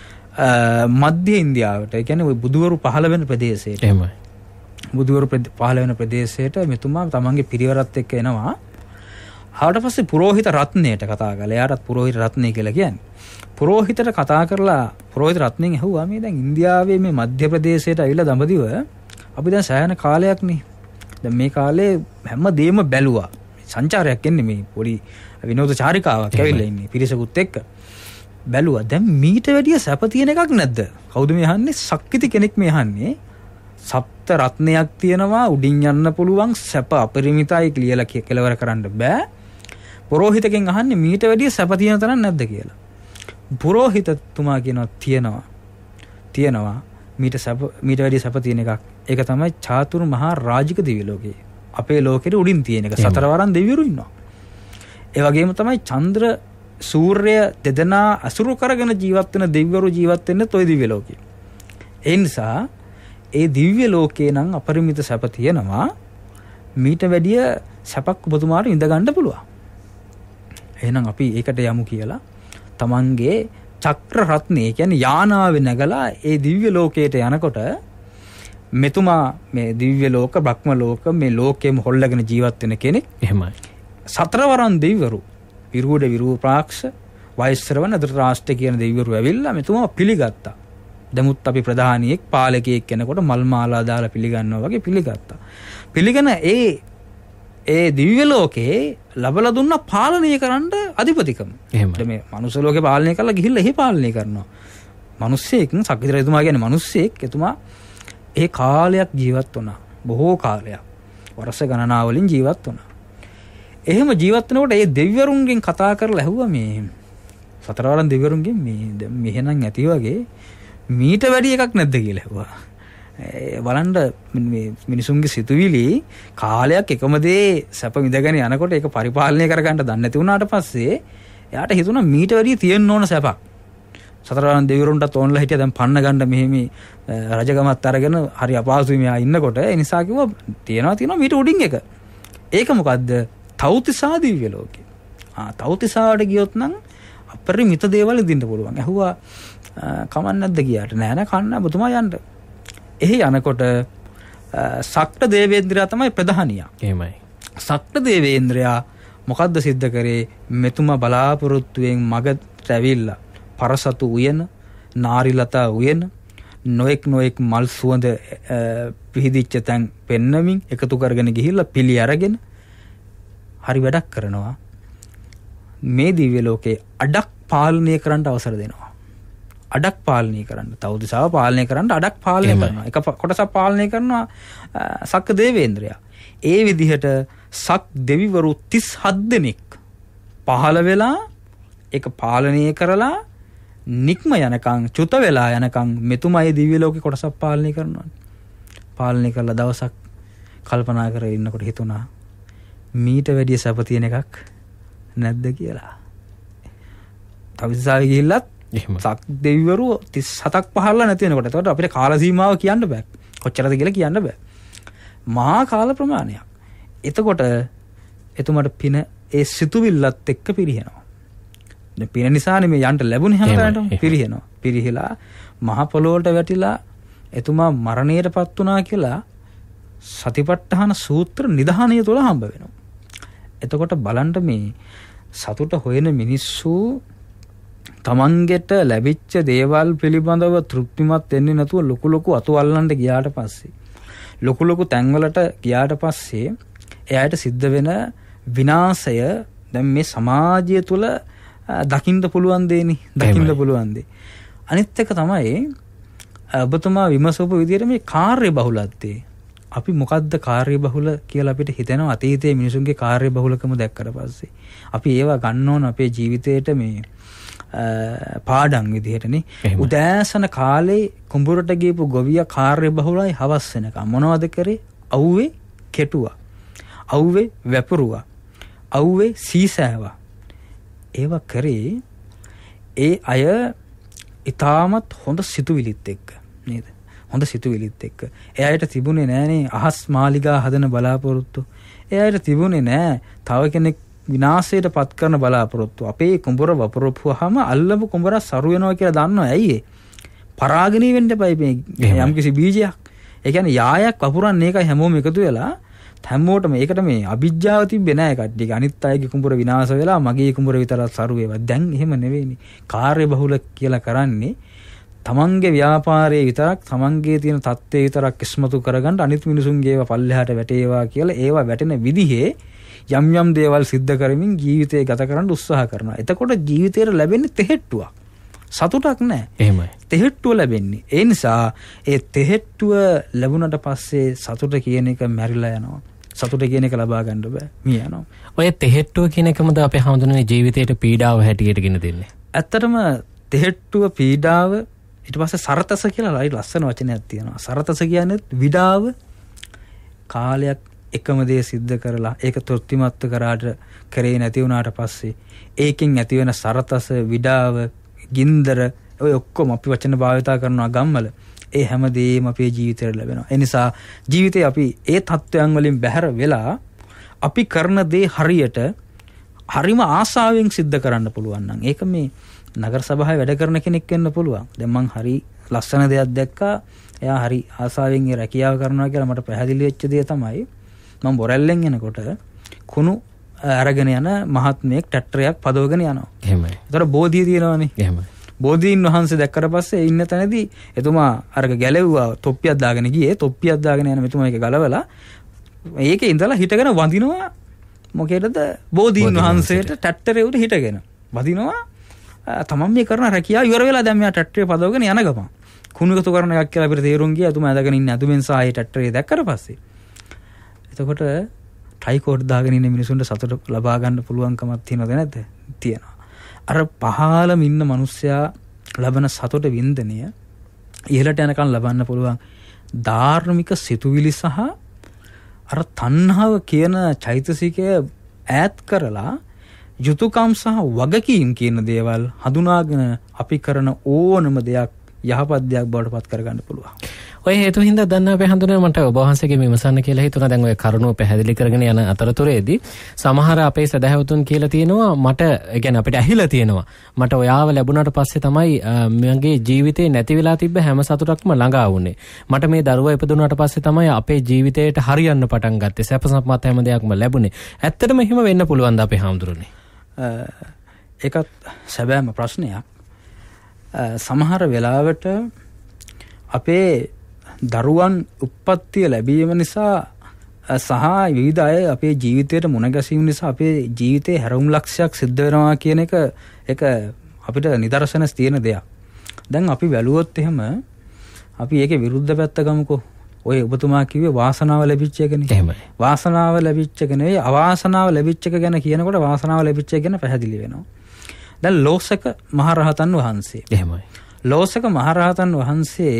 මධ්‍ය ඉන්දියාවට, ඒ කියන්නේ බුදුවරු පහළ වෙන ප්‍රදේශයට. එහෙමයි. බුදුවරු පහළ වෙන ප්‍රදේශයට මෙතුමා තමන්ගේ පිරිවරත් එක්ක එනවා. ආවට පස්සේ පුරෝහිත රත්නයට කතා කළා. එයාටත් පුරෝහිත රත්නය කියලා කියන්නේ. පුරෝහිතට කතා කරලා පුරෝහිත රත්නයෙන් ඇහුවා මේ දැන් ඉන්දියාවේ මේ මධ්‍ය ප්‍රදේශයට ඇවිල්ලා දඹදිව අපි දැන් සෑහෙන කාලයක් නේ. දැන් මේ කාලේ හැම දෙයක්ම බැලුවා. සංචාරයක් එන්නේ මේ පොඩි විනෝද චාරිකාවක් ඇවිල්ලා ඉන්නේ පිරිසකුත් එක්ක. බැලුවා. දැන් මීට වැඩිය සැප තියෙන එකක් නැද්ද? කවුද මේ අහන්නේ? සක්විති කෙනෙක් මේ අහන්නේ. සප්ත රත්නයක් තියෙනවා, උඩින් යන්න පුළුවන්, සැප අපරිමිතයි කියලා කෙලවර කරන්න බෑ. පුරෝහිතගෙන් අහන්නේ මීට වැඩිය සැප තියෙන තරම් නැද්ද කියලා. පුරෝහිතතුමා කියනවා තියෙනවා. තියෙනවා. මීට සැප මීට වැඩිය සැප තියෙන එකක්. ඒක තමයි චාතුරු මහා රාජික දිව්‍ය ලෝකේ. අපේ ලෝකෙට උඩින් තියෙන එක. සතරවරන් දෙවිවරු ඉන්නවා. ඒ වගේම තමයි චන්ද්‍ර සූර්ය දෙදෙනා අසුරු කරගෙන ජීවත් වෙන දෙවිවරු ජීවත් වෙන්නේ toy දිව්‍ය ලෝකේ. ඒ නිසා ඒ දිව්‍ය ලෝකේ නම් අපරිමිත සැප තියෙනවා. මීට වැඩිය සැපක් ඔබතුමාට ඉඳ ගන්න පුළුවන්. එහෙනම් අපි ඒකට යමු කියලා තමන්ගේ චක්‍ර රත්නේ කියන්නේ යානාවේ නැගලා ඒ දිව්‍ය ලෝකයට යනකොට මෙතුමා මේ දිව්‍ය ලෝක, බ්‍රහ්ම ලෝක මේ ලෝකෙම හොල්ලගෙන ජීවත් වෙන කෙනෙක්. එහෙමයි. සතරවරන් දෙවිවරු විරුඩ විරූපාක්ෂ, වෛශ්‍රවණ, ධෘතරාෂ්ට්‍ර කියන දෙවිවරු ඇවිල්ලා මෙතුමා පිළිගත්තා. දමුත් අපි ප්‍රධානියෙක් පාලකයෙක් කෙනෙකුට මල් මාලා දාලා පිළිගන්නවා වගේ පිළිගත්තා. පිළිගෙන ඒ ඒ දිව්‍ය ලෝකේ ලබලා දුන්න පාලනය කරන්න අධිපතිකම. එහෙමයි. මේ මනුස්ස ලෝකේ පාලනය කරලා ගිහිල්ලා එහි පාලනය කරනවා. මිනිස්සෙක් සක්විති රජතුමා කියන්නේ මිනිස්සෙක්. එතුමා ඒ කාලයක් ජීවත් වුණා. බොහෝ කාලයක්. වර්ෂ ගණනාවලින් ජීවත් වුණා. එහෙම ජීවත් වෙනකොට ඒ දෙවිවරුන්ගෙන් කතා කරලා ඇහුවා මේ සතරවරන් දෙවිවරුන්ගෙන් මේ මෙහෙනම් ඇති වගේ මීට වැඩි එකක් නැද්ද කියලා ඇහුවා. බලන්න මේ මිනිසුන්ගේ සිතුවිලි කාලයක් එකම දේ සැප විඳගෙන යනකොට ඒක පරිපාලනය කරගන්න දන්නේ නැති වුණාට පස්සේ එයාට හිතුණා මීට වැඩි තියෙන්න ඕන සැපක්. සතරවරන් දෙවිවරුන්ටත් ඕනලා හිටියා දැන් පන්න ගන්න මෙහෙම රජගමත් අරගෙන හරි අපහසුයි මෙයා ඉන්නකොට. ඒ නිසා කිව්වා තියනවා තියනවා මීට උඩින් එක. ඒක මොකද්ද? තෞතිසා දිව්‍ය ලෝකේ. ආ තෞතිසාවට ගියොත් නම් අපරිමිත දේවල් ඉදින්න පුළුවන්. ඇහුවා කමක් නැද්ද ගියාට? නෑ නෑ කන්න ඔබතුමා යන්න. එහි යනකොට සක්‍ර දේවේන්ද්‍රයා තමයි ප්‍රධානියා. එහෙමයි. සක්‍ර දේවේන්ද්‍රයා මොකද්ද සිද්ධ කරේ? මෙතුමා බලාපොරොත්තුවෙන් මගට ඇවිල්ලා පරසතු උයන, නාරිලතා උයන, නොඑක් නොඑක් මල් සුවඳ පිහිදිච්ච තැන් පෙන්නමින් එකතු කරගෙන ගිහිල්ලා පිළි අරගෙන හරි වැඩක් කරනවා. මේ දිව්‍ය ලෝකේ අඩක් පාලනය කරන්න අවසර දෙනවා. අඩක් පාලනය කරන්න, තවුදිසාව පාලනය කරන්න අඩක් පාලනය කරනවා. එක කොටසක් පාලනය කරනවා සක්‍ර දේවේන්ද්‍රයා. ඒ විදිහට සක් දෙවිවරු තිස් හත් දෙනෙක් පහළ වෙලා ඒක පාලනය කරලා නික්ම යනකම්, චුත වෙලා යනකම් මෙතුමා ඒ දිව්‍ය ලෝකේ කොටසක් පාලනය කරනවා. පාලනය කරලා දවසක් කල්පනා කරගෙන ඉන්නකොට හිතුණා මීට වැඩිය සැප තියෙන එකක් නැද්ද කියලා. තවුදිසාවේ ගිහිල්ලත් සක් දෙවිවරු තිස් හතක් පහළලා නැති වෙනකොට එතකොට අපිට කාල සීමාව කියන්න බෑ. කොච්චරද කියලා කියන්න බෑ. මහා කාල ප්‍රමාණයක්. එතකොට එතුමාට පින ඒ සිතුවිල්ලත් එක්ක පිරිහෙනවා. දැන් පින නිසානේ මේ යන්න ලැබුණේ හැමතැනටම පිරිහෙනවා. පිරිහිලා මහ පොළොවට වැටිලා එතුමා මරණයටපත් වුණා කියලා සතිපට්ඨාන සූත්‍ර නිධානය තුළ හම්බ වෙනවා. එතකොට බලන්න මේ සතුට හොයන මිනිස්සු තමන්ගෙට ලැබිච්ච දේවල් පිළිබඳව තෘප්තිමත් වෙන්නේ නැතුව ලොකු ලොකු අතු අල්ලන්න ගියාට පස්සේ ලොකු ලොකු තැන්වලට ගියාට පස්සේ එයාට සිද්ධ වෙන විනාශය දැන් මේ සමාජය තුළ දකින්න පුළුවන් දෙන්නේ දකින්න පුළුවන් දෙ. අනිත් එක තමයි ඔබතුමා විමසපු විදිහට මේ කාර්ය බහුලත්වයේ අපි මොකද්ද කාර්යබහුල කියලා අපිට හිතෙනවා අතීතයේ මිනිසුන්ගේ කාර්යබහුලකම දැක්කට පස්සේ. අපි ඒවා ගන්න ඕන අපේ ජීවිතේට මේ පාඩම් විදිහටනේ. උදෑසන කාලේ කුඹුරට ගියපු ගොවියා කාර්යබහුලයි හවස් වෙනකම් මොනවද කරේ? අවුවේ කෙටුවා. අවුවේ වැපරුවා. අවුවේ සීසෑවා. ඒවා කරේ ඒ අය ඊටමත් හොඳ සිතුවිලිත් එක්ක නේද? හොඳ සිතුවිලිත් එක්ක. ඒ අයට තිබුණේ නෑනේ අහස් මාලිගා හදන බලාපොරොත්තු. ඒ අයට තිබුණේ නෑ තව කෙනෙක් විනාශයට පත් කරන බලාපොරොත්තු. අපේ කුඹුර වපුරපුවාම අල්ලපු කුඹර සරු වෙනවා කියලා දන්නවා. ඇයි ඒ? පරාගණී වෙන්න එපයි මේ යම්කිසි බීජයක්. ඒ කියන්නේ යායක් වපුරන්නේ ඒකයි හැමෝම එකතු වෙලා හැමෝටම ඒකට මේ අවිජ්ජාව තිබ්බේ නෑ කට්ටිය. අනිත් අයගේ කුඹුර විනාශ වෙලා මගේ කුඹුර විතරක් සරු වේවා. දැන් එහෙම නෙවෙයිනේ. කාර්යබහුල කියලා කරන්නේ තමන්ගේ ව්‍යාපාරයේ විතරක් තමන්ගේ තියෙන தත්ත්වය විතරක් ඉස්මතු කරගන්න අනිත් මිනිසුන්ගේ ඒවා පල්ලෙහාට වැටේවා කියලා ඒවා වැටෙන විදිහේ යම් යම් දේවල් සිද්ධ කරමින් ජීවිතය ගත කරන්න උත්සාහ කරනවා. එතකොට ජීවිතේට ලැබෙන්නේ තෙහෙට්ටුවක්. සතුටක් නැහැ. එහෙමයි. තෙහෙට්ටුව ලැබෙන්නේ. ඒ නිසා ඒ තෙහෙට්ටුව ලැබුණට පස්සේ සතුට කියන එක මැරිලා යනවා. සතුට කියන එක ලබා ගන්න බෑ. මිය යනවා. ඔය තෙහෙට්ටුව කියන එකමද අපි හඳුනන්නේ ජීවිතේට පීඩාව හැටියට ගෙන දෙන්නේ. ඇත්තටම තෙහෙට්ටුව පීඩාව ඊට පස්සේ සරතස කියලා ලයි ලස්සන වචනයක් තියෙනවා. සරතස කියන්නේ විඩාව කාලයක් එකම දේ සිද්ධ කරලා ඒක තෘප්තිමත් කරාට කරේ නැති වුණාට පස්සේ ඒකෙන් ඇති වෙන සරතස විඩාව ගින්දර ඔය ඔක්කොම අපි වචන භාවිතා කරනවා ගම්වල. ඒ හැමදේම අපේ ජීවිතේට ලැබෙනවා. ඒ නිසා ජීවිතේ අපි ඒ තත්ත්වයන් වලින් බැහැර වෙලා අපි කරන දේ හරියට හරිම ආසාවෙන් සිද්ධ කරන්න පුළුවන් නම් ඒක මේ නගර සභාවේ වැඩ කරන කෙනෙක් වෙන්න පුළුවන්. දැන් මං හරි ලස්සන දෙයක් දැක්කා. එයා හරි ආසාවෙන් ඒ රැකියාව කරනවා කියලා මට පැහැදිලි වෙච්ච දේ තමයි මම බොරැල්ලෙන් එනකොට කුණු අරගෙන යන මහත්මයෙක් ට්‍රැක්ටරයක් පදවගෙන යනවා. එහෙමයි. ඒතර බෝධිය තියෙනවානේ. එහෙමයි. බෝධීන් වහන්සේ දැක්කට පස්සේ ඉන්න තැනදී එතුමා අරක ගැලෙව්වා තොප්පියක් දාගෙන ගියේ. තොප්පියක් දාගෙන යන මෙතුමා ඒක ගලවලා ඒකේ ඉඳලා හිටගෙන වඳිනවා මොකේදද බෝධීන් වහන්සේට ට්‍රැක්ටරේ උඩ හිටගෙන වඳිනවා. තමන් මේ කරන රැකියාව ඉවර වෙලා දැන් මෙයා ට්‍රැක්ටරේ පදවගෙන යන ගමන් කුණු එකතු කරන එකක් කියලා අපිට තේරුම් ගියා. එතුමා ඇදගෙන ඉන්නේ අදුමෙන් සාහේ ට්‍රැක්ටරේ දැක්කට පස්සේ. එතකොට ට්‍රයිකෝඩ් දාගෙන ඉන්න මිනිසුන්ට සතුට ලබා ගන්න පුළුවන්කමක් තියෙනවද නැද්ද? තියෙනවා. අර පහළම ඉන්න මිනිස්සයා ලබන සතුට වින්දනය ඉහළට යනකම් ලබන්න පුළුවන් ධාර්මික සිතුවිලි සහ අර තණ්හාව කියන චෛතසිකය ඈත් කරලා යුතුයකම් සහ වගකීම් කියන දේවල් හඳුනාගෙන අපි කරන ඕනම දෙයක් යහපත් දෙයක් බවට පත් කරගන්න පුළුවන්. ඔය හේතු හින්දා දැන් අපි හඳුනන මට ඔබ වහන්සේගේ විමසන්න කියලා හිතුණා. දැන් ඔය කරුණු පැහැදිලි කරගෙන යන අතරතුරේදී සමහර අපේ සදහැවතුන් කියලා තියෙනවා මට ඒ කියන්නේ අපිට ඇහිලා තියෙනවා මට ඔයාව ලැබුණාට පස්සේ තමයි මගේ ජීවිතේ නැති වෙලා තිබ්බ හැම සතුටක්ම ළඟා වුනේ. මට මේ දරුවා ඉපදුනාට පස්සේ තමයි අපේ ජීවිතේට හරියන්න පටන් ගත්තේ. සැප සම්පත් හැම දෙයක්ම ලැබුණේ. ඇත්තටම එහෙම වෙන්න පුළුවන්ද අපේ හාමුදුරනේ? ඒකත් සැබෑම ප්‍රශ්නයක්. සමහර වෙලාවට අපේ දරුවන් උප්පත්තිය ලැබීම නිසා සහ විවිධ අය අපේ ජීවිතයට මුණ ගැසීම නිසා අපේ ජීවිතේ හැරවුම් ලක්ෂයක් සිද්ධ වෙනවා කියන එක ඒක අපිට නිදර්ශන තියෙන දෙයක්. දැන් අපි වැළුවොත් එහෙම අපි ඒකේ විරුද්ධ පැත්ත ගමුකෝ. ඔය ඔබතුමා කිව්වේ වාසනාව ලැබිච්ච එකනේ. එහෙමයි. වාසනාව ලැබිච්ච එක නෙවෙයි අවාසනාව ලැබිච්ච එක ගැන කියනකොට වාසනාව ලැබිච්ච එක ගැන පැහැදිලි වෙනවා. දැන් ලෝසක මහරහතන් වහන්සේ. එහෙමයි. ලෝසක මහරහතන් වහන්සේ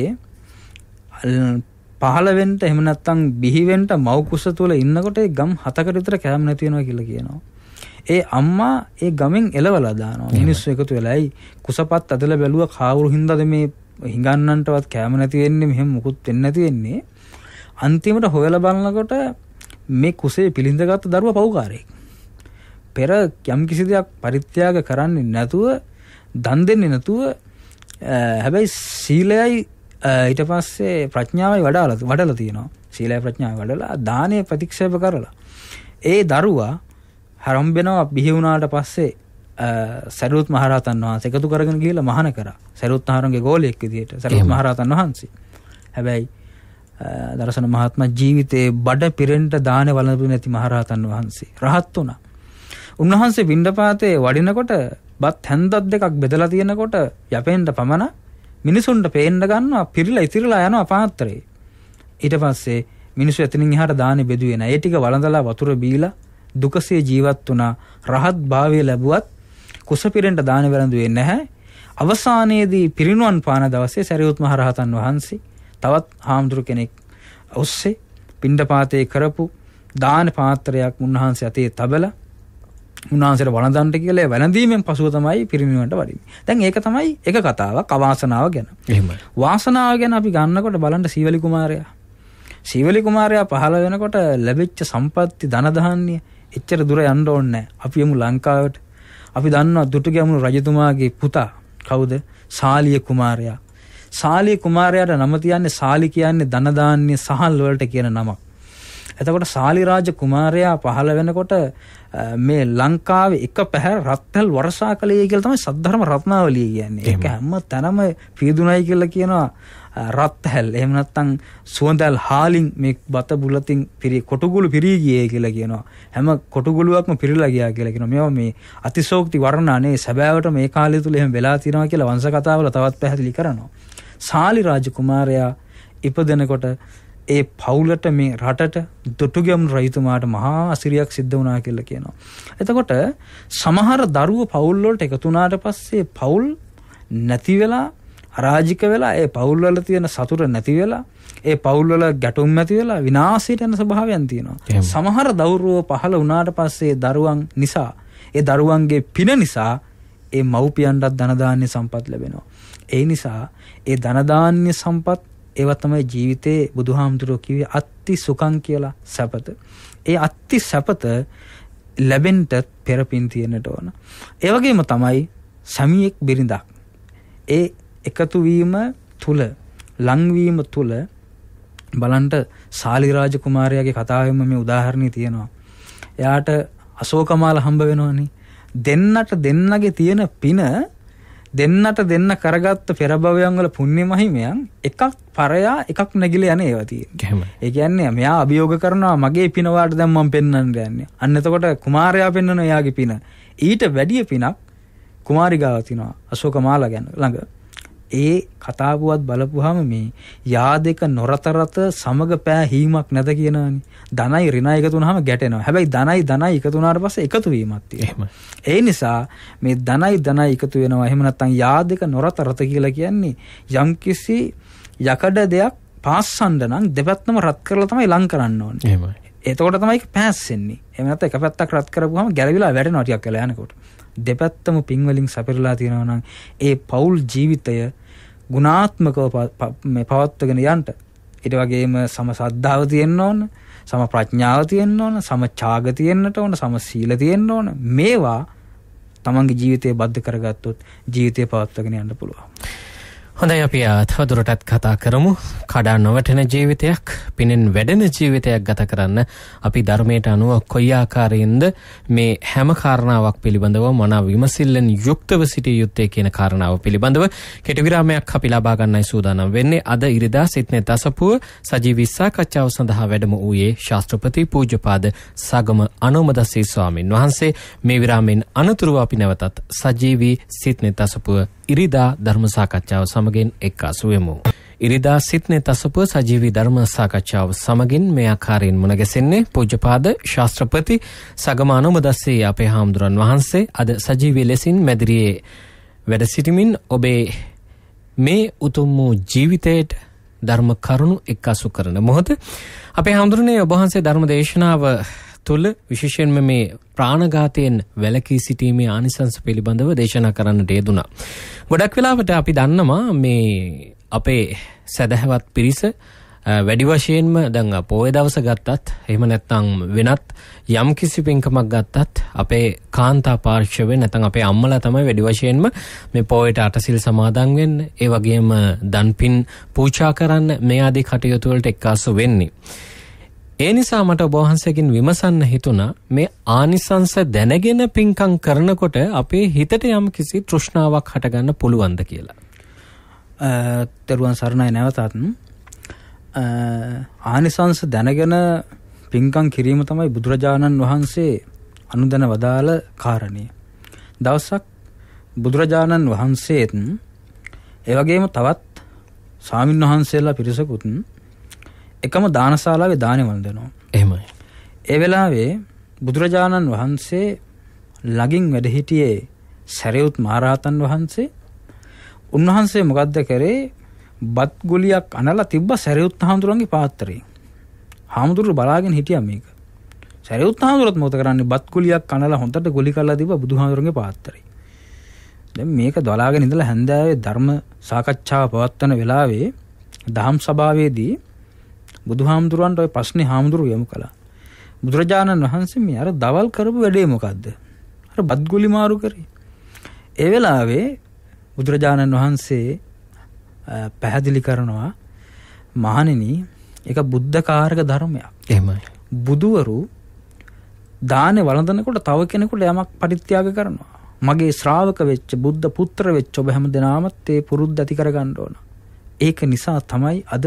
පහළ වෙන්න එහෙම නැත්නම් බිහි වෙන්න මව් කුස තුල ඉන්නකොට ඒ ගම් හතකට විතර කැම නැති වෙනවා කියලා කියනවා. ඒ අම්මා ඒ ගමෙන් එලවලා දානවා. මිනිස්සු එකතු වෙලායි කුසපත් අදලා බැලුවා කාවුරු හින්දාද මේ හිඟන්නන්ටවත් කැම නැති වෙන්නේ මෙහෙම මුකුත් වෙන්නේ නැති වෙන්නේ. අන්තිමට හොයලා බලනකොට මේ කුසේ පිළිඳගත්තු දරුවා පව්කාරයෙක්. පෙර යම් කිසි දෙයක් පරිත්‍යාග කරන්නේ නැතුව දන් දෙන්නේ නැතුව හැබැයි සීලයයි ඊට පස්සේ ප්‍රඥාවයි වඩාලා වඩලා තියෙනවා. සීලය ප්‍රඥාව වඩලා දානය ප්‍රතික්ෂේප කරලා ඒ දරුවා හරම්බෙනවා බිහි වුණාට පස්සේ සරියුත් මහරහතන් වහන්සේ එකතු කරගෙන ගිහලා මහාන කරා. සරියුත් මහරහතන්ගේ ගෝලයෙක් විදියට සරියුත් මහරහතන් වහන්සේ. හැබැයි දර්ශන මහත්මයා ජීවිතේ බඩ පිරෙන්න දානේ වළඳු නැති මහරහතන් වහන්සේ රහත් වුණා. උන්වහන්සේ පිණ්ඩපාතේ වඩිනකොට බත් හැන්දක් දෙකක් බෙදලා තියෙනකොට යපෙන්න පමණ මිනිසුන්ට පේන්න ගන්නවා පිරিলা ඉතිරිලා යනවා පාත්‍රේ. ඊට පස්සේ මිනිස්සු එතනින් එහාට දානේ බෙදුවේ නැහැ. ඒ ටික වළඳලා වතුර බීලා දුකසේ ජීවත් වුණා. රහත් භාවය ලැබුවත් කුස පිරෙන්න දානේ වැළඳුවේ නැහැ. අවසානයේදී පිරිනුවන් පාන දවසේ සරියුත් මහ රහතන් වහන්සේ තවත් හාමුදුරු කෙනෙක් ඔස්සේ පිණ්ඩපාතේ කරපු දාන පාත්‍රයක් උන්වහන්සේ අතේ තබලා උන්වහන්සේට වළඳන්න කියලා වැළඳීමෙන් පසුව තමයි පිරිනිවනට වඩින්නේ. දැන් ඒක තමයි එක කතාවක් අවාසනාව ගැන. එහෙමයි. වාසනාව ගැන අපි ගන්නකොට බලන්න සීවලි කුමාරයා. සීවලි කුමාරයා පහළ වෙනකොට ලැබිච්ච සම්පත්ති ධන ධාන්‍ය එච්චර දුර යන්න ඕනේ නැහැ. අපි යමු ලංකාවට. අපි දන්නවා දුටුගැමුණු රජතුමාගේ පුතා කවුද? සාලිය කුමාරයා. සාලිය කුමාරයාට නම තියන්නේ සාලි කියන්නේ ධන ධාන්‍ය සහල් වලට කියන නමක්. එතකොට සාලි රාජ කුමාරයා පහළ වෙනකොට මේ ලංකාවේ එක පැහැර රත්නල් වර්ෂා කළේ කියලා තමයි සද්ධර්ම රත්නාවලිය කියන්නේ. ඒක හැම තැනම පියදුණයි කියලා කියනවා රත්හැල්. එහෙම නැත්නම් සුවඳල් හාලින් මේ බත බුලතින් පිරි කොටුගුළු පිරී ගියේ කියලා කියනවා. හැම කොටුගුළුවක්ම පිරීලා ගියා කියලා කියනවා. මේවා මේ අතිශෝක්ති වර්ණානේ සැබෑවට මේ කාලය තුල එහෙම වෙලා තියෙනවා කියලා වංශ කතාවල තවත් පැහැදිලි කරනවා. සාලි රාජ කුමාරයා ඉපදෙනකොට ඒ පවුලට මේ රටට දුටුගැමුණු රජතුමාට මහා අසිරියක් සිද්ධ වුණා කියලා කියනවා. එතකොට සමහර දරුවෝ පවුල් වලට එකතු වුණාට පස්සේ පවුල් නැති වෙලා අරාජික වෙලා ඒ පවුල් වල තියෙන සතුට නැති වෙලා ඒ පවුල් වල ගැටුම් නැති වෙලා විනාශයට යන ස්වභාවයන් තියෙනවා. සමහර දරුවෝ පහළ වුණාට පස්සේ දරුවන් නිසා ඒ දරුවන්ගේ පින නිසා ඒ මව්පියන්ට ධන දාන්‍ය සම්පත් ලැබෙනවා. ඒ නිසා ඒ ධන දාන්‍ය සම්පත් ඒවා තමයි ජීවිතේ බුදුහාමුදුරුවෝ කිව්වේ අත්ති සුඛං කියලා සැපත. ඒ අත්ති සැපත ලැබෙන්න පෙරපින් තියෙන්නට ඕන. ඒ වගේම තමයි සමියෙක් බිරිඳක්. ඒ එකතු වීම තුල ලංවීම තුල බලන්න සාලි රාජ කුමාරයාගේ කතාවෙම මේ උදාහරණي තියෙනවා. එයාට අශෝකමාල හම්බ වෙනවනේ. දෙන්නට දෙන්නගේ තියෙන පින දෙන්නට දෙන්න කරගත්ත පෙර භවයන් වල පුණ්‍ය මහිමයන් එකක් පරයා එකක් නැගිලා යන ඒවා තියෙනවා. ඒ කියන්නේ මෙයා අභියෝග කරනවා මගේ පින වාට දැන් මම පෙන්වන්න යන්නේ. අන්න එතකොට කුමාරයා පෙන්වන එයාගේ පින. ඊට වැඩිය පිනක් කුමාරිගාව තිනවා අශෝකමාලා ගැන ළඟ. ඒ කතාවුවත් බලපුවාම මේ යා දෙක නොරතරත සමග පෑ හීමක් නැත කියනවනේ. ධනයි ඍණයි එකතු වුනහම ගැටෙනවා. හැබැයි ධනයි ධනයි එකතු වුණාට පස්සේ එකතු වීමක් තියෙනවා. ඒ නිසා මේ ධනයි ධනයි එකතු වෙනවා. එහෙම නැත්නම් යා දෙක නොරතරත කියලා කියන්නේ යම්කිසි යකඩ දෙයක් පාස්සන්න නම් දෙපැත්තම රත් කරලා තමයි ලං කරන්න ඕනේ. එහෙමයි. එතකොට තමයි ඒක පෑස්සෙන්නේ. එහෙම නැත්නම් එක පැත්තක් රත් කරපුවාම ගැලවිලා වැටෙනවා ටිකක් වෙලා යනකොට. දෙපැත්තම පින් වලින් සපිරලා තියෙනවා නම් ඒ පෞල් ජීවිතය ගුණාත්මකව මේ පවත්වගෙන යන්න ඊට වගේම සම සද්ධාව තියෙන්න ඕන, සම ප්‍රඥාව තියෙන්න ඕන, සම ඡාග තියෙන්නට ඕන, සම සීල තියෙන්න ඕන. මේවා තමන්ගේ ජීවිතය බද්ධ කරගත්තොත් ජීවිතය පවත්වගෙන යන්න පුළුවන්. හොඳයි අපි තවදුරටත් කතා කරමු. කඩා නොවැටෙන ජීවිතයක්, පිනෙන් වැඩෙන ජීවිතයක් ගත කරන්න අපි ධර්මයට අනුව කොයි ආකාරයෙන්ද මේ හැම කාරණාවක් පිළිබඳව මනා විමසිල්ලෙන් යුක්තව සිටිය යුත්තේ කියන කාරණාව පිළිබඳව කෙටි විරාමයක් අපි ලබා ගන්නයි සූදානම් වෙන්නේ. අද ඉරිදා සිටනේ දසපුව සජීවී සාකච්ඡාව සඳහා වැඩම වූයේ ශාස්ත්‍රපති පූජ්‍යපාද සගම අනෝමදස්සී ස්වාමින් වහන්සේ. මේ විරාමයෙන් අනතුරුව අපි නැවතත් සජීවී සිටනේ දසපුව ඉරිදා ධර්ම සාකච්ඡාව සමගින් එක්කාසු වෙමු. ඉරිදා සිටනේ දසපුව සජීවී ධර්ම සාකච්ඡාව සමගින් මේ ආකාරයෙන් මුණ ගැසෙන්නේ පූජ්‍යපාද ශාස්ත්‍රපති සගම අනෝමදස්සී අපේ හාමුදුරන් වහන්සේ අද සජීවී ලෙසින් මැදිරියේ වැඩ සිටමින් ඔබේ මේ උතුම් වූ ජීවිතයට ධර්ම කරුණු එක්කාසු කරන මොහොත අපේ හාමුදුරනේ ඔබ වහන්සේ ධර්ම දේශනාව තුල විශේෂයෙන්ම මේ ප්‍රාණඝාතයෙන් වැළකී සිටීමේ ආනිසංස පිළිබඳව දේශනා කරන්නට යෙදුණා. ගොඩක් වෙලාවට අපි දන්නවා මේ අපේ සදහවත් පිරිස වැඩි වශයෙන්ම දැන් පොය දවස ගත්තත් එහෙම නැත්නම් වෙනත් යම් කිසි පින්කමක් ගත්තත් අපේ කාන්තා පාර්ශවයෙන් නැත්නම් අපේ අම්මලා තමයි වැඩි වශයෙන්ම මේ පොයට අටසිල් සමාදන් වෙන්න, ඒ වගේම දන්පින් පූජා කරන්න මේ ආදී කටයුතු වලට එක්කාසු වෙන්නේ. ඒ නිසා මට ඔබ වහන්සේගෙන් විමසන්න හිතුණා මේ ආනිසංස දැනගෙන පින්කම් කරනකොට අපේ හිතට යම් කිසි තෘෂ්ණාවක් හටගන්න පුළුවන්ද කියලා. තෙරුවන් සරණයි නැවතත්. ආනිසංස දැනගෙන පින්කම් කිරීම තමයි බුදුරජාණන් වහන්සේ අනුදැන වදාළ කාරණය. දවසක් බුදුරජාණන් වහන්සේත් ඒ වගේම තවත් ස්වාමින් වහන්සේලා පිරිසකුත් එකම දානශාලාවේ දානේ වන්දනවා. එහෙමයි. ඒ වෙලාවේ බුදුරජාණන් වහන්සේ ළඟින් වැඩ හිටියේ සරියුත් මහරහතන් වහන්සේ. උන්වහන්සේ මොකද්ද කරේ? බත් ගුලියක් අනලා තිබ්බ සරියුත් හාමුදුරන්ගේ පාත්‍රයේ. හාමුදුරුවෝ බලාගෙන හිටියා මේක. සරියුත් හාමුදුරුවෝත් මොකද කරන්නේ? බත් ගුලියක් අනලා හොඳට ගුලි කරලා තිබ්බ බුදුහාමුදුරන්ගේ පාත්‍රයේ. දැන් මේක දොලාගෙන ඉඳලා හැන්දෑවේ ධර්ම සාකච්ඡාව පවත්වන වෙලාවේ දහම් සභාවේදී බුදුහාමුදුරන්ට ওই ප්‍රශ්නේ හාමුදුරුවෝ යොමු කළා. බුදුරජාණන් වහන්සේ මේ අර දවල් කරපු වැඩේ මොකද්ද? අර බත් ගුලි මාරු කරේ. ඒ වෙලාවේ බුදුරජාණන් වහන්සේ පැහැදිලි කරනවා මහණෙනි ඒක බුද්ධ කාරක ධර්මයක්. එහෙමයි. බුදුවරු දානේ වළඳනකොට තව කෙනෙකුට යමක් පරිත්‍යාග කරනවා. මගේ ශ්‍රාවක වෙච්ච බුද්ධ පුත්‍ර වෙච්ච ඔබ හැමදෙනාමත් ඒ පුරුද්ද ඇති කරගන්න ඕන. ඒක නිසා තමයි අද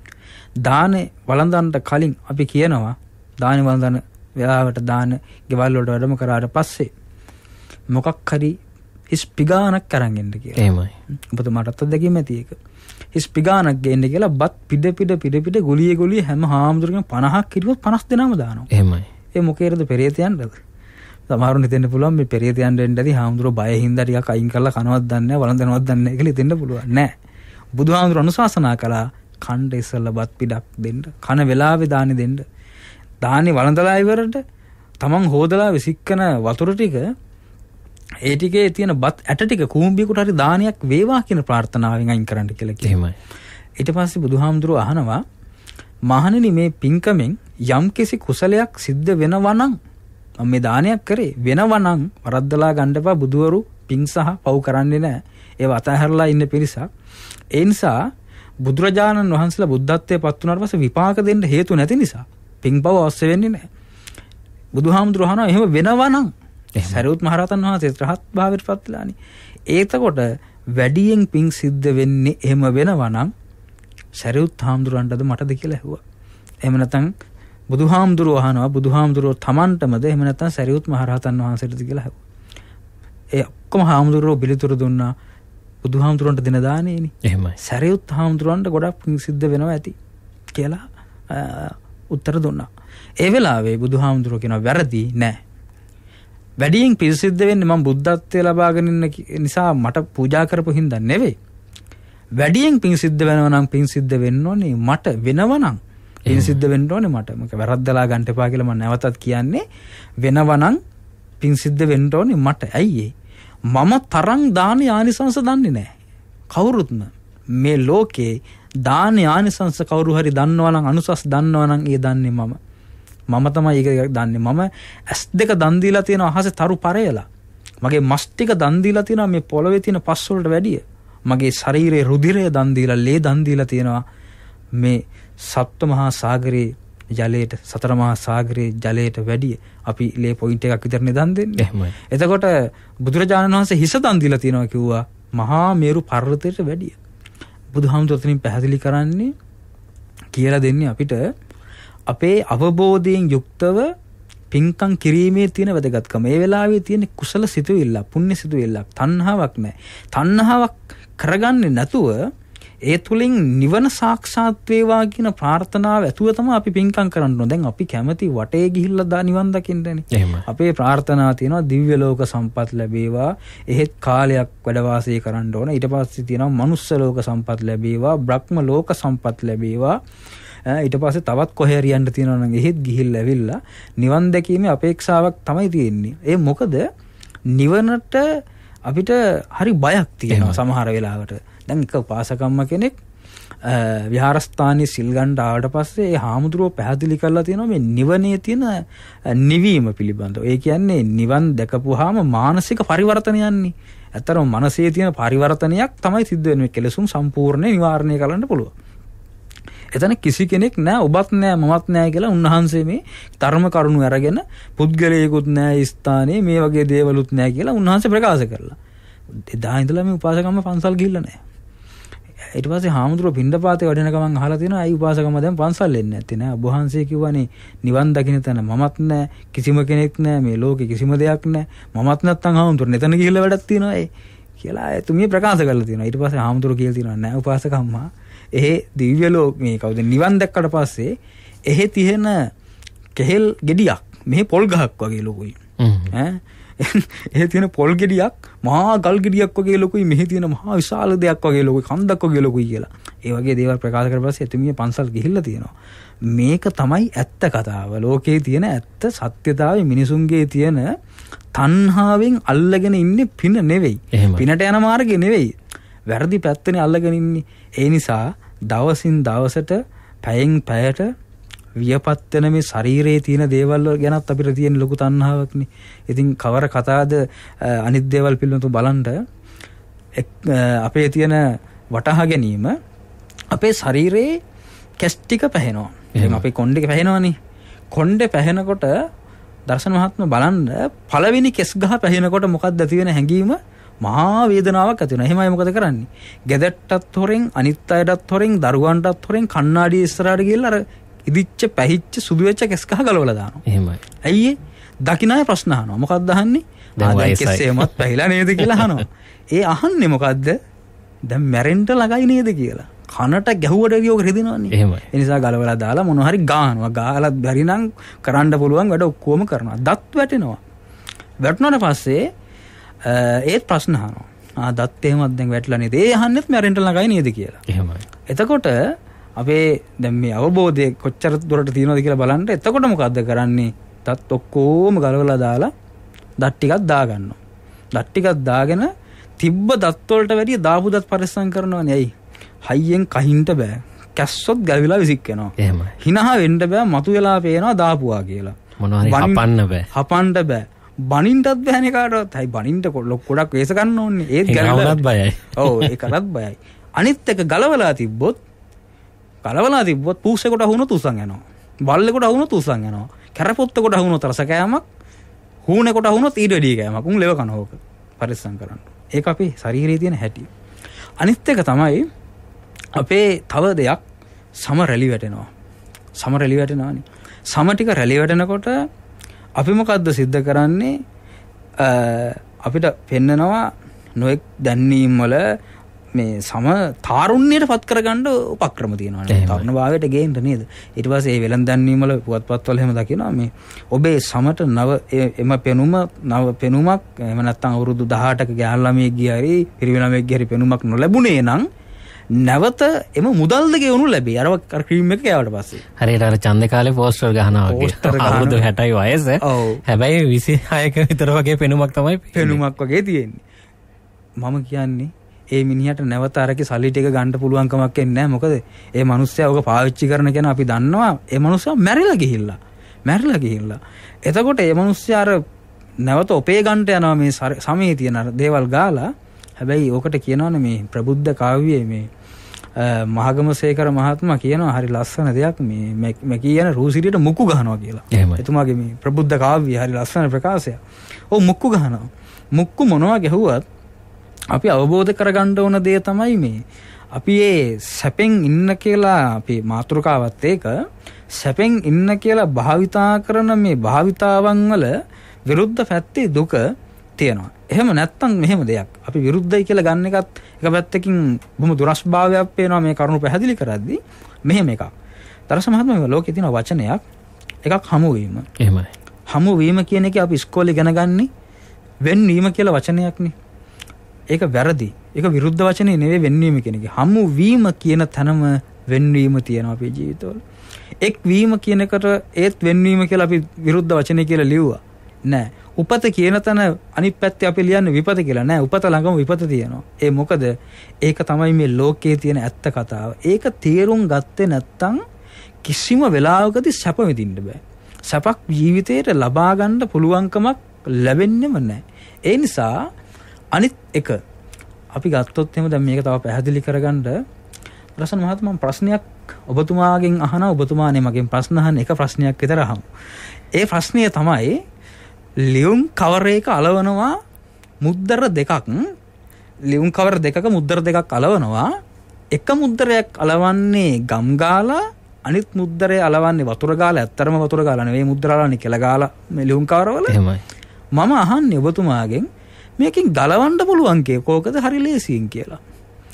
දානේ වළඳන්න කලින් අපි කියනවා දානේ වළඳන වෙලාවට දාන ගෙවල් වලට වැඩම කරාට පස්සේ මොකක් හරි හිස් පිගානක් අරන් එන්න කියලා. එහෙමයි. ඔබතුමාටත් අත්දැකීම ඇති ඒක. හිස් පිගානක් ගේන්න කියලා බත් පිට පිට පිට පිට ගුලියේ ගුලියේ හැම හාමුදුරුවෝම පනහක් කිරුවොත් පනස් දෙනාම දානවා. එහෙමයි. ඒ මොකේද පෙරේතයන්ද? සමහරුන් හිතෙන්න පුළුවන් මේ පෙරේතයන්ට එන්න ඇති හාමුදුරුවෝ බය හින්දා ටිකක් අයින් කරලා කනවත් දන්නේ නැහැ වළඳනවත් දන්නේ නැහැ කියලා හිතෙන්න පුළුවන්. නෑ. බුදුහාමුදුරුවෝ අනුශාසනා කළා කණ්ඩ ඉස්සෙල්ලා බත් පිටක් දෙන්න. කන වෙලාවේ දාන්නේ දෙන්න. දාන්නේ වළඳලා ඉවරට තමන් හොදලා විසික්කන වතුර ටික ඒ ටිකේ තියෙන බත් ඇට ටික කූඹියකට හරි දානයක් වේවා කියන ප්‍රාර්ථනාවෙන් අයින් කරන්න කියලා කියනවා. ඊට පස්සේ බුදුහාමුදුරුවෝ අහනවා මහණෙනි මේ පින්කමෙන් යම්කිසි කුසලයක් සිද්ධ වෙනවා නම් මම මේ දානයක් කරේ වෙනවා නම් වරද්දලා ගන්න එපා. බුදුවරු පින් සහ පව් කරන්නේ නැහැ. ඒව අතහැරලා ඉන්න පිරිසක්. ඒ නිසා බුදුරජාණන් වහන්සේලා බුද්ධත්වයට පත් වුණාට පස්සේ විපාක දෙන්න හේතු නැති නිසා පින් පව් අවශ්‍ය වෙන්නේ නැහැ. බුදුහාමුදුරුවෝ අහනවා එහෙම වෙනවා නම් සරියුත් මහරහතන් වහන්සේ රහත් භාවයට පත් වෙලානේ. ඒතකොට වැඩියෙන් පින් සිද්ධ වෙන්නේ එහෙම වෙනවා නම් සරියුත් හාමුදුරන්ටද මටද කියලා ඇහුවා. එහෙම නැත්නම් බුදුහාමුදුරුවෝ අහනවා බුදුහාමුදුරුවෝ තමන්ටමද එහෙම නැත්නම් සරියුත් මහරහතන් වහන්සේටද කියලා ඇහුවා. ඒ ඔක්කොම හාමුදුරුවෝ පිළිතුරු දුන්නා බුදුහාමුදුරන්ට දෙන දානේනේ. එහෙමයි. සරියුත් හාමුදුරන්ට ගොඩක් පින් සිද්ධ වෙනවා ඇති කියලා උත්තර දුන්නා. ඒ වෙලාවේ බුදුහාමුදුරුවෝ කියනවා වැරදි නෑ. වැඩියෙන් පින් සිද්ධ වෙන්නේ මම බුද්ධත්වයේ ලබාගෙන ඉන්න නිසා මට පූජා කරපු හින්දා නෙවෙයි. වැඩියෙන් පින් සිද්ධ වෙනවා නම් පින් සිද්ධ වෙන්න ඕනේ මට වෙනවා නම් පින් සිද්ධ වෙන්න ඕනේ මට. මක වැරද්දලා ගන්න එපා කියලා මම නැවතත් කියන්නේ වෙනවා නම් පින් සිද්ධ වෙන්න ඕනේ මට. ඇයි මම තරම් දාන ආනිසංස දන්නේ නැහැ. කවුරුත්ම මේ ලෝකේ දාන ආනිසංස කවුරු හරි දන්නවා නම් අනුසස් දන්නවා නම් ඒ දන්නේ මම. මම තමයි ඒක දන්නේ. මම ඇස් දෙක දන් දීලා තියෙනවා අහසේ තරු පරයලා. මගේ මස් ටික දන් දීලා තියෙනවා මේ පොළවේ තියෙන පස් වලට වැඩිය. මගේ ශරීරයේ රුධිරය දන් දීලා ලේ දන් දීලා තියෙනවා මේ සප්ත මහා සාගරයේ ජලයට සතර මහා සාගරයේ ජලයට වැඩිය. අපි ලේ පොයින්ට් එකක් විතරනේ දන් දෙන්නේ. එහෙමයි. එතකොට බුදුරජාණන් වහන්සේ හිස දන් දීලා තියෙනවා කිව්වා මහා මේරු පර්වතයට වැඩිය. බුදුහාමුදුරුවෝ පැහැදිලි කරන්නේ කියලා දෙන්නේ අපිට අපේ අවබෝධයෙන් යුක්තව පින්කම් කිරීමේ තියෙන වැදගත්කම. ඒ වෙලාවේ තියෙන කුසල සිතුවිල්ල, පුණ්‍ය සිතුවිල්ල, තණ්හාවක් නැහැ. තණ්හාවක් කරගන්නේ නැතුව ඒ තුලින් නිවන සාක්ෂාත් වේවා කියන ප්‍රාර්ථනාව ඇතුව තමයි අපි පින්කම් කරන්න ඕන. දැන් අපි කැමති වටේ ගිහිල්ලා නිවන් දකින්නනේ. අපේ ප්‍රාර්ථනා තියෙනවා දිව්‍ය ලෝක සම්පත් ලැබේවා. එහෙත් කාලයක් වැඩ වාසය කරන්න ඕන. ඊට පස්සේ තියෙනවා මනුස්ස ලෝක සම්පත් ලැබේවා, බ්‍රහ්ම ලෝක සම්පත් ලැබේවා. ඊට පස්සේ තවත් කොහේ හරි යන්න තියෙනවා නම් එහෙත් ගිහිල්ලා ඇවිල්ලා නිවන් දැකීමේ අපේක්ෂාවක් තමයි තියෙන්නේ. ඒ මොකද නිවනට අපිට හරි බයක් තියෙනවා සමහර වෙලාවට. දැන් එක උපාසකම්ම කෙනෙක් විහාරස්ථානයේ සිල් ගන්න ආවට පස්සේ ඒ හාමුදුරුවෝ පැහැදිලි කරලා තියෙනවා මේ නිවනේ තියෙන නිවීම පිළිබඳව. ඒ කියන්නේ නිවන් දැකපුවාම මානසික පරිවර්තනයන්නේ. ඇත්තටම මනසේ තියෙන පරිවර්තනයක් තමයි සිද්ධ වෙන්නේ. කෙලෙසුම් සම්පූර්ණ නිවාරණය කරන්න පුළුවන්. එතන කිසි කෙනෙක් නෑ ඔබත් නෑ මමත් නෑ කියලා උන්වහන්සේ මේ ධර්ම කරුණු අරගෙන පුද්ගලයෙකුත් නෑ ස්ථානේ මේ වගේ දේවලුත් නෑ කියලා උන්වහන්සේ ප්‍රකාශ කරලා. එදා ඉඳලා මේ උපාසකම්ම පන්සල් ගිහිල්ලා නෑ. ඊට පස්සේ හාමුදුරුවෝ පින්ඩපාතේ වඩින ගමන් අහලා තියෙනවා ඇයි උපාසකම්ම දැන් පන්සල් එන්නේ නැත්තේ නෑ. ඔබ වහන්සේ කිව්වනේ නිවන් දකින්න තැන මමත් නෑ කිසිම කෙනෙක් නෑ මේ ලෝකේ කිසිම දෙයක් නෑ. මමත් නැත්තම් හාමුදුරුවෝ එතන ගිහිල්ලා වැඩක් තියනවා ඒ කියලා එතුමිය ප්‍රකාශ කරලා තියෙනවා. ඊට පස්සේ හාමුදුරුවෝ කියලා තියෙනවා නෑ උපාසකම්මා එහෙ දිව්‍ය ලෝක මේ කවුද නිවන් දැක්කට පස්සේ එහෙ තියෙන කෙහෙල් ගෙඩියක් මෙහි පොල් ගහක් වගේ ලොකුයි. ඈ එහෙ තියෙන පොල් ගෙඩියක් මහා ගල් ගෙඩියක් වගේ ලොකුයි. මෙහි තියෙන මහා විශාල දෙයක් වගේ ලොකුයි. කන්දක් වගේ ලොකුයි කියලා. ඒ වගේ දේවල් ප්‍රකාශ කරලා පස්සේ එතුමිය පන්සල් ගිහිල්ලා තියෙනවා. මේක තමයි ඇත්ත කතාව. ලෝකේ තියෙන ඇත්ත සත්‍යතාවය මිනිසුන්ගේ තියෙන තණ්හාවෙන් අල්ලගෙන ඉන්නේ පින නෙවෙයි. පිනට යන මාර්ගේ නෙවෙයි. වැරදි පැත්තනේ අල්ලගෙන ඉන්නේ. ඒ නිසා දවසින් දවසට පැයෙන් පැයට වියපත් වෙන මේ ශරීරයේ තියෙන දේවල් ගැනත් අපිට තියෙන ලොකු තණ්හාවක්නේ. ඉතින් කවර කතාවද අනිත් දේවල් පිළිබඳව බලන්න අපේ තියෙන වටහා ගැනීම අපේ ශරීරයේ කෙස් ටික පැහෙනවා. එහෙනම් අපේ කොණ්ඩේ පැහෙනවනේ. කොණ්ඩේ පැහෙනකොට දර්ශන මහත්ම බලන්න පළවෙනි කෙස් ගහ පැහෙනකොට මොකක්ද ඇති වෙන හැඟීම? මහා වේදනාවක් ඇති වෙනවා. එහෙමයි මොකද කරන්නේ? ගෙදරටත් හොරෙන්, අනිත් අයටත් හොරෙන්, දරුවන්ටත් හොරෙන් කණ්ණාඩිය ඉස්සරහට ගිහලා අර ඉදිච්ච පැහිච්ච සුදු වෙච්ච කෙස් ගහ ගලවලා දානවා. එහෙමයි. ඇයි ඒ? දකින්න අය ප්‍රශ්න අහනවා. මොකක්ද අහන්නේ? දැන් කෙස්සෙමත් පැහිලා නේද කියලා අහනවා. ඒ අහන්නේ මොකද්ද? දැන් මැරෙන්න ළඟයි නේද කියලා. කනට ගැහුවට ගියෝක රිදෙනවනේ. එහෙමයි. ඒ නිසා ගලවලා දාලා මොනවා හරි ගානවා. ගාලත් බැරි නම් කරන්න පුළුවන් වැඩ ඔක්කොම කරනවා. දත් වැටෙනවා. වැටුණාට පස්සේ ඒත් ප්‍රශ්න අහනවා. ආ දත් එහෙමත් දැන් වැටලා නේද? ඒ අහන්නෙත් මැරෙන්න ළඟයි නේද කියලා. එහෙමයි. එතකොට අපේ දැන් මේ අවබෝධය කොච්චර දුරට තියෙනවද කියලා බලන්න. එතකොට මොකද්ද කරන්නේ? දත් ඔක්කොම ගලවලා දාලා දත් ටිකක් දාගන්නවා. දත් ටිකක් දාගෙන තිබ්බ දත් වලට වැඩිය දාපු දත් පරිස්සම් කරනවනේ. ඇයි? හයියෙන් කහින්ට බෑ. කැස්සොත් ගැලවිලා විසික් වෙනවා. එහෙමයි. හිනහ වෙන්න බෑ. මතු වෙලා පේනවා දාපුවා කියලා. මොනවා හරි හපන්න බෑ. හපන්න බෑ. බනින්නත් බෑනේ කාටවත්. හයි බනින්න ගොඩක් වේස ගන්න ඕනේ. ඒත් ගැලවිලාත් බයයි. ඔව් ඒකටත් බයයි. අනිත් එක ගලවලා තිබ්බොත් ගලවලා තිබ්බොත් පූසෙකට අහුනොත් උසන් යනවා. බල්ලෙකුට අහුනොත් උසන් යනවා. කැරපොත්තකට අහුනොත් රස කෑමක්. හූනෙකුට අහුනොත් ඊට වැඩි කෑමක්. උන් ලෙව කනෝක පරිස්සම් කරන්න. ඒක අපේ ශරීරයේ තියෙන හැටි. අනිත් එක තමයි අපේ තව දෙයක් සම රැලි වැටෙනවා. සම රැලි වැටෙනවානේ. සම ටික රැලි වැටෙනකොට අපි මොකද්ද සිද්ධ කරන්නේ? අපිට පෙන්නනවා නොඑක් දැන්නීම් වල මේ සම තාරුණ්‍යයට පත් කරගන්න උපක්‍රම තියෙනවා නේද? තරුණ භාවයට ගේන්න නේද? ඊට පස්සේ මේ වෙලන් දැන්නීම් වල පුවත්පත් වල එහෙම දකිනවා මේ ඔබේ සමට නව එම පෙනුම නව පෙනුමක් එහෙම නැත්නම් අවුරුදු දහඅටක ගෑල් ළමයෙක් ගිය හරි පිරිමි ළමයෙක් ගිය හරි පෙනුමක් නොලැබුණේ නම් නැවත එම මුදල්ද ගෙවනු ලැබේ. අර අර ක්‍රීම් එක ගෑවට පස්සේ. හරියට අර ඡන්දේ කාලේ පෝස්ටර් ගහනවා වගේ. අවුරුදු හැටයි වයස. හැබැයි විසිහයක විතර වගේ පෙනුමක් තමයි පෙනුමක් වගේ තියෙන්නේ. මම කියන්නේ ඒ මිනිහට නැවත අරකේ සල්ලි ටික ගන්න පුළුවන් කමක් එන්නේ නැහැ. මොකද ඒ මිනිස්සයා ඔක පාවිච්චි කරන කෙනා අපි දන්නවා. ඒ මිනිස්සයා මැරිලා ගිහිල්ලා. මැරිලා ගිහිල්ලා. එතකොට ඒ මිනිස්සයා අර නැවත ඔපේ ගන්නට යනවා මේ සමයේ තියෙන අර දේවල් ගාලා. හැබැයි ඕකට කියනවනේ මේ ප්‍රබුද්ධ කාව්‍යයේ මේ මහගමසේකර මහත්මයා කියනවා හරි ලස්සන දෙයක් මේ මේ කියන රූසිරියට මුක්කු ගහනවා කියලා. එතුමාගේ මේ ප්‍රබුද්ධ කාව්‍යය හරි ලස්සන ප්‍රකාශයක්. ඔව් මුක්කු ගහනවා. මුක්කු මොනවා ගැහුවත් අපි අවබෝධ කරගන්න ඕන දේ තමයි මේ අපි ඒ සැපෙන් ඉන්න කියලා අපි මාතෘකාවත් ඒක සැපෙන් ඉන්න කියලා භාවිතා කරන මේ භාවිතාවන් වල විරුද්ධ පැත්තේ දුක තියෙනවා. එහෙම නැත්තම් මෙහෙම දෙයක් අපි විරුද්ධයි කියලා ගන්න එකත් එක පැත්තකින් බොහොම දුරස්භාවයක් පේනවා මේ කරුණු පැහැදිලි කරද්දී. මෙහෙම එකක් දර්ශන මහත්මයා ලෝකේ තියෙන වචනයක් එකක් හමු වීම. එහෙමයි. හමු වීම කියන එක අපි ඉස්කෝලේ ඉගෙන ගන්නේ වෙන්වීම කියලා වචනයක්නේ. ඒක වැරදි. ඒක විරුද්ධ වචනේ නෙවෙයි වෙන්වීම කියන එක. හමු වීම කියන තැනම වෙන්වීම තියෙනවා අපේ ජීවිතවල. එක් වීම කියන එකට ඒත් වෙන්වීම කියලා අපි විරුද්ධ වචනේ කියලා ලිව්වා. නෑ. උපත කියන තැන අනිත් පැත්තේ අපි ලියන්නේ විපත කියලා. නෑ. උපත ළඟම විපත තියෙනවා. ඒ මොකද ඒක තමයි මේ ලෝකයේ තියෙන ඇත්ත කතාව. ඒක තේරුම් ගත්තේ නැත්තම් කිසිම වෙලාවකදී සැප විඳින්න බෑ. සැපක් ජීවිතේට ලබා ගන්න පුළුවන්කමක් ලැබෙන්නේම නෑ. ඒ නිසා අනිත් එක අපි ගත්තොත් එහෙම දැන් මේක තව පැහැදිලි කරගන්න රසන් මහත්මයා ප්‍රශ්නයක් ඔබතුමාගෙන් අහනවා. ඔබතුමානේ මගෙන් ප්‍රශ්න අහන එක ප්‍රශ්නයක් විතර අහමු. ඒ ප්‍රශ්නය තමයි ලියුම් කවර එක අලවනවා මුද්දර දෙකක් ලියුම් කවර දෙකක මුද්දර දෙකක් අලවනවා. එක මුද්දරයක් අලවන්නේ ගම් ගාලා අනිත් මුද්දරය අලවන්නේ වතුර ගාලා. ඇත්තරම වතුර ගාලා නෙවෙයි මුද්දර අලවන්නේ කෙල ගාලා මේ ලියුම් කවරවල. එහෙමයි. මම අහන්නේ ඔබතුමාගෙන් මේකෙන් ගලවන්න පුළුවන් කෝකද හරි ලේසියෙන් කියලා.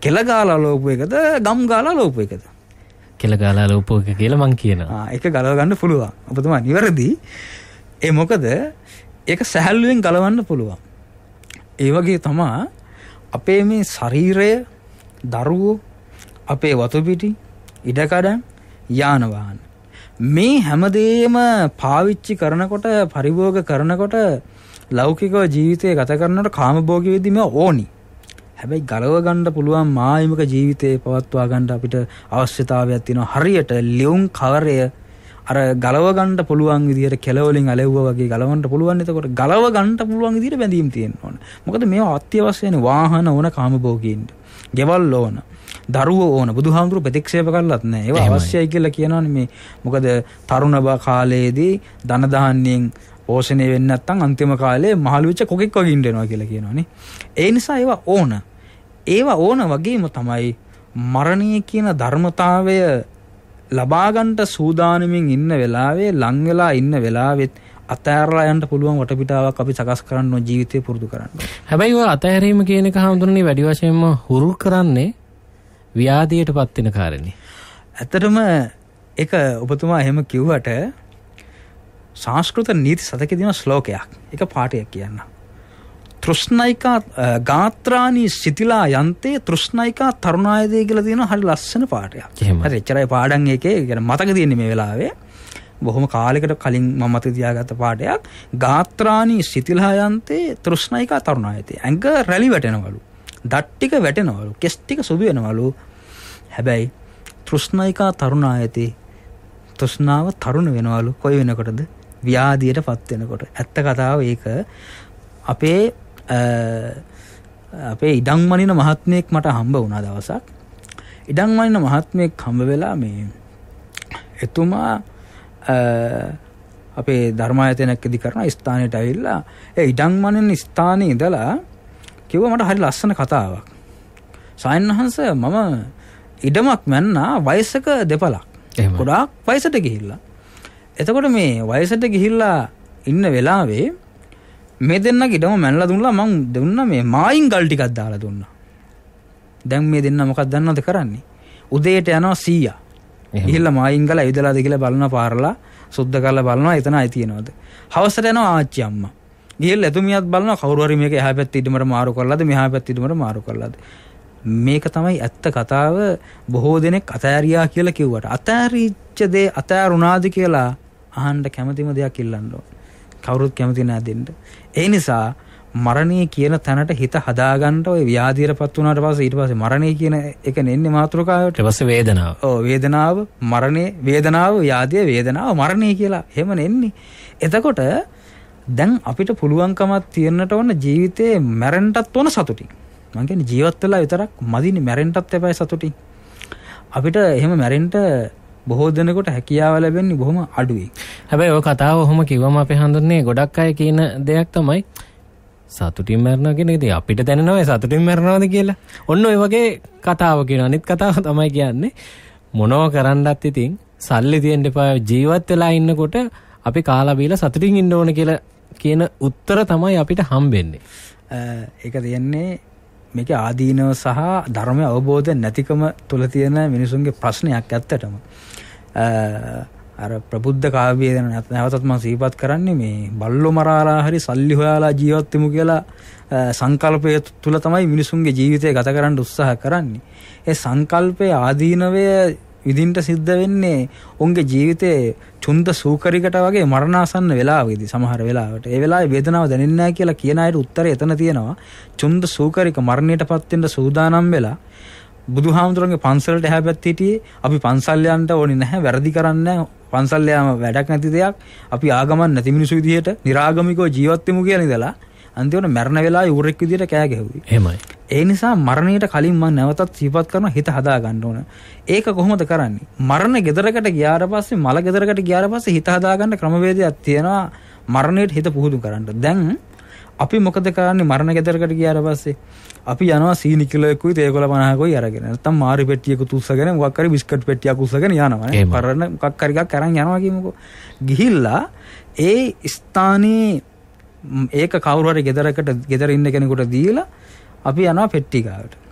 කෙල ගාලා ලෝපු එකද ගම් ගාලා ලෝපු එකද? කෙල ගාලා ලෝපු එක කියලා මං කියනවා. ආ ඒක ගලව ගන්න පුළුවන්. ඔබතුමා නිවැරදි. ඒ මොකද ඒක සැහැල්ලුවෙන් ගලවන්න පුළුවන්. ඒ වගේ තමයි අපේ මේ ශරීරය, දරුවෝ, අපේ වතුපිටි, ඉඩකඩම්, යාන වාහන මේ හැමදේම පාවිච්චි කරනකොට, පරිභෝග කරනකොට, ලෞකිකව ජීවිතය ගත කරනකොට කාමභෝගී වෙද්දී මේ ඕනි. හැබැයි ගලව ගන්න පුළුවන් මායිමක ජීවිතේ පවත්වා ගන්න අපිට අවශ්‍යතාවයක් තියෙනවා. හරියට ලියුම් කවරය අර ගලව ගන්න පුළුවන් විදිහට කෙලවලින් ඇලෙව්වා වගේ ගලවන්න පුළුවන්. එතකොට ගලව ගන්න පුළුවන් විදිහට බැඳීම් තියෙන්න ඕන. මොකද මේවා අත්‍යවශ්‍යනේ. වාහන ඕන කාමභෝගීන්ට. ගෙවල් ඕන. දරුවෝ ඕන. බුදුහාමුදුරු ප්‍රතික්ෂේප කරලත් නැහැ. ඒවා අවශ්‍යයි කියලා කියනවනේ මේ. මොකද තරුණ කාලයේදී ධන ධාන්‍යයෙන් පෝෂණය වෙන්නේ නැත්නම් අන්තිම කාලේ මහලු වෙච්ච කොකෙක් වගේ ඉන්න වෙනවා කියලා කියනවනේ. ඒ නිසා ඒවා ඕන. ඒවා ඕන වගේම තමයි මරණය කියන ධර්මතාවය ලබා ගන්නට සූදානමින් ඉන්න වෙලාවේ, ලං වෙලා ඉන්න වෙලාවෙත් අතෑරලා යන්න පුළුවන් වටපිටාවක් අපි සකස් කරන්න ඕන ජීවිතේ පුරුදු කරන්න. හැබැයි ඔය අතෑරීම කියන එක හඳුනන්නේ වැඩි වශයෙන්ම හුරු කරන්නේ ව්‍යාධියටපත් වෙන කාරණේ. ඇත්තටම ඒක ඔබතුමා එහෙම කිව්වට සංස්කෘත නීති සතකේ තියෙන ශ්ලෝකයක්. ඒක පාඨයක් කියන්න. තෘෂ්ණයිකා ගාත්‍රානි සිතිලා යන්තේ තෘෂ්ණයිකා තරුණායදේ කියලා තියෙන හරි ලස්සන පාඨයක්. හරි එච්චරයි පාඩම් එකේ يعني මතක තියෙන්නේ මේ වෙලාවේ. බොහොම කාලයකට කලින් මම මතක තියාගත්ත පාඨයක්. ගාත්‍රානි සිතිලා යන්තේ තෘෂ්ණයිකා තරුණායදේ. ඇඟ රැලි වැටෙනවලු. දත් ටික වැටෙනවලු. කෙස් ටික සුදු වෙනවලු. හැබැයි තෘෂ්ණයිකා තරුණායතේ තෘෂ්ණාව තරුණ වෙනවලු. කොයි වෙනකොටද? ව්‍යාධියටපත් වෙනකොට. ඇත්ත කතාව ඒක. අපේ අපේ ඉඩම් මනින මහත්මයෙක් මට හම්බ වුණා දවසක්. ඉඩම් මනින මහත්මයෙක් හම්බ වෙලා මේ එතුමා අපේ ධර්මායතනයකදී කරන ස්ථානයට ඇවිල්ලා ඒ ඉඩම් මනින ස්ථානයේ ඉඳලා කිව්වා මට හරි ලස්සන කතාවක්. සායන්හන්ස මම ඉඩමක් මැන්නා වයසක දෙපළක්. ගොඩාක් වයසට ගිහිල්ලා. එතකොට මේ වයසට ගිහිල්ලා ඉන්න වෙලාවේ මේ දෙන්නගේ ඉඩම මැනලා දුන්නා. මං දුන්නා මේ මායින් ගල් ටිකක් දාලා දුන්නා. දැන් මේ දෙන්න මොකක්ද දන්නවද කරන්නේ? උදේට යනවා සීයා. ගිහිල්ලා මායින් ගල ඇවිදලාද කියලා බලනවා, පාරලා සුද්ධ කරලා බලනවා එතන අය තියනවද. හවසට යනවා ආච්චි අම්මා. ගිහිල්ලා එතුමියත් බලනවා කවුරු හරි මේක එහා පැත්තේ ඉදමර මාරු කරලාද මෙහා පැත්තේ ඉදමර මාරු කරලාද. මේක තමයි ඇත්ත කතාව. බොහෝ දෙනෙක් අතෑරියා කියලා කිව්වට අතෑරිච්ච දේ අතෑරුණාද කියලා අහන්න කැමතිම දෙයක් ඉල්ලන්න ඕන. කවුරුත් කැමති නෑ දෙන්න. ඒ නිසා මරණය කියන තැනට හිත හදාගන්න ඔය ව්‍යාධියටපත් වුණාට පස්සේ ඊට පස්සේ මරණය කියන එක නෙන්නේ මාතෘකාවට. ඊට පස්සේ වේදනාව. ඔව් වේදනාව, මරණය, වේදනාව, ව්‍යාධිය, වේදනාව, මරණය කියලා එහෙම නෙන්නේ. එතකොට දැන් අපිට පුළුවන්කමක් තියෙන්නට ඕන ජීවිතේ මැරෙන්නටත් ඕන සතුටින්. මං කියන්නේ ජීවත් වෙලා විතරක් මදිනේ මැරෙන්නටත් එපායි සතුටින්. අපිට එහෙම මැරෙන්න බොහෝ දෙනෙකුට හැකියාව ලැබෙන්නේ බොහොම අඩුයි. හැබැයි ඔය කතාව ඔහොම කිව්වම අපි හඳුන්නේ ගොඩක් අය කියන දෙයක් තමයි සතුටින් මැරෙනවා කියන එක. ඉතින් අපිට දැනෙනවා සතුටින් මැරෙනවාද කියලා. ඔන්න ඔය වගේ කතාව කියන අනිත් කතාව තමයි කියන්නේ මොනව කරන්නත් ඉතින් සල්ලි තියෙන්න එපා ජීවත් වෙලා ඉන්නකොට අපි කාලා බීලා සතුටින් ඉන්න ඕන කියලා කියන උත්තර තමයි අපිට හම්බෙන්නේ. ඒක තියෙන්නේ මේක ආදීනව සහ ධර්මය අවබෝධ නැතිකම තුල තියෙන මිනිසුන්ගේ ප්‍රශ්නයක් ඇත්තටම. අර ප්‍රබුද්ධ කාව්‍යය දෙන නැවතත් මම සිහිපත් කරන්නේ මේ බල්ලෝ මරාලා හරි සල්ලි හොයාලා ජීවත් වෙමු කියලා සංකල්පය තුල තමයි මිනිසුන්ගේ ජීවිතය ගත කරන්න උත්සාහ කරන්නේ. ඒ සංකල්පයේ ආදීනවය විඳින්න සිද්ධ වෙන්නේ උන්ගේ ජීවිතේ චුන්ද සූකරිකට වගේ මරණාසන්න වෙලාවෙදී සමහර වෙලාවට. ඒ වෙලාවේ වේදනාව දැනෙන්නේ නැහැ කියලා කියන අයට උත්තරය එතන තියෙනවා. චුන්ද සූකරික මරණයටපත් වෙන්න සූදානම් වෙලා බුදුහාමුදුරන්ගේ පන්සලට එහා පැත්තේ හිටියේ අපි පන්සල් යන්න ඕනේ නැහැ, වැරදි කරන්නේ නැහැ, පන්සල් යාම වැඩක් නැති දෙයක්, අපි ආගමක් නැති මිනිසු විදිහට निराගමිකව ජීවත් වෙමු කියලා ඉඳලා අන්තිමට මරණ වෙලාවේ ඌරෙක් විදිහට කෑ ගැහුවේ. එහෙමයි. ඒ නිසා මරණයට කලින් මම නැවතත් සිහිපත් කරනවා හිත හදා ගන්න ඕන. ඒක කොහොමද කරන්නේ? මරණ ගෙදරකට ගියාට පස්සේ මල ගෙදරකට ගියාට පස්සේ හිත හදා ගන්න ක්‍රමවේදයක් තියෙනවා මරණයට හිත පුහුණු කරන්න. දැන් අපි මොකද කරන්නේ මරණ ගෙදරකට ගියාට පස්සේ? අපි යනවා සීනි කිලෝයකුයි තේකොළ පනහකුයි අරගෙන. නැත්තම් මාරි පෙට්ටියකුත් උස්සගෙන මොකක් හරි බිස්කට් පෙට්ටියක් උස්සගෙන යනවා නේ. පරණ මොකක් හරි එකක් අරන් යනවා කියමුකෝ. ගිහිල්ලා ඒ ස්ථානයේ ඒක කවුරු හරි ගෙදරකට ගෙදර ඉන්න කෙනෙකුට දීලා අපි යනවා පෙට්ටිකාවට.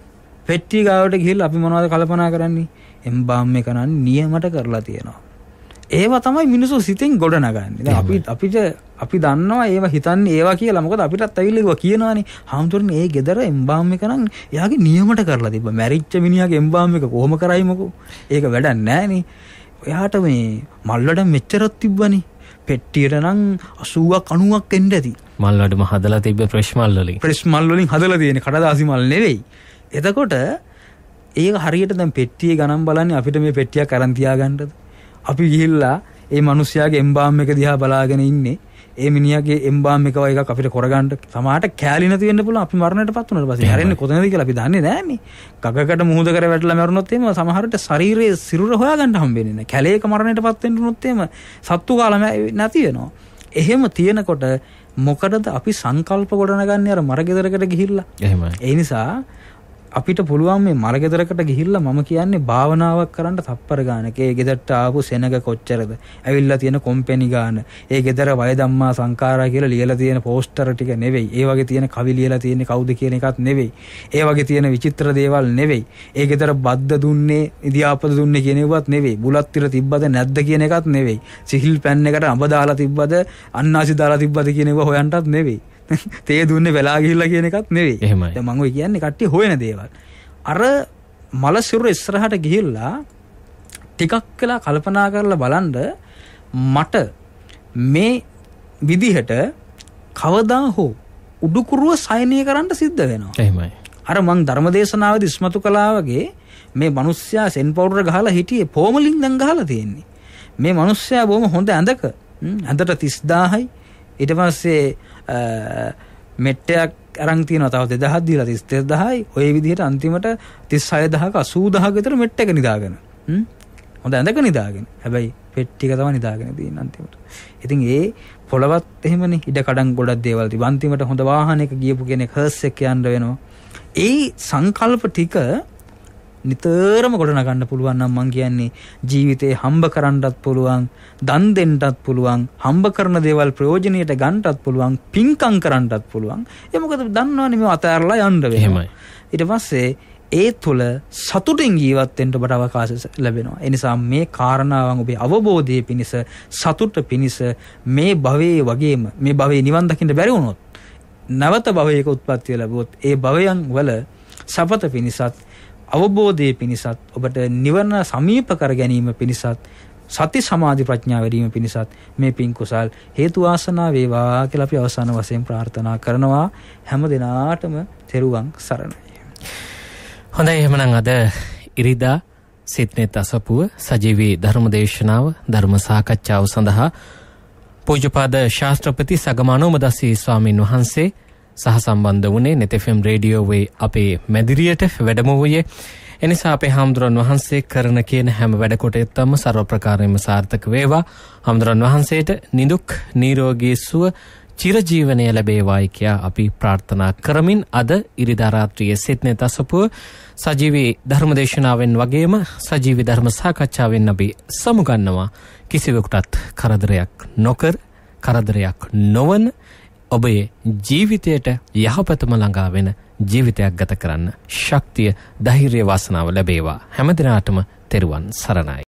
පෙට්ටිය ගාවට ගිහිල්ලා අපි මොනවද කල්පනා කරන්නේ? එම්බාම් එක නම් නියමට කරලා තියෙනවා. ඒවා තමයි මිනිස්සු සිතෙන් ගොඩ නගන්නේ. දැන් අපි අපිට අපි දන්නවා ඒවා හිතන්නේ ඒවා කියලා. මොකද අපිටත් ඇවිල්ලා ඒවා කියනවානේ. හාමුදුරනේ ඒ ගෙදර එම්බාම් එක නම් එයාගේ නියමට කරලා තිබ්බා. මැරිච්ච මිනිහාගේ එම්බාම් එක කොහොම කරයි මොකෝ? ඒක වැඩක් නෑනේ. එයාට මේ මල්වඩ මෙච්චරක් තිබ්බනේ. පෙට්ටියට නම් අසූවක් අනූවක් එන්න ඇති. මල්වඩම හදලා තිබ්බ ප්‍රෙෂ් මල් වලින්. ප්‍රෙෂ් මල් වලින් හදලා තියෙන කඩදාසි මල් නෙවෙයි. එතකොට ඒක හරියට දැන් පෙට්ටියේ ගණන් බලන්නේ අපිට මේ පෙට්ටියක් අරන් තියාගන්නද? අපි ගිහිල්ලා ඒ මිනිස්යාගේ එම්බාම් එක දිහා බලාගෙන ඉන්නේ. ඒ මිනිහාගේ එම්බාම් එක වගේ එකක් අපිට කරගන්න සමහරට කැලී නැති වෙන්න පුළුවන්. අපි මරණයටපත් වුණාට පස්සේ හැරෙන්නේ කොතනද කියලා අපි දන්නේ නැහැනේ. ගගකට මුහුද කර වැටලා මරුණොත් එහෙම සමහරට ශරීරයේ සිරුර හොයාගන්න හම්බෙන්නේ නැහැ. කැලේක මරණයටපත් වෙන්න උනොත් එහෙම සත්තු කාලා නැති වෙනවා. එහෙම තියෙනකොට මොකටද අපි සංකල්ප ගොඩනගන්නේ අර මරගෙදරකට ගිහිල්ලා? එහෙමයි. ඒ නිසා අපිට පුළුවන් මේ මරගෙදරකට ගිහිල්ලා මම කියන්නේ භාවනාවක් කරන්න තප්පර ගානක. ඒ ගෙදරට ආපු සෙනග කොච්චරද? ඇවිල්ලා තියෙන කොම්පැනි ගාන. ඒ ගෙදර වය ධම්මා සංඛාරා කියලා ලියලා තියෙන පෝස්ටර් ටික නෙවෙයි. ඒ වගේ තියෙන කවි ලියලා තියෙන්නේ කවුද කියන එකත් නෙවෙයි. ඒ වගේ තියෙන විචිත්‍ර දේවල් නෙවෙයි. ඒ ගෙදර බද්ද දුන්නේ, ඉදියාපද දුන්නේ කියන ඒවත් නෙවෙයි. බුලත් tira තිබ්බද නැද්ද කියන එකත් නෙවෙයි. සිහිල් පැන් එකට අඹ දාලා තිබ්බද, අන්නාසි දාලා තිබ්බද කියන ඒවා හොයන්නත් නෙවෙයි. තේ දුන්නේ වෙලා ගිහිල්ලා කියන එකත් නෙවෙයි. දැන් මම ඔය කියන්නේ කට්ටිය හොයන දේවල්. අර මල සිරුර ඉස්සරහට ගිහිල්ලා ටිකක් වෙලා කල්පනා කරලා බලන්න මට මේ විදිහට කවදා හෝ උඩුකුරුව සයනය කරන්න සිද්ධ වෙනවා. එහෙමයි. අර මං ධර්මදේශනාවේදී ඉස්මතු කළා වගේ මේ මිනිස්සයා සෙන් පවුඩර් ගහලා හිටියේ පොමලින් දැන් ගහලා තියෙන්නේ. මේ මිනිස්සයා බොහොම හොඳ ඇඳක ඇඳට තිස් දාහයි ඊට පස්සේ මෙට්ටයක් අරන් තියෙනවා තව දෙදහක් දීලා තිස් දෙදහයි ඔය විදිහට අන්තිමට තිස් හය දහක අසූ දහක විතර මෙට්ටක නිදාගෙන හ්ම් හොඳ ඇඳක නිදාගෙන හැබැයි පෙට්ටික තමයි නිදාගෙන තියෙන්නේ අන්තිමට. ඉතින් ඒ පොළවත් එහෙමනේ ඉඩ කඩන් ගොඩක් දේවල් තිබ්බ. අන්තිමට හොඳ වාහනයක ගියපු කෙනෙක් හර්ස් එක යන්න වෙනවා. ඒ සංකල්ප ටික නිතරම ගොඩනගන්න පුළුවන් නම් මං කියන්නේ ජීවිතේ හම්බ කරන්නත් පුළුවන්, දන් දෙන්නත් පුළුවන්, හම්බ කරන දේවල් ප්‍රයෝජනෙට ගන්නත් පුළුවන්, පින්කම් කරන්නත් පුළුවන්. ඒ මොකද දන්නවනේ මේ අතහැරලා යන්න වෙනවා. ඊට පස්සේ ඒ තුල සතුටින් ජීවත් වෙන්න ඔබට අවකාශ ලැබෙනවා. ඒ නිසා මේ කාරණාවන් ඔබේ අවබෝධයේ පිණිස, සතුට පිණිස මේ භවයේ වගේම මේ භවයේ නිවන් දකින්න බැරි වුණොත්, නැවත භවයක උත්පත්ති ලැබුවොත් ඒ භවයන් වල සපත පිණිසත් අවබෝධයේ පිණිසත් ඔබට නිවන සමීප කර ගැනීම පිණිසත් සති සමාධි ප්‍රඥා වැඩිම පිණිසත් මේ පින් කුසල් හේතු වාසනා වේවා කියලා අපි අවසාන වශයෙන් ප්‍රාර්ථනා කරනවා. හැම දිනාටම තෙරුවන් සරණයි. හොඳයි, එහෙමනම් අද ඉරිදා සිත්නෙත් අසපුව සජීවී ධර්මදේශනාව ධර්ම සාකච්ඡාව සඳහා පූජ්‍යපාද ශාස්ත්‍රපති සගමානෝමදස්සී ස්වාමින් වහන්සේ සහ සම්බන්ධ වුණේ net f m රේඩියෝ වේ අපේ මැදිරියට වැඩම වූයේ. එනිසා අපේ හාමුදුරන් වහන්සේ කරන කියන හැම වැඩ කොටෙත්තම සර්ව ප්‍රකාරයෙන්ම සාර්ථක වේවා. හාමුදුරන් වහන්සේට නිදුක් නිරෝගී සුව චිරජීවනය ලැබේවායි කියා අපි ප්‍රාර්ථනා කරමින් අද ඉරිදා රාත්‍රියේ සිත්නෙත් අසපුව සජීවී ධර්මදේශනාවෙන් වගේම සජීවී ධර්ම සාකච්ඡාවෙන් අපි සමුගන්නවා. කිසිවෙකුටත් කරදරයක් නොකර, කරදරයක් නොවන ඔබේ ජීවිතයට යහපතම ළඟා වෙන ජීවිතයක් ගත කරන්න ශක්තිය, ධෛර්ය, වාසනාව ලැබේවා. හැම දිනාටම තෙරුවන් සරණයි.